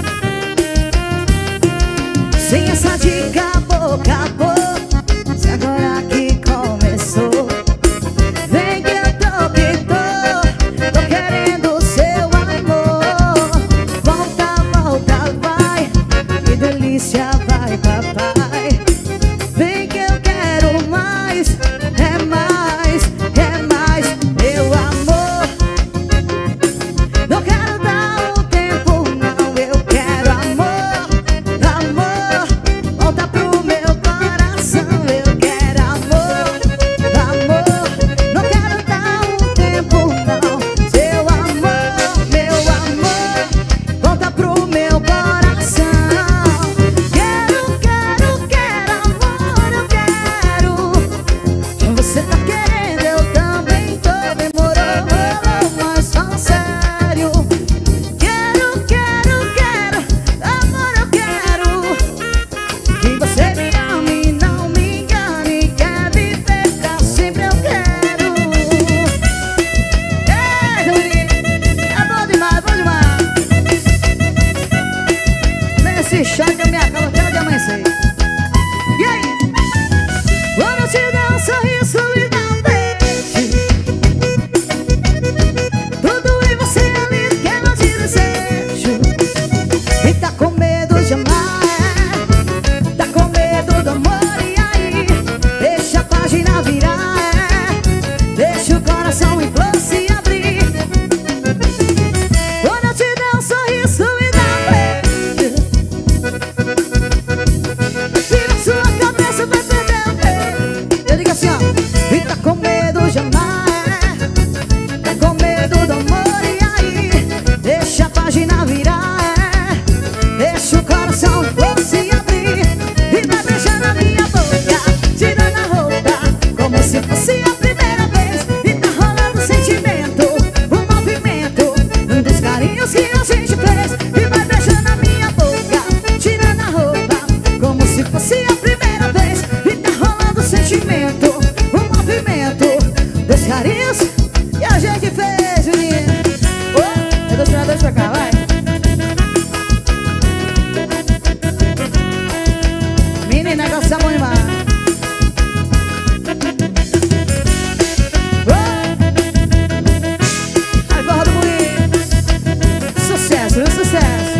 Sem essa dica, boca a boca. Se agora que começou, vem que eu tô que tô, tô querendo seu amor. Volta, volta, vai, que delícia, vai, papai. Vem que eu quero mais, é mais, é mais, meu amor. Não quero dar um tempo, não, eu quero amor, amor. Volta pro meu coração, eu quero amor, amor. Não quero dar um tempo, não, seu amor, meu amor. Volta pro meu coração. Quero, quero, quero amor, eu quero. Você tá querendo, eu também tô. Demorou, mas fala sério. Quero, quero, quero amor, eu quero. Que você me ame, não me engane. Quer viver pra sempre, eu quero. É, Dominique, é bom demais, bom demais. Nesse shot eu me acabo até o dia amanhecer. E aí? Quando eu te dar um sorriso e dar um beijo, tudo em você ali que eu te desejo. E tá com medo de amar, é? Tá com medo do amor, e aí? Deixa a página virar, é? Deixa o coração em flor se abrir. Quando eu te der um sorriso e dar um beijo, vira sua cabeça, vai perder o beijo. Eu digo assim, ó. E tá com medo de amar, é? Tá com medo do amor, e aí? Deixa a página virar, é? Deixa o coração em flor se abrir. E vai beijando a minha boca, tirando a roupa, como se fosse a primeira vez. E tá rolando sentimento, um movimento dos carinhos que a gente fez. E vai beijando a minha boca, tirando a roupa, como se fosse a primeira vez. E tá rolando sentimento, um movimento dos carinhos que a gente fez, menino. Oh, é dois pra dois pra cá, vai. Menino, negócio tá bom demais. Oh! Vai, Forró do Moinho. Sucesso, viu? Sucesso.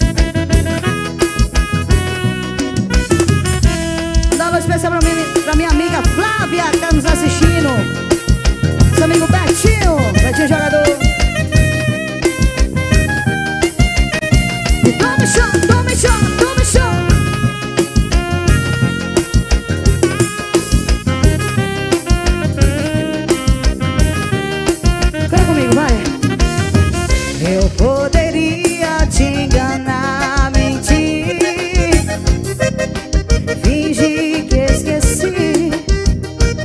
Dá uma especial pra, mim, pra minha amiga Flávia, que tá nos assistindo. Seu amigo Betinho, Betinho jogador. E tome chão, tome chão, tome chão. Canta comigo, vai. Eu poderia te enganar, mentir, fingir que esqueci.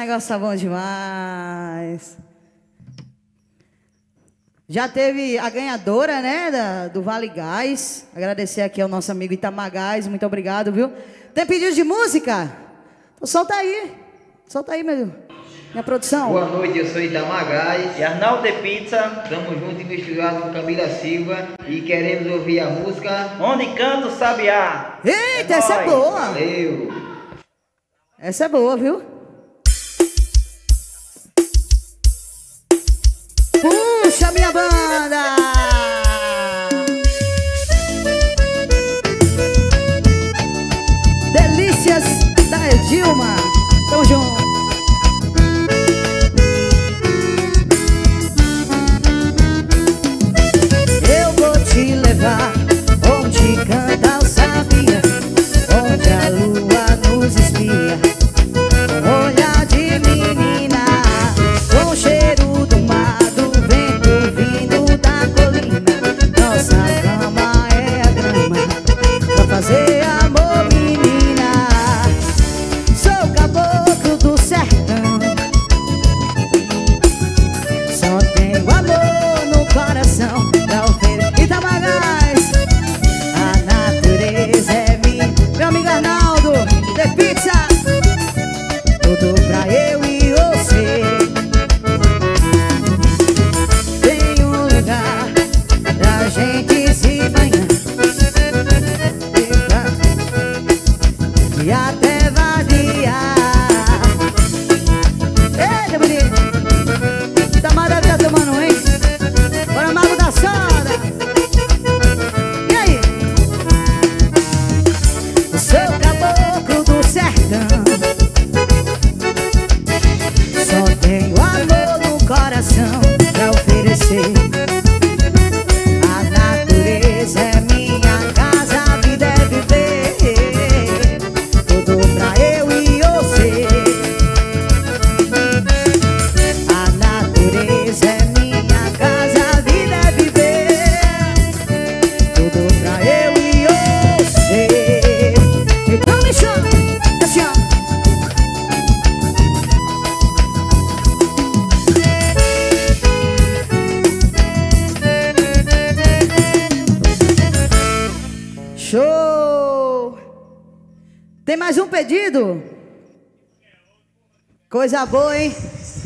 negócio tá bom demais. Já teve a ganhadora, né, da, do Vale Gás. Agradecer aqui ao nosso amigo Itamar Gás. Muito obrigado, viu? Tem pedido de música? Então solta aí. Solta aí, meu, minha produção. Boa noite, eu sou Itamar Gás e Arnaldo de Pizza. Estamos juntos e misturados com Camila Silva e queremos ouvir a música Onde Canta o Sabiá. Eita, é essa nóis. é boa. Valeu. Essa é boa, viu? Puxa, minha banda! Delícias da Edilma. Tamo junto. Eu vou te levar onde canta o sabiá, onde a lua nos espia, com olhar de menina, com o cheiro do mar, do vento vindo da colina. Nossa cama é a grama pra fazer amor, menina. Sou caboclo do sertão, só tenho amor no coração pra oferecer. Itamar Gás, a natureza é minha. Meu amigo Arnaldo de Pizza, tudo pra eu e você. Tem um lugar pra gente se banhar e até vadiar. Eita, bonito! Itamar deve estar tomando um, hein? Bora, Mago da Soda! E aí? Eu sou caboclo do sertão, só tenho amor no coração pra oferecer. A natureza é minha casa, a vida é viver, tudo pra eu e você. A natureza é minha casa, a vida é viver, tudo pra eu e você. Então me chama, assim ó. Show! Tem mais um pedido? Coisa boa, hein?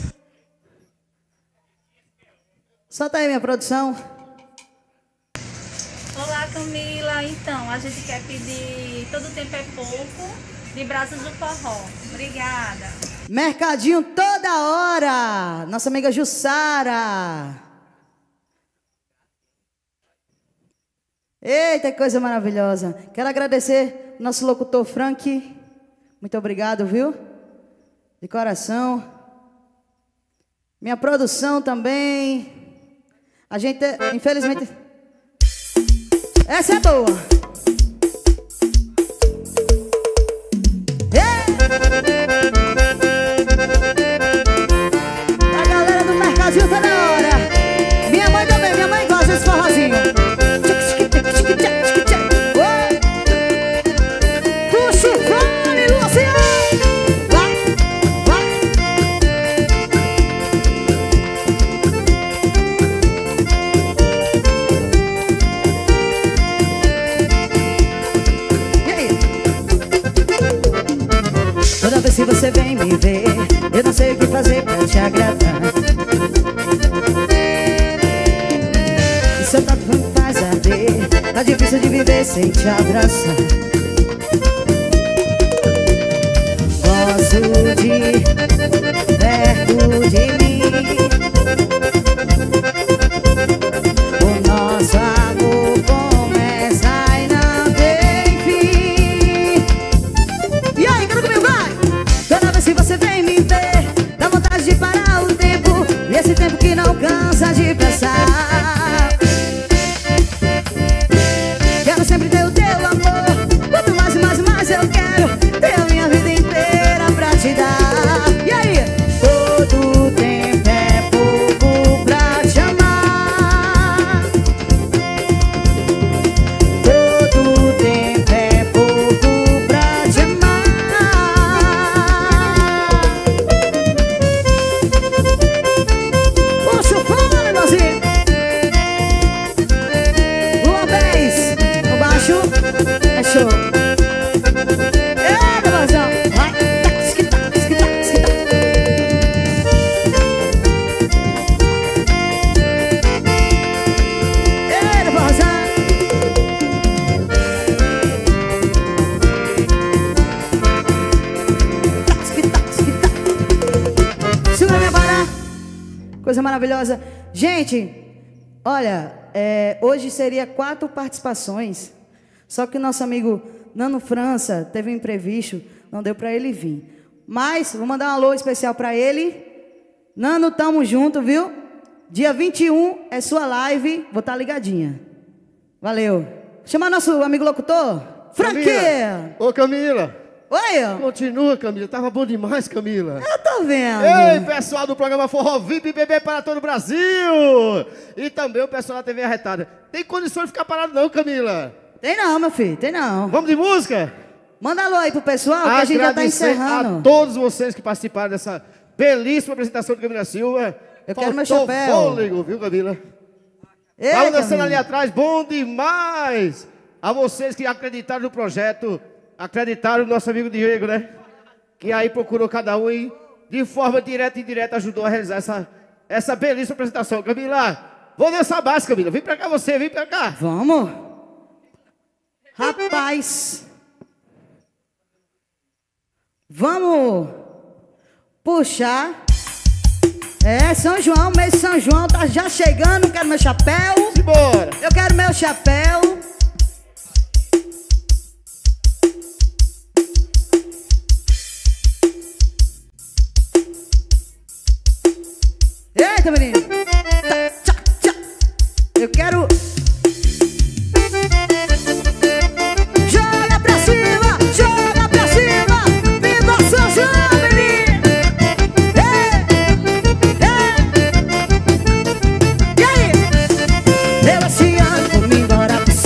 Solta aí, minha produção. Olá, Camila. Então, a gente quer pedir Todo Tempo é Pouco, de Brasas do Forró. Obrigada. Mercadinho toda hora. Nossa amiga Jussara. Eita, que coisa maravilhosa. Quero agradecer o nosso locutor Frank. Muito obrigado, viu? De coração. Minha produção também. A gente, infelizmente... Essa é boa. A galera do mercadinho tá na hora. Minha mãe também, minha mãe gosta desse forrozinho. Puxa o fone, Luciano. Vai, vai. E aí? Toda vez que você vem me ver, eu não sei o que fazer pra te agradar. Isso é tanto me faz arder, tá difícil de viver sem te abraçar. Gosto de perto de mim, o nosso amor começa e não tem fim. E aí, canta comigo, vai! Toda vez que você vem me ver, dá vontade de parar o tempo, e esse tempo que não cansa de passar. Quero sempre ter o teu amor, quanto mais e mais e mais eu quero ter a minha vida inteira pra te dar. E aí? Todo tempo coisa maravilhosa. Gente, olha, é, hoje seria quatro participações, só que o nosso amigo Nano França teve um imprevisto, não deu para ele vir. Mas vou mandar um alô especial para ele. Nano, tamo junto, viu? Dia vinte e um é sua live, vou estar ligadinha. Valeu. Chama nosso amigo locutor, Franquinha. Ô, Camila. Oi. Continua, Camila. Tava bom demais, Camila. Eu tô vendo. Ei, pessoal do programa Forró V I P B B para todo o Brasil. E também o pessoal da T V Arretada. Tem condições de ficar parado não, Camila? Tem não, meu filho, tem não. Vamos de música? Manda alô aí pro pessoal, que a gente já tá encerrando. A todos vocês que participaram dessa belíssima apresentação de Camila Silva. Eu quero meu chapéu. Fôlego, viu, Camila? Tava dançando ali atrás, bom demais. A vocês que acreditaram no projeto, acreditaram no nosso amigo Diego, né? Que aí procurou cada um e de forma direta e indireta ajudou a realizar essa, essa belíssima apresentação. Camila, vou dançar base, Camila. Vem pra cá você, vem pra cá. Vamos. Rapaz. Vamos puxar. É, São João, mês de São João tá já chegando. Quero meu chapéu. Simbora. Eu quero meu chapéu. Eita, menino. Tchá, tchá. Eu quero... Joga pra cima, joga pra cima. Viva São João, menino. E aí? Eu esse ano vou me embora pro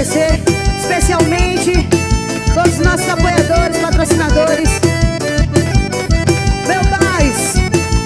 agradecer especialmente todos os nossos apoiadores, patrocinadores. Meu pais.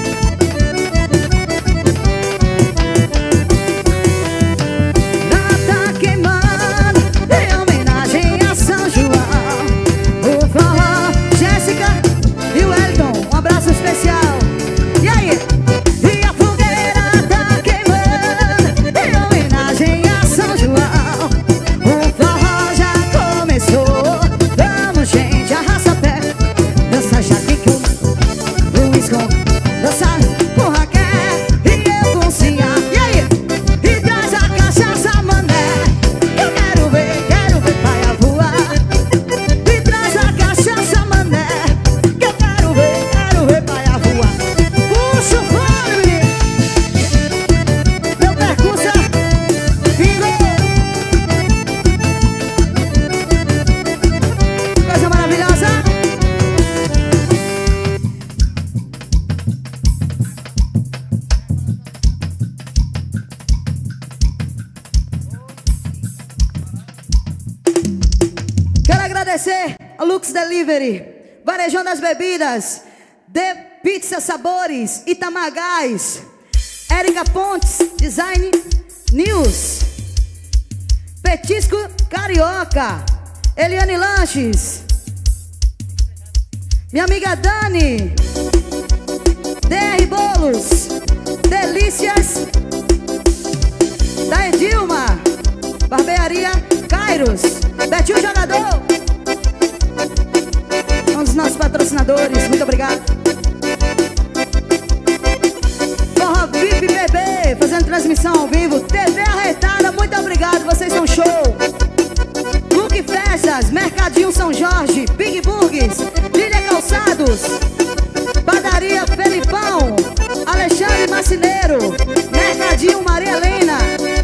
Nata queimando em homenagem a São João. O forró, Jéssica e o Elton, um abraço especial. E aí? E a fogueira tá queimando em homenagem a São João. O forró já começou. Vamos, gente, arrasta pé. Dança Jaque com Luiz com dança com Raquel e eu com Cia. E aí? E traz a cachaça, mané. Eu quero ver, quero ver paia voar. E traz a cachaça, mané. Que eu quero ver, quero ver paia voar. Puxa o fone, meu percussa, virou. Coisa maravilhosa. Quero agradecer a Lux Delivery, Varejão das Bebidas, The Pizza Sabores, Itamagás, Érica Pontes, Design News, Petisco Carioca, Eliane Lanches, minha amiga Dani, D R Bolos, Delícias da Edilma, Barbearia Kairos, Betinho Jogador, um dos nossos patrocinadores, muito obrigado. Forró V I P B B, fazendo transmissão ao vivo, T V Arretada, muito obrigado, vocês são show. Look Festas, Mercadinho São Jorge, Big Burgers, Lília Calçados, Padaria Felipão, Alexandre Marcineiro, Mercadinho Maria Helena,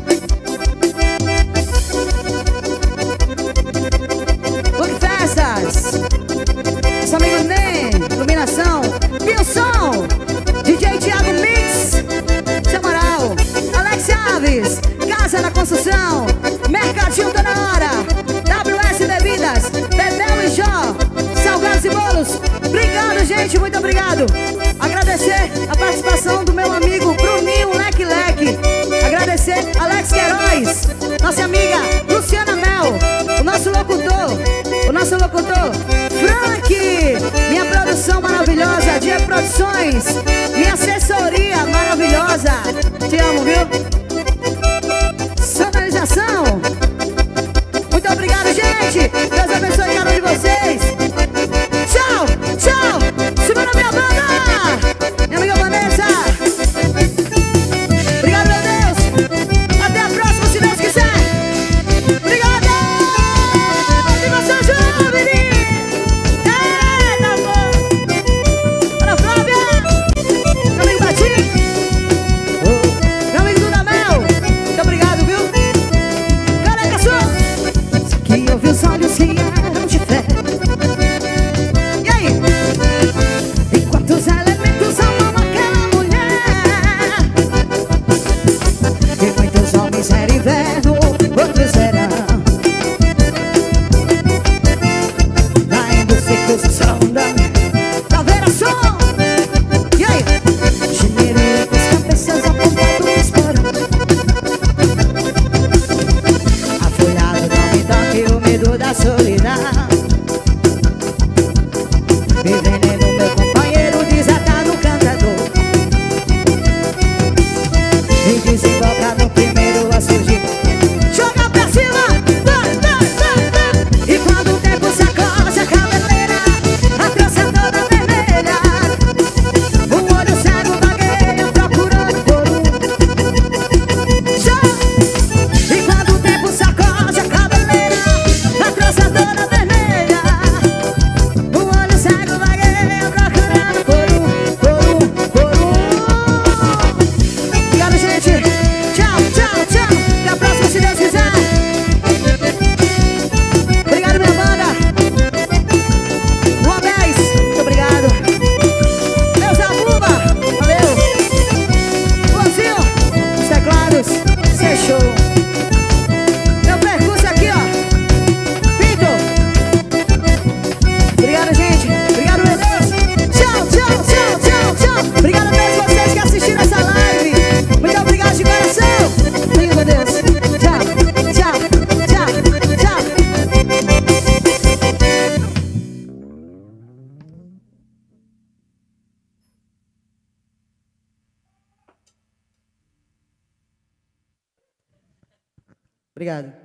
Look Festas, nosso amigo Nem, Iluminação, Pilson, D J Thiago Mix, Samaral, Alex Alves, Casa da Construção, Mercadinho Toda Hora, W S Bebidas, Bebel e Jó, Salgados e Bolos. Obrigado, gente, muito obrigado. Agradecer a participação do meu amigo Bruninho Leque Leque. Agradecer Alex Queiroz, nossa amiga Luciana Mel, o nosso locutor, o nosso locutor Frank, minha produção maravilhosa, Dia Produções, minha assessoria maravilhosa. Te amo, viu? Sonorização. Muito obrigado, gente. Deus abençoe cada um de vocês. Tchau, tchau. Segura minha banda. Minha amiga Vanessa. Obrigado, meu Deus. Até a próxima, se Deus quiser. Obrigado. Viva São João, menino. Eita, amor. Ana Flávia. Meu amigo Batim. Meu amigo Dudamel. Obrigado.